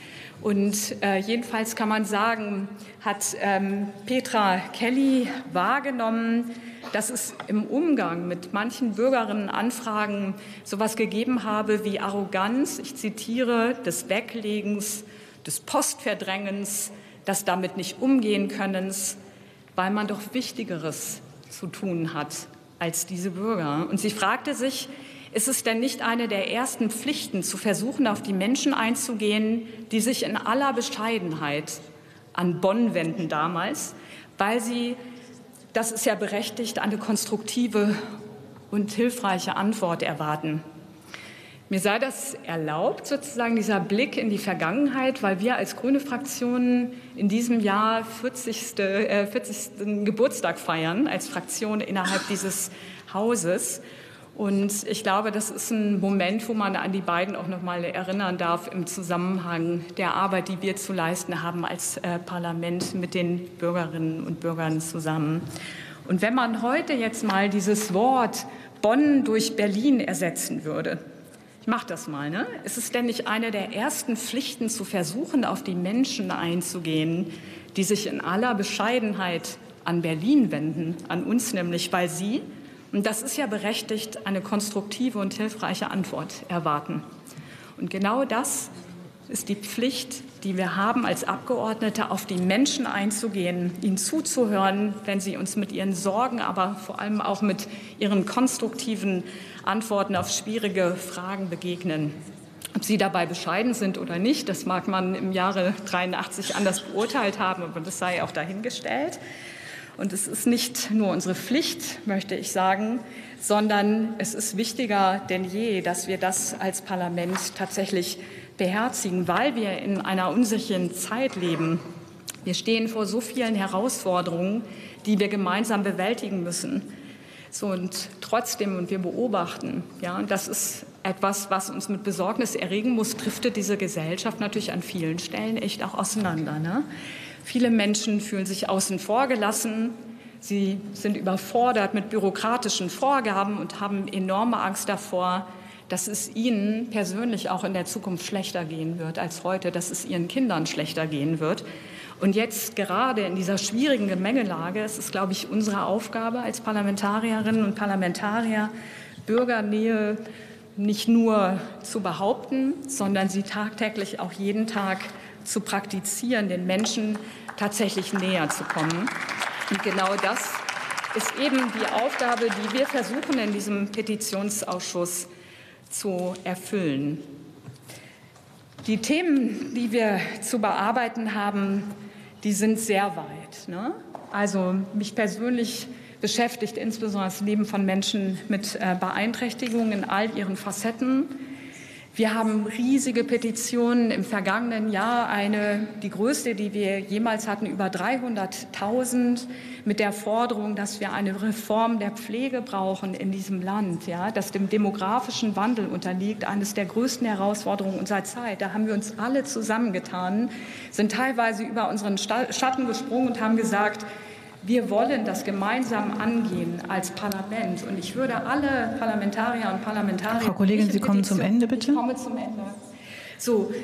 Und äh, jedenfalls kann man sagen, hat ähm, Petra Kelly wahrgenommen, dass es im Umgang mit manchen Bürgerinnenanfragen sowas gegeben habe wie Arroganz, ich zitiere, des Weglegens, des Postverdrängens, des damit nicht umgehen Könnens, weil man doch Wichtigeres zu tun hat als diese Bürger. Und sie fragte sich, ist es denn nicht eine der ersten Pflichten, zu versuchen, auf die Menschen einzugehen, die sich in aller Bescheidenheit an Bonn wenden damals, weil sie, das ist ja berechtigt, eine konstruktive und hilfreiche Antwort erwarten. Mir sei das erlaubt, sozusagen dieser Blick in die Vergangenheit, weil wir als grüne Fraktion in diesem Jahr vierzigsten Äh, vierzigsten Geburtstag feiern, als Fraktion innerhalb dieses Hauses. Und ich glaube, das ist ein Moment, wo man an die beiden auch noch mal erinnern darf im Zusammenhang der Arbeit, die wir zu leisten haben als äh, Parlament mit den Bürgerinnen und Bürgern zusammen. Und wenn man heute jetzt mal dieses Wort Bonn durch Berlin ersetzen würde, ich mache das mal, ne? Ist es denn nicht eine der ersten Pflichten, zu versuchen, auf die Menschen einzugehen, die sich in aller Bescheidenheit an Berlin wenden, an uns nämlich, weil sie, und das ist ja berechtigt, eine konstruktive und hilfreiche Antwort erwarten. Und genau das ist die Pflicht, die wir haben, als Abgeordnete auf die Menschen einzugehen, ihnen zuzuhören, wenn sie uns mit ihren Sorgen, aber vor allem auch mit ihren konstruktiven Antworten auf schwierige Fragen begegnen. Ob sie dabei bescheiden sind oder nicht, das mag man im Jahre dreiundachtzig anders beurteilt haben, aber das sei auch dahingestellt. Und es ist nicht nur unsere Pflicht, möchte ich sagen, sondern es ist wichtiger denn je, dass wir das als Parlament tatsächlich beherzigen, weil wir in einer unsicheren Zeit leben. Wir stehen vor so vielen Herausforderungen, die wir gemeinsam bewältigen müssen. So, und trotzdem, und wir beobachten, ja, das ist etwas, was uns mit Besorgnis erregen muss, driftet diese Gesellschaft natürlich an vielen Stellen echt auch auseinander, ne? Viele Menschen fühlen sich außen vor gelassen. Sie sind überfordert mit bürokratischen Vorgaben und haben enorme Angst davor, dass es ihnen persönlich auch in der Zukunft schlechter gehen wird als heute, dass es ihren Kindern schlechter gehen wird. Und jetzt gerade in dieser schwierigen Gemengelage ist es, glaube ich, unsere Aufgabe als Parlamentarierinnen und Parlamentarier, Bürgernähe nicht nur zu behaupten, sondern sie tagtäglich auch jeden Tag zu praktizieren, den Menschen tatsächlich näher zu kommen. Und genau das ist eben die Aufgabe, die wir versuchen, in diesem Petitionsausschuss zu erfüllen. Die Themen, die wir zu bearbeiten haben, die sind sehr weit, ne? Also mich persönlich beschäftigt insbesondere das Leben von Menschen mit äh, Beeinträchtigungen in all ihren Facetten. Wir haben riesige Petitionen im vergangenen Jahr, eine, die größte, die wir jemals hatten, über dreihunderttausend, mit der Forderung, dass wir eine Reform der Pflege brauchen in diesem Land, ja, das dem demografischen Wandel unterliegt, eines der größten Herausforderungen unserer Zeit. Da haben wir uns alle zusammengetan, sind teilweise über unseren Schatten gesprungen und haben gesagt, wir wollen das gemeinsam angehen als Parlament. Und ich würde alle Parlamentarier und Parlamentarier... Frau Kollegin, Sie kommen zum Ende, bitte. Ich komme zum Ende. So,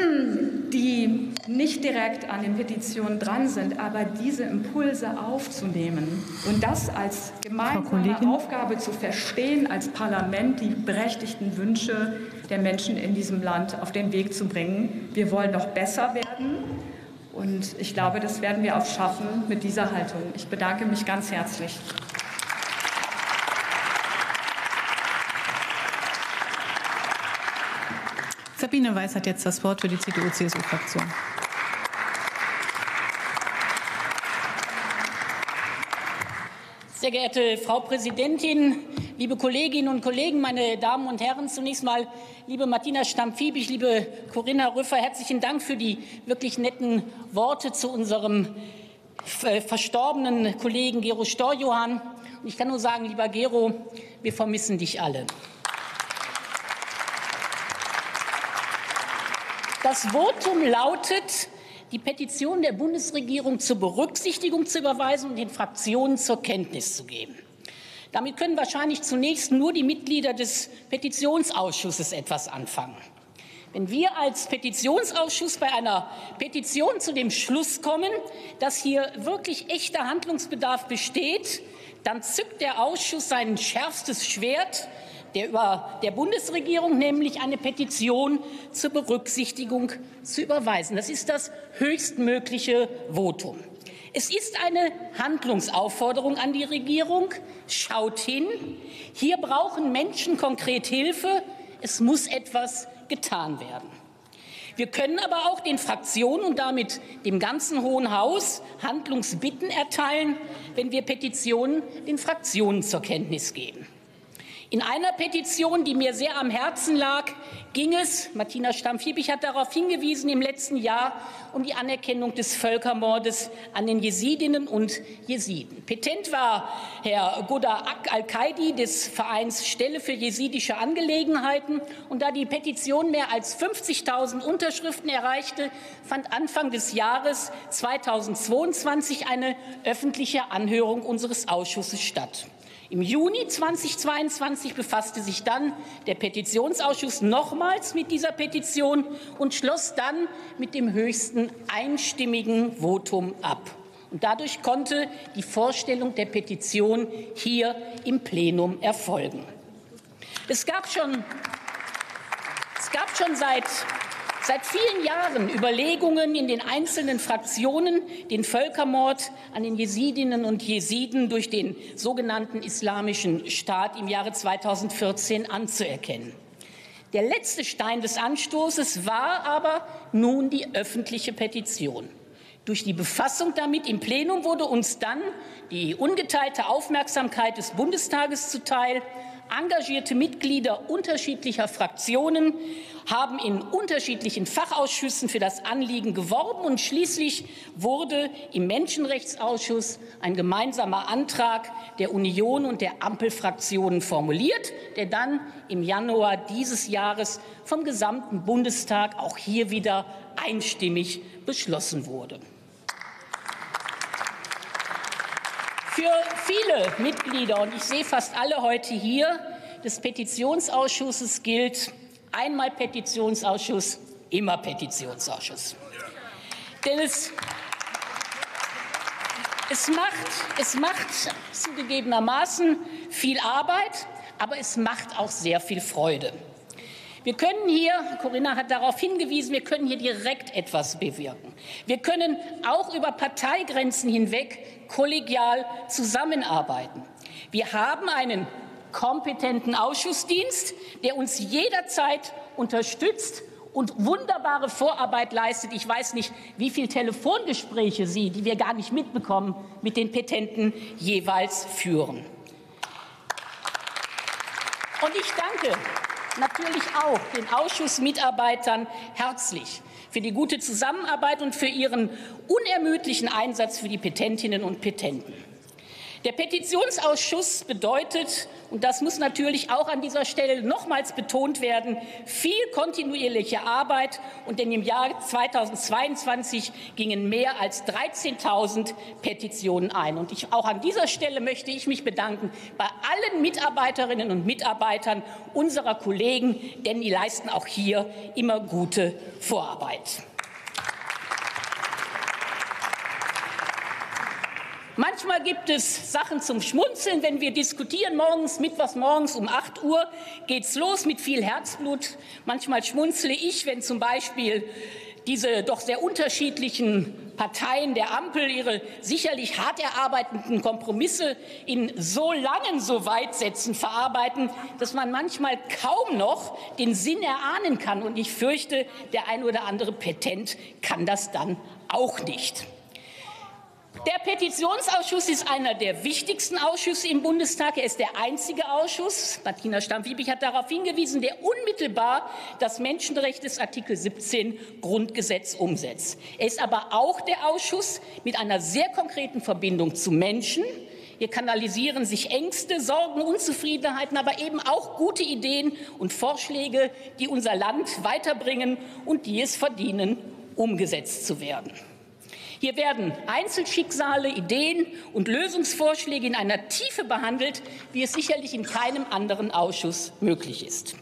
die nicht direkt an den Petitionen dran sind, aber diese Impulse aufzunehmen und das als gemeinsame Aufgabe zu verstehen, als Parlament die berechtigten Wünsche der Menschen in diesem Land auf den Weg zu bringen. Wir wollen noch besser werden. Und ich glaube, das werden wir auch schaffen mit dieser Haltung. Ich bedanke mich ganz herzlich. Sabine Weiß hat jetzt das Wort für die C D U-C S U-Fraktion. Sehr geehrte Frau Präsidentin, liebe Kolleginnen und Kollegen, meine Damen und Herren! Zunächst mal, liebe Martina Stamm-Fiebig, liebe Corinna Rüffer, herzlichen Dank für die wirklich netten Worte zu unserem verstorbenen Kollegen Gero Storjohann. Und ich kann nur sagen, lieber Gero, wir vermissen dich alle. Das Votum lautet, die Petition der Bundesregierung zur Berücksichtigung zu überweisen und den Fraktionen zur Kenntnis zu geben. Damit können wahrscheinlich zunächst nur die Mitglieder des Petitionsausschusses etwas anfangen. Wenn wir als Petitionsausschuss bei einer Petition zu dem Schluss kommen, dass hier wirklich echter Handlungsbedarf besteht, dann zückt der Ausschuss sein schärfstes Schwert der, über der Bundesregierung, nämlich eine Petition zur Berücksichtigung zu überweisen. Das ist das höchstmögliche Votum. Es ist eine Handlungsaufforderung an die Regierung. Schaut hin. Hier brauchen Menschen konkret Hilfe. Es muss etwas getan werden. Wir können aber auch den Fraktionen und damit dem ganzen Hohen Haus Handlungsbitten erteilen, wenn wir Petitionen den Fraktionen zur Kenntnis geben. In einer Petition, die mir sehr am Herzen lag, ging es, Martina Stamm-Fiebig hat darauf hingewiesen, im letzten Jahr um die Anerkennung des Völkermordes an den Jesidinnen und Jesiden. Petent war Herr Godar Al-Qaidi des Vereins Stelle für jesidische Angelegenheiten. Und da die Petition mehr als fünfzigtausend Unterschriften erreichte, fand Anfang des Jahres zweitausendzweiundzwanzig eine öffentliche Anhörung unseres Ausschusses statt. Im Juni zweitausendzweiundzwanzig befasste sich dann der Petitionsausschuss nochmals mit dieser Petition und schloss dann mit dem höchsten einstimmigen Votum ab. Und dadurch konnte die Vorstellung der Petition hier im Plenum erfolgen. Es gab schon, es gab schon seit Seit vielen Jahren Überlegungen in den einzelnen Fraktionen, den Völkermord an den Jesidinnen und Jesiden durch den sogenannten Islamischen Staat im Jahre zweitausendvierzehn anzuerkennen. Der letzte Stein des Anstoßes war aber nun die öffentliche Petition. Durch die Befassung damit im Plenum wurde uns dann die ungeteilte Aufmerksamkeit des Bundestages zuteil. Engagierte Mitglieder unterschiedlicher Fraktionen haben in unterschiedlichen Fachausschüssen für das Anliegen geworben, und schließlich wurde im Menschenrechtsausschuss ein gemeinsamer Antrag der Union und der Ampelfraktionen formuliert, der dann im Januar dieses Jahres vom gesamten Bundestag auch hier wieder einstimmig beschlossen wurde. Für viele Mitglieder, und ich sehe fast alle heute hier, des Petitionsausschusses gilt: einmal Petitionsausschuss, immer Petitionsausschuss. Denn es, es, macht, es macht zugegebenermaßen viel Arbeit, aber es macht auch sehr viel Freude. Wir können hier, Corinna hat darauf hingewiesen, wir können hier direkt etwas bewirken. Wir können auch über Parteigrenzen hinweg kollegial zusammenarbeiten. Wir haben einen kompetenten Ausschussdienst, der uns jederzeit unterstützt und wunderbare Vorarbeit leistet. Ich weiß nicht, wie viele Telefongespräche Sie, die wir gar nicht mitbekommen, mit den Petenten jeweils führen. Und ich danke natürlich auch den Ausschussmitarbeitern herzlich für die gute Zusammenarbeit und für ihren unermüdlichen Einsatz für die Petentinnen und Petenten. Der Petitionsausschuss bedeutet, und das muss natürlich auch an dieser Stelle nochmals betont werden, viel kontinuierliche Arbeit, und in dem Jahr zweitausendzweiundzwanzig gingen mehr als dreizehntausend Petitionen ein. Und ich, auch an dieser Stelle möchte ich mich bedanken bei allen Mitarbeiterinnen und Mitarbeitern unserer Kollegen, denn die leisten auch hier immer gute Vorarbeit. Manchmal gibt es Sachen zum Schmunzeln, wenn wir diskutieren morgens, mittwochs morgens um acht Uhr geht's los mit viel Herzblut. Manchmal schmunzle ich, wenn zum Beispiel diese doch sehr unterschiedlichen Parteien der Ampel ihre sicherlich hart erarbeiteten Kompromisse in so langen so Weitsätzen verarbeiten, dass man manchmal kaum noch den Sinn erahnen kann. Und ich fürchte, der ein oder andere Petent kann das dann auch nicht. Der Petitionsausschuss ist einer der wichtigsten Ausschüsse im Bundestag. Er ist der einzige Ausschuss, Martina Stamm-Fiebig hat darauf hingewiesen, der unmittelbar das Menschenrecht des Artikel siebzehn Grundgesetz umsetzt. Er ist aber auch der Ausschuss mit einer sehr konkreten Verbindung zu Menschen, Hier kanalisieren sich Ängste, Sorgen, Unzufriedenheiten, aber eben auch gute Ideen und Vorschläge, die unser Land weiterbringen und die es verdienen, umgesetzt zu werden. Hier werden Einzelschicksale, Ideen und Lösungsvorschläge in einer Tiefe behandelt, wie es sicherlich in keinem anderen Ausschuss möglich ist.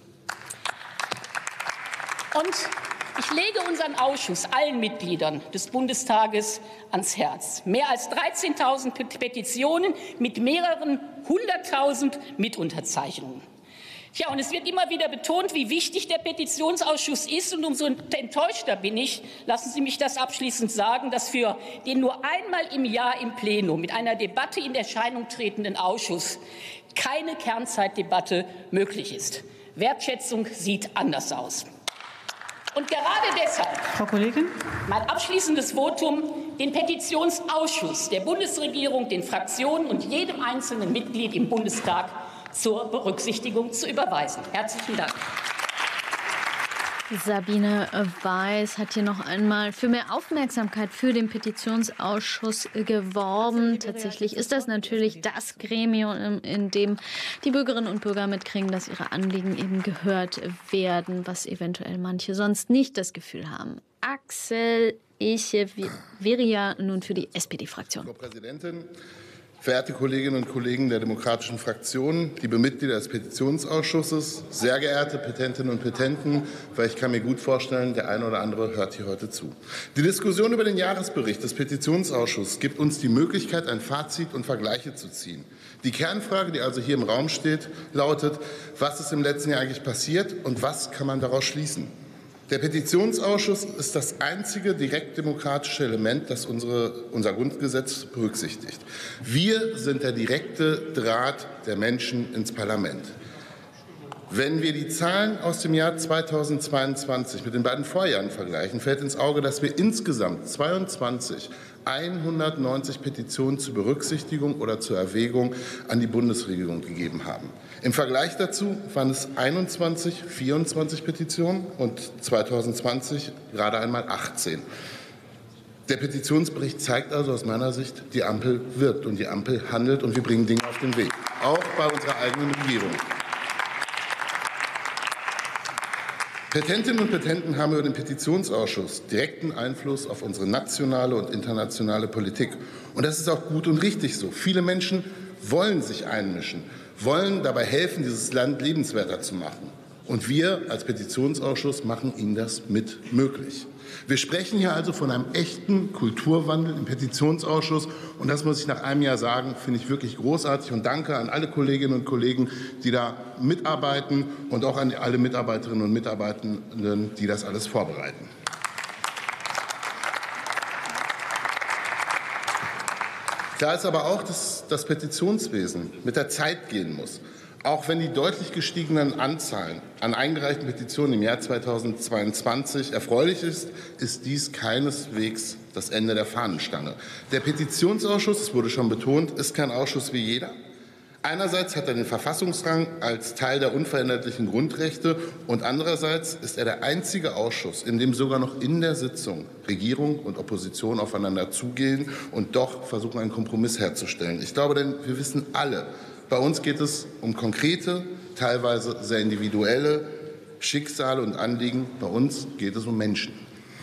Und ich lege unseren Ausschuss allen Mitgliedern des Bundestages ans Herz. Mehr als dreizehntausend Petitionen mit mehreren hunderttausend Mitunterzeichnungen. Tja, und es wird immer wieder betont, wie wichtig der Petitionsausschuss ist. Und umso enttäuschter bin ich, lassen Sie mich das abschließend sagen, dass für den nur einmal im Jahr im Plenum mit einer Debatte in Erscheinung tretenden Ausschuss keine Kernzeitdebatte möglich ist. Wertschätzung sieht anders aus. Und gerade deshalb, Frau Kollegin, mein abschließendes Votum, den Petitionsausschuss der Bundesregierung, den Fraktionen und jedem einzelnen Mitglied im Bundestag zur Berücksichtigung zu überweisen. Herzlichen Dank. Sabine Weiß hat hier noch einmal für mehr Aufmerksamkeit für den Petitionsausschuss geworben. Tatsächlich ist das natürlich das Gremium, in dem die Bürgerinnen und Bürger mitkriegen, dass ihre Anliegen eben gehört werden, was eventuell manche sonst nicht das Gefühl haben. Axel Echeverria nun für die S P D-Fraktion. Frau Präsidentin, verehrte Kolleginnen und Kollegen der demokratischen Fraktionen, liebe Mitglieder des Petitionsausschusses, sehr geehrte Petentinnen und Petenten, weil ich kann mir gut vorstellen, der eine oder andere hört hier heute zu. Die Diskussion über den Jahresbericht des Petitionsausschusses gibt uns die Möglichkeit, ein Fazit und Vergleiche zu ziehen. Die Kernfrage, die also hier im Raum steht, lautet, was ist im letzten Jahr eigentlich passiert und was kann man daraus schließen? Der Petitionsausschuss ist das einzige direktdemokratische Element, das unsere, unser Grundgesetz berücksichtigt. Wir sind der direkte Draht der Menschen ins Parlament. Wenn wir die Zahlen aus dem Jahr zweitausendzweiundzwanzig mit den beiden Vorjahren vergleichen, fällt ins Auge, dass wir insgesamt zweiundzwanzig hundertneunzig Petitionen zur Berücksichtigung oder zur Erwägung an die Bundesregierung gegeben haben. Im Vergleich dazu waren es einundzwanzig, vierundzwanzig Petitionen und zweitausendzwanzig gerade einmal achtzehn. Der Petitionsbericht zeigt also aus meiner Sicht, die Ampel wirkt und die Ampel handelt und wir bringen Dinge auf den Weg, auch bei unserer eigenen Regierung. Petentinnen und Petenten haben über den Petitionsausschuss direkten Einfluss auf unsere nationale und internationale Politik. Und das ist auch gut und richtig so. Viele Menschen wollen sich einmischen, wollen dabei helfen, dieses Land lebenswerter zu machen. Und wir als Petitionsausschuss machen ihnen das mit möglich. Wir sprechen hier also von einem echten Kulturwandel im Petitionsausschuss. Und das muss ich nach einem Jahr sagen, finde ich wirklich großartig. Und danke an alle Kolleginnen und Kollegen, die da mitarbeiten und auch an alle Mitarbeiterinnen und Mitarbeitenden, die das alles vorbereiten. Klar ist aber auch, dass das Petitionswesen mit der Zeit gehen muss. Auch wenn die deutlich gestiegenen Anzahlen an eingereichten Petitionen im Jahr zweitausendzweiundzwanzig erfreulich ist, ist dies keineswegs das Ende der Fahnenstange. Der Petitionsausschuss, es wurde schon betont, ist kein Ausschuss wie jeder. Einerseits hat er den Verfassungsrang als Teil der unveränderlichen Grundrechte und andererseits ist er der einzige Ausschuss, in dem sogar noch in der Sitzung Regierung und Opposition aufeinander zugehen und doch versuchen, einen Kompromiss herzustellen. Ich glaube, denn wir wissen alle, bei uns geht es um konkrete, teilweise sehr individuelle Schicksale und Anliegen. Bei uns geht es um Menschen.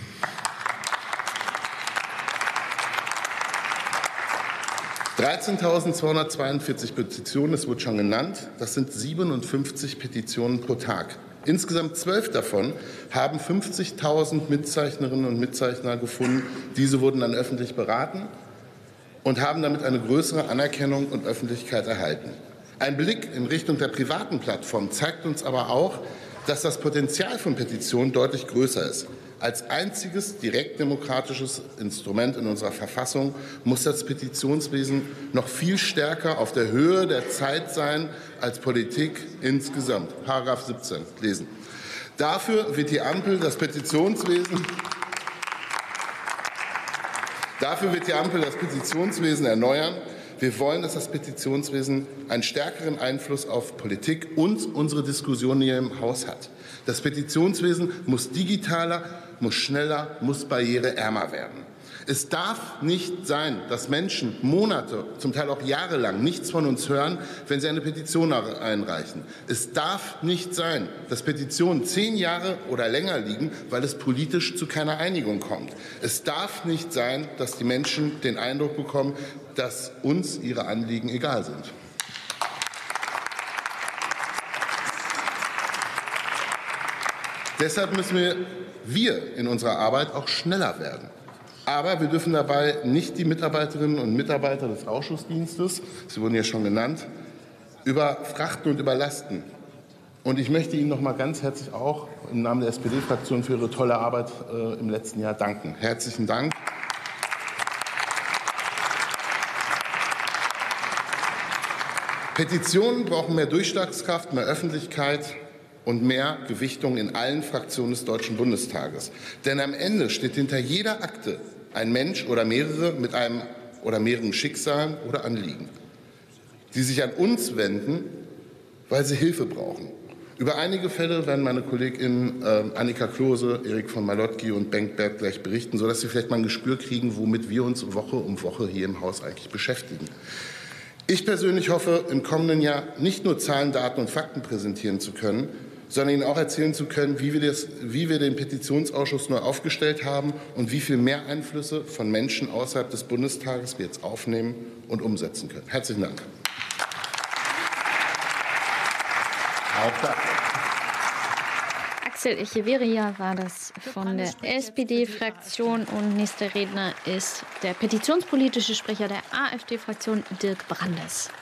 dreizehntausendzweihundertzweiundvierzig Petitionen, es wurde schon genannt, das sind siebenundfünfzig Petitionen pro Tag. Insgesamt zwölf davon haben fünfzigtausend Mitzeichnerinnen und Mitzeichner gefunden. Diese wurden dann öffentlich beraten und haben damit eine größere Anerkennung und Öffentlichkeit erhalten. Ein Blick in Richtung der privaten Plattform zeigt uns aber auch, dass das Potenzial von Petitionen deutlich größer ist. Als einziges direktdemokratisches Instrument in unserer Verfassung muss das Petitionswesen noch viel stärker auf der Höhe der Zeit sein als Politik insgesamt. Paragraph siebzehn lesen. Dafür wird die Ampel das Petitionswesen Dafür wird die Ampel das Petitionswesen erneuern. Wir wollen, dass das Petitionswesen einen stärkeren Einfluss auf Politik und unsere Diskussionen hier im Haus hat. Das Petitionswesen muss digitaler, muss schneller, muss barriereärmer werden. Es darf nicht sein, dass Menschen Monate, zum Teil auch jahrelang nichts von uns hören, wenn sie eine Petition einreichen. Es darf nicht sein, dass Petitionen zehn Jahre oder länger liegen, weil es politisch zu keiner Einigung kommt. Es darf nicht sein, dass die Menschen den Eindruck bekommen, dass uns ihre Anliegen egal sind. Deshalb müssen wir, wir in unserer Arbeit auch schneller werden. Aber wir dürfen dabei nicht die Mitarbeiterinnen und Mitarbeiter des Ausschussdienstes, sie wurden ja schon genannt, überfrachten und überlasten. Und ich möchte Ihnen noch mal ganz herzlich auch im Namen der S P D-Fraktion für Ihre tolle Arbeit äh, im letzten Jahr danken. Herzlichen Dank. Petitionen brauchen mehr Durchschlagskraft, mehr Öffentlichkeit und mehr Gewichtung in allen Fraktionen des Deutschen Bundestages. Denn am Ende steht hinter jeder Akte ein Mensch oder mehrere mit einem oder mehreren Schicksalen oder Anliegen, die sich an uns wenden, weil sie Hilfe brauchen. Über einige Fälle werden meine KollegInnen äh, Annika Klose, Erik von Malotki und Bengt Berg gleich berichten, sodass Sie vielleicht mal ein Gespür kriegen, womit wir uns Woche um Woche hier im Haus eigentlich beschäftigen. Ich persönlich hoffe, im kommenden Jahr nicht nur Zahlen, Daten und Fakten präsentieren zu können, sondern Ihnen auch erzählen zu können, wie wir, das, wie wir den Petitionsausschuss neu aufgestellt haben und wie viel mehr Einflüsse von Menschen außerhalb des Bundestages wir jetzt aufnehmen und umsetzen können. Herzlichen Dank. Axel Echeverria war das von der S P D-Fraktion und nächster Redner ist der petitionspolitische Sprecher der AfD-Fraktion, Dirk Brandes.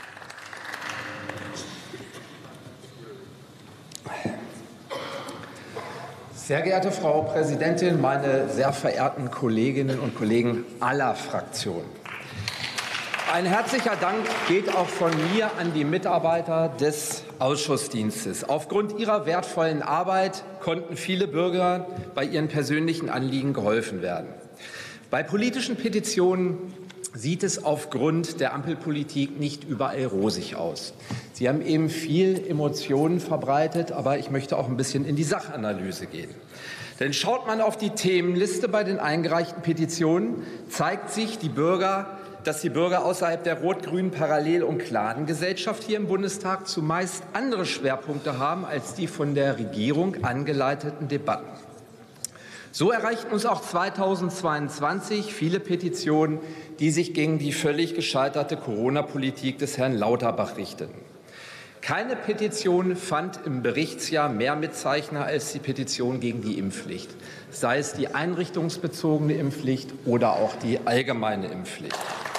Sehr geehrte Frau Präsidentin, meine sehr verehrten Kolleginnen und Kollegen aller Fraktionen. Ein herzlicher Dank geht auch von mir an die Mitarbeiter des Ausschussdienstes. Aufgrund ihrer wertvollen Arbeit konnten viele Bürger bei ihren persönlichen Anliegen geholfen werden. Bei politischen Petitionen sieht es aufgrund der Ampelpolitik nicht überall rosig aus. Sie haben eben viel Emotionen verbreitet, aber ich möchte auch ein bisschen in die Sachanalyse gehen. Denn schaut man auf die Themenliste bei den eingereichten Petitionen, zeigt sich, die Bürger, dass die Bürger außerhalb der rot-grünen Parallel- und Cladengesellschaft hier im Bundestag zumeist andere Schwerpunkte haben als die von der Regierung angeleiteten Debatten. So erreichten uns auch zweitausendzweiundzwanzig viele Petitionen, die sich gegen die völlig gescheiterte Corona-Politik des Herrn Lauterbach richteten. Keine Petition fand im Berichtsjahr mehr Mitzeichner als die Petition gegen die Impfpflicht, sei es die einrichtungsbezogene Impfpflicht oder auch die allgemeine Impfpflicht.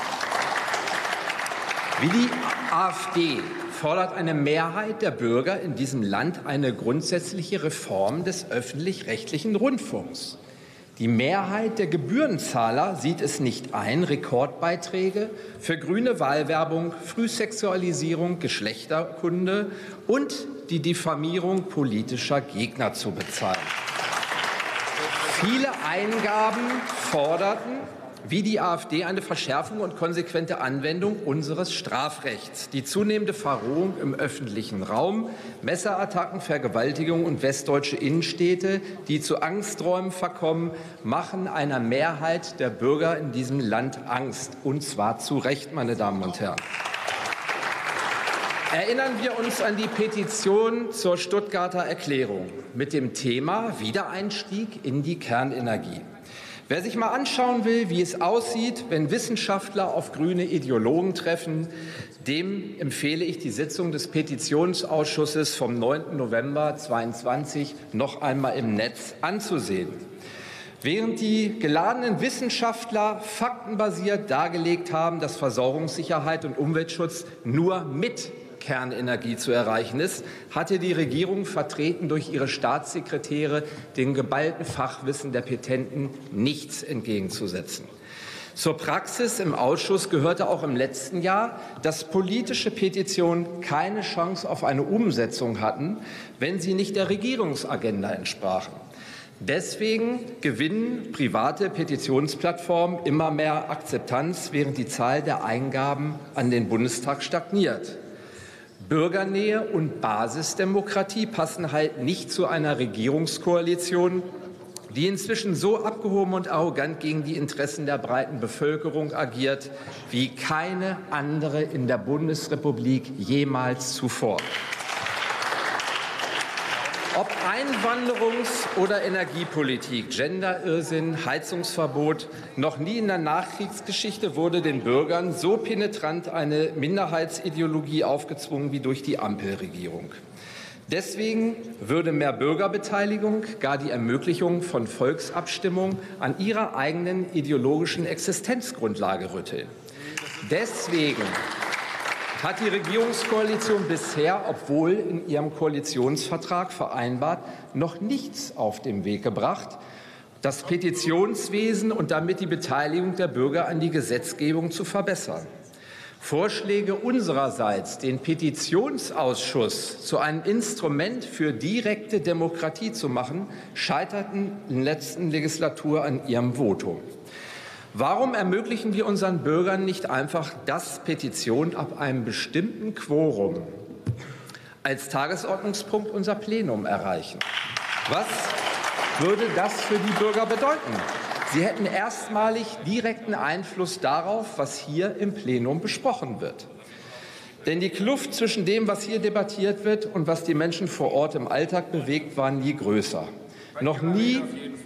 Wie die AfD fordert eine Mehrheit der Bürger in diesem Land eine grundsätzliche Reform des öffentlich-rechtlichen Rundfunks. Die Mehrheit der Gebührenzahler sieht es nicht ein, Rekordbeiträge für grüne Wahlwerbung, Frühsexualisierung, Geschlechterkunde und die Diffamierung politischer Gegner zu bezahlen. Viele Eingaben forderten, wie die AfD, eine Verschärfung und konsequente Anwendung unseres Strafrechts. Die zunehmende Verrohung im öffentlichen Raum, Messerattacken, Vergewaltigungen und westdeutsche Innenstädte, die zu Angsträumen verkommen, machen einer Mehrheit der Bürger in diesem Land Angst. Und zwar zu Recht, meine Damen und Herren. Erinnern wir uns an die Petition zur Stuttgarter Erklärung mit dem Thema Wiedereinstieg in die Kernenergie. Wer sich mal anschauen will, wie es aussieht, wenn Wissenschaftler auf grüne Ideologen treffen, dem empfehle ich die Sitzung des Petitionsausschusses vom neunten November zweitausendzweiundzwanzig noch einmal im Netz anzusehen. Während die geladenen Wissenschaftler faktenbasiert dargelegt haben, dass Versorgungssicherheit und Umweltschutz nur mit Kernenergie zu erreichen ist, hatte die Regierung, vertreten durch ihre Staatssekretäre, dem geballten Fachwissen der Petenten nichts entgegenzusetzen. Zur Praxis im Ausschuss gehörte auch im letzten Jahr, dass politische Petitionen keine Chance auf eine Umsetzung hatten, wenn sie nicht der Regierungsagenda entsprachen. Deswegen gewinnen private Petitionsplattformen immer mehr Akzeptanz, während die Zahl der Eingaben an den Bundestag stagniert. Bürgernähe und Basisdemokratie passen halt nicht zu einer Regierungskoalition die inzwischen so abgehoben und arrogant gegen die Interessen der breiten Bevölkerung agiert, wie keine andere in der Bundesrepublik jemals zuvor. Ob Einwanderungs- oder Energiepolitik, Genderirrsinn, Heizungsverbot, noch nie in der Nachkriegsgeschichte wurde den Bürgern so penetrant eine Minderheitsideologie aufgezwungen wie durch die Ampelregierung. Deswegen würde mehr Bürgerbeteiligung, gar die Ermöglichung von Volksabstimmungen an ihrer eigenen ideologischen Existenzgrundlage rütteln. Deswegen hat die Regierungskoalition bisher, obwohl in ihrem Koalitionsvertrag vereinbart, noch nichts auf den Weg gebracht, das Petitionswesen und damit die Beteiligung der Bürger an die Gesetzgebung zu verbessern. Vorschläge unsererseits, den Petitionsausschuss zu einem Instrument für direkte Demokratie zu machen, scheiterten in der letzten Legislatur an ihrem Votum. Warum ermöglichen wir unseren Bürgern nicht einfach, dass Petitionen ab einem bestimmten Quorum als Tagesordnungspunkt unser Plenum erreichen? Was würde das für die Bürger bedeuten? Sie hätten erstmalig direkten Einfluss darauf, was hier im Plenum besprochen wird. Denn die Kluft zwischen dem, was hier debattiert wird und was die Menschen vor Ort im Alltag bewegt, war nie größer. Noch nie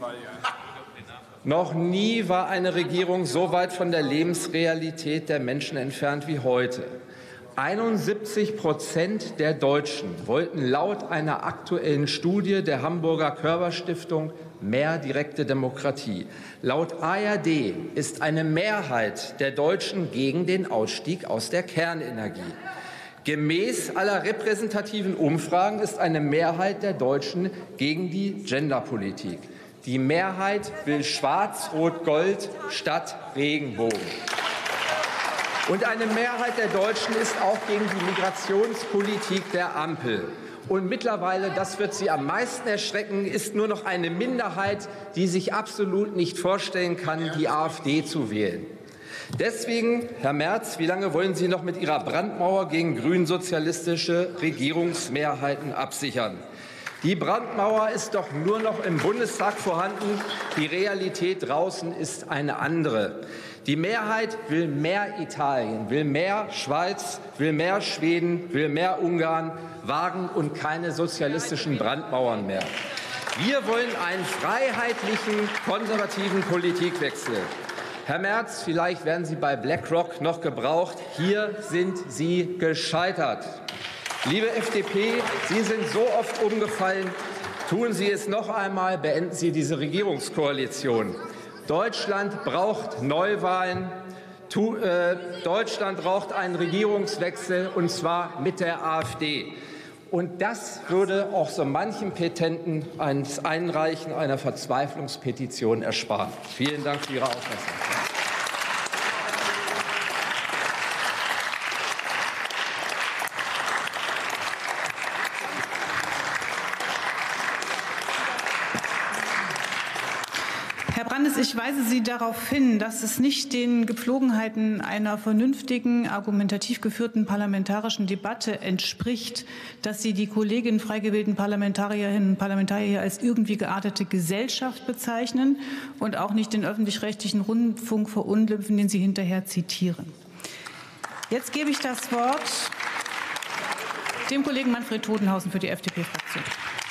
Noch nie war eine Regierung so weit von der Lebensrealität der Menschen entfernt wie heute. einundsiebzig Prozent der Deutschen wollten laut einer aktuellen Studie der Hamburger Körber-Stiftung mehr direkte Demokratie. Laut A R D ist eine Mehrheit der Deutschen gegen den Ausstieg aus der Kernenergie. Gemäß aller repräsentativen Umfragen ist eine Mehrheit der Deutschen gegen die Genderpolitik. Die Mehrheit will Schwarz-Rot-Gold statt Regenbogen. Und eine Mehrheit der Deutschen ist auch gegen die Migrationspolitik der Ampel. Und mittlerweile, das wird Sie am meisten erschrecken, ist nur noch eine Minderheit, die sich absolut nicht vorstellen kann, die AfD zu wählen. Deswegen, Herr Merz, wie lange wollen Sie noch mit Ihrer Brandmauer gegen grünsozialistische Regierungsmehrheiten absichern? Die Brandmauer ist doch nur noch im Bundestag vorhanden. Die Realität draußen ist eine andere. Die Mehrheit will mehr Italien, will mehr Schweiz, will mehr Schweden, will mehr Ungarn, wagen und keine sozialistischen Brandmauern mehr. Wir wollen einen freiheitlichen, konservativen Politikwechsel. Herr Merz, vielleicht werden Sie bei BlackRock noch gebraucht. Hier sind Sie gescheitert. Liebe F D P, Sie sind so oft umgefallen. Tun Sie es noch einmal, beenden Sie diese Regierungskoalition. Deutschland braucht Neuwahlen. Tu, äh, Deutschland braucht einen Regierungswechsel, und zwar mit der AfD. Und das würde auch so manchem Petenten eines Einreichen einer Verzweiflungspetition ersparen. Vielen Dank für Ihre Aufmerksamkeit. Herr Brandes, ich weise Sie darauf hin, dass es nicht den Gepflogenheiten einer vernünftigen, argumentativ geführten parlamentarischen Debatte entspricht, dass Sie die Kolleginnen frei gewählten Parlamentarierinnen und Parlamentarier hier als irgendwie geartete Gesellschaft bezeichnen und auch nicht den öffentlich-rechtlichen Rundfunk verunglimpfen, den Sie hinterher zitieren. Jetzt gebe ich das Wort dem Kollegen Manfred Todenhausen für die F D P-Fraktion.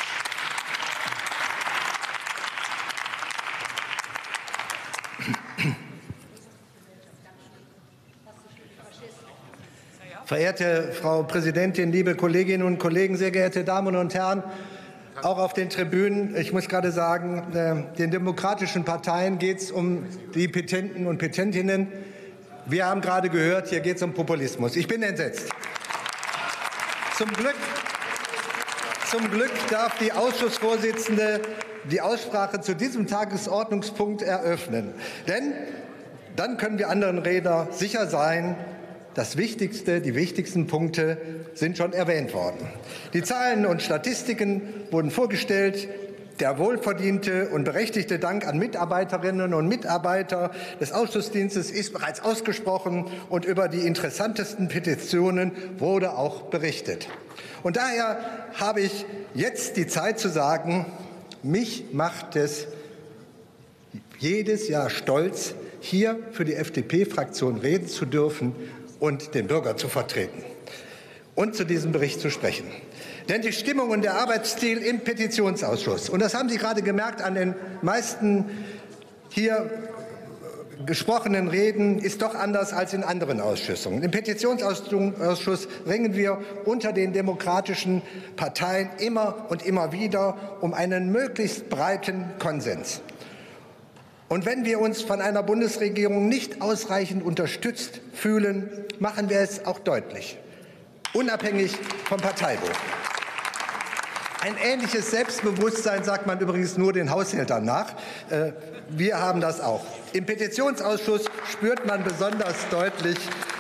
Verehrte Frau Präsidentin, liebe Kolleginnen und Kollegen, sehr geehrte Damen und Herren, auch auf den Tribünen. Ich muss gerade sagen, den demokratischen Parteien geht es um die Petenten und Petentinnen. Wir haben gerade gehört, hier geht es um Populismus. Ich bin entsetzt. Zum Glück, zum Glück darf die Ausschussvorsitzende die Aussprache zu diesem Tagesordnungspunkt eröffnen. Denn dann können wir anderen Redner sicher sein, das Wichtigste, die wichtigsten Punkte sind schon erwähnt worden. Die Zahlen und Statistiken wurden vorgestellt. Der wohlverdiente und berechtigte Dank an Mitarbeiterinnen und Mitarbeiter des Ausschussdienstes ist bereits ausgesprochen, und über die interessantesten Petitionen wurde auch berichtet. Und daher habe ich jetzt die Zeit zu sagen, mich macht es jedes Jahr stolz, hier für die F D P-Fraktion reden zu dürfen und den Bürger zu vertreten und zu diesem Bericht zu sprechen. Denn die Stimmung und der Arbeitsstil im Petitionsausschuss, und das haben Sie gerade gemerkt an den meisten hier gesprochenen Reden, ist doch anders als in anderen Ausschüssen. Im Petitionsausschuss ringen wir unter den demokratischen Parteien immer und immer wieder um einen möglichst breiten Konsens. Und wenn wir uns von einer Bundesregierung nicht ausreichend unterstützt fühlen, machen wir es auch deutlich, unabhängig vom Parteibuch. Ein ähnliches Selbstbewusstsein sagt man übrigens nur den Haushältern nach. Wir haben das auch. Im Petitionsausschuss spürt man besonders deutlich,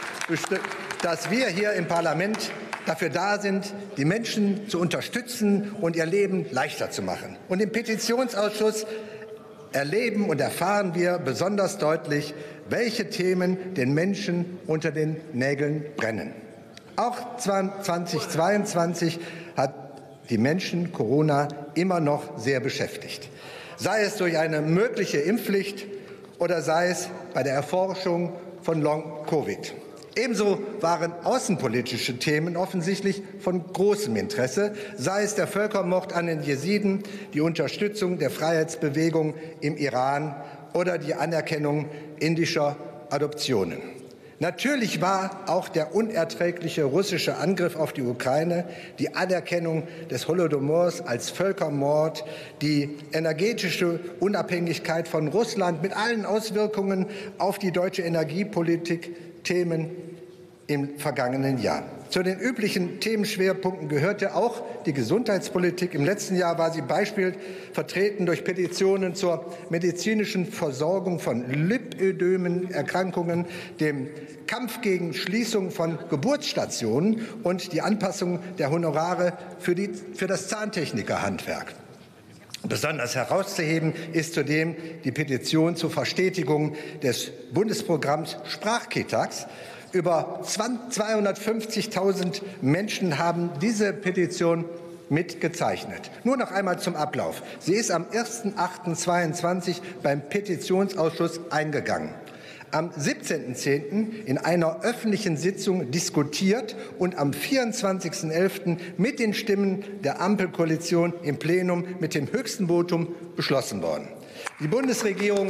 dass wir hier im Parlament dafür da sind, die Menschen zu unterstützen und ihr Leben leichter zu machen. Und im Petitionsausschuss erleben und erfahren wir besonders deutlich, welche Themen den Menschen unter den Nägeln brennen. Auch zweitausendzweiundzwanzig hat die Menschen Corona immer noch sehr beschäftigt. Sei es durch eine mögliche Impfpflicht oder sei es bei der Erforschung von Long-Covid. Ebenso waren außenpolitische Themen offensichtlich von großem Interesse, sei es der Völkermord an den Jesiden, die Unterstützung der Freiheitsbewegung im Iran oder die Anerkennung indischer Adoptionen. Natürlich war auch der unerträgliche russische Angriff auf die Ukraine, die Anerkennung des Holodomors als Völkermord, die energetische Unabhängigkeit von Russland mit allen Auswirkungen auf die deutsche Energiepolitik Themen im vergangenen Jahr. Zu den üblichen Themenschwerpunkten gehörte auch die Gesundheitspolitik. Im letzten Jahr war sie beispielhaft vertreten durch Petitionen zur medizinischen Versorgung von Lipödemen-Erkrankungen, dem Kampf gegen Schließung von Geburtsstationen und die Anpassung der Honorare für, die, für das Zahntechnikerhandwerk. Besonders herauszuheben ist zudem die Petition zur Verstetigung des Bundesprogramms Sprachkitax. Über zweihundertfünfzigtausend Menschen haben diese Petition mitgezeichnet. Nur noch einmal zum Ablauf. Sie ist am ersten achten zweiundzwanzig beim Petitionsausschuss eingegangen. Am siebzehnten zehnten in einer öffentlichen Sitzung diskutiert und am vierundzwanzigsten elften mit den Stimmen der Ampelkoalition im Plenum mit dem höchsten Votum beschlossen worden. Die Bundesregierung,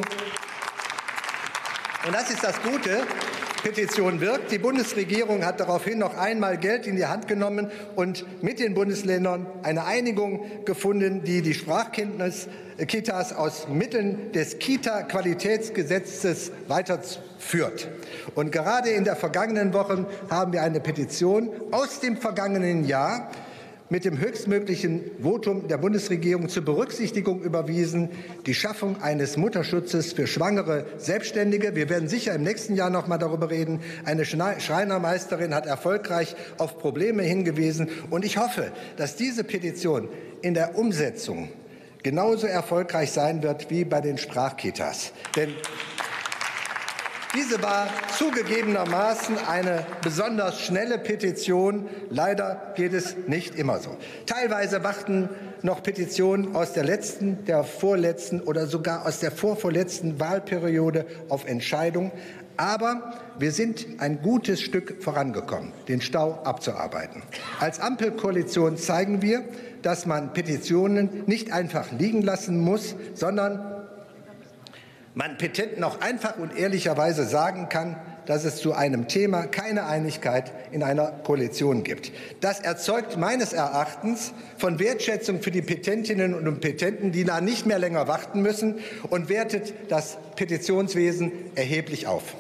und das ist das Gute, Petition wirkt. Die Bundesregierung hat daraufhin noch einmal Geld in die Hand genommen und mit den Bundesländern eine Einigung gefunden, die die Sprachkenntnis-Kitas aus Mitteln des Kita-Qualitätsgesetzes weiterführt. Und gerade in der vergangenen Woche haben wir eine Petition aus dem vergangenen Jahr mit dem höchstmöglichen Votum der Bundesregierung zur Berücksichtigung überwiesen, die Schaffung eines Mutterschutzes für schwangere Selbstständige. Wir werden sicher im nächsten Jahr noch mal darüber reden. Eine Schreinermeisterin hat erfolgreich auf Probleme hingewiesen. Und ich hoffe, dass diese Petition in der Umsetzung genauso erfolgreich sein wird wie bei den Sprachkitas. Denn diese war zugegebenermaßen eine besonders schnelle Petition. Leider geht es nicht immer so. Teilweise warten noch Petitionen aus der letzten, der vorletzten oder sogar aus der vorvorletzten Wahlperiode auf Entscheidung. Aber wir sind ein gutes Stück vorangekommen, den Stau abzuarbeiten. Als Ampelkoalition zeigen wir, dass man Petitionen nicht einfach liegen lassen muss, sondern man Petenten auch einfach und ehrlicherweise sagen kann, dass es zu einem Thema keine Einigkeit in einer Koalition gibt. Das erzeugt meines Erachtens von Wertschätzung für die Petentinnen und Petenten, die da nicht mehr länger warten müssen, und wertet das Petitionswesen erheblich auf.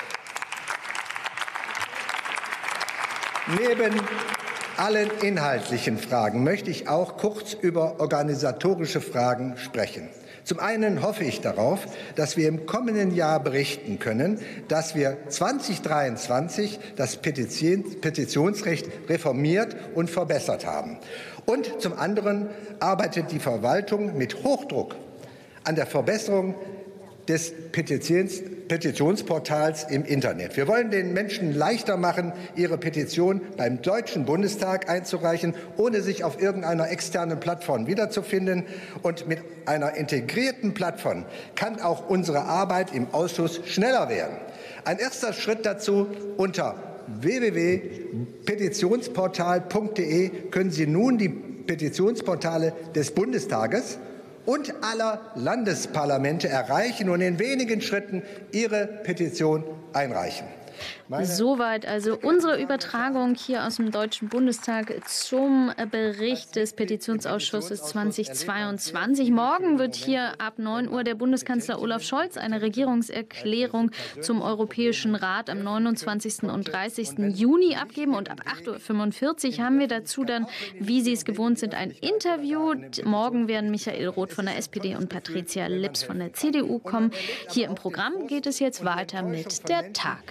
Neben allen inhaltlichen Fragen möchte ich auch kurz über organisatorische Fragen sprechen. Zum einen hoffe ich darauf, dass wir im kommenden Jahr berichten können, dass wir zweitausenddreiundzwanzig das Petitionsrecht reformiert und verbessert haben. Und zum anderen arbeitet die Verwaltung mit Hochdruck an der Verbesserung des Petitions Petitionsportals im Internet. Wir wollen den Menschen leichter machen, ihre Petition beim Deutschen Bundestag einzureichen, ohne sich auf irgendeiner externen Plattform wiederzufinden. Und mit einer integrierten Plattform kann auch unsere Arbeit im Ausschuss schneller werden. Ein erster Schritt dazu: unter w w w punkt petitionsportal punkt de können Sie nun die Petitionsportale des Bundestages und aller Landesparlamente erreichen und in wenigen Schritten Ihre Petition einreichen. Soweit also unsere Übertragung hier aus dem Deutschen Bundestag zum Bericht des Petitionsausschusses zweitausendzweiundzwanzig. Morgen wird hier ab neun Uhr der Bundeskanzler Olaf Scholz eine Regierungserklärung zum Europäischen Rat am neunundzwanzigsten und dreißigsten Juni abgeben. Und ab acht Uhr fünfundvierzig haben wir dazu dann, wie Sie es gewohnt sind, ein Interview. Morgen werden Michael Roth von der S P D und Patricia Lips von der C D U kommen. Hier im Programm geht es jetzt weiter mit der Tag.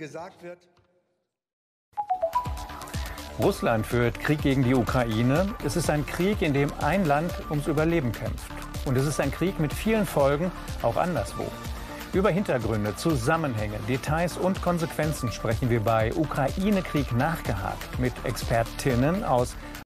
Russland führt Krieg gegen die Ukraine. Es ist ein Krieg, in dem ein Land ums Überleben kämpft. Und es ist ein Krieg mit vielen Folgen, auch anderswo. Über Hintergründe, Zusammenhänge, Details und Konsequenzen sprechen wir bei Ukraine-Krieg nachgehakt mit Expertinnen aus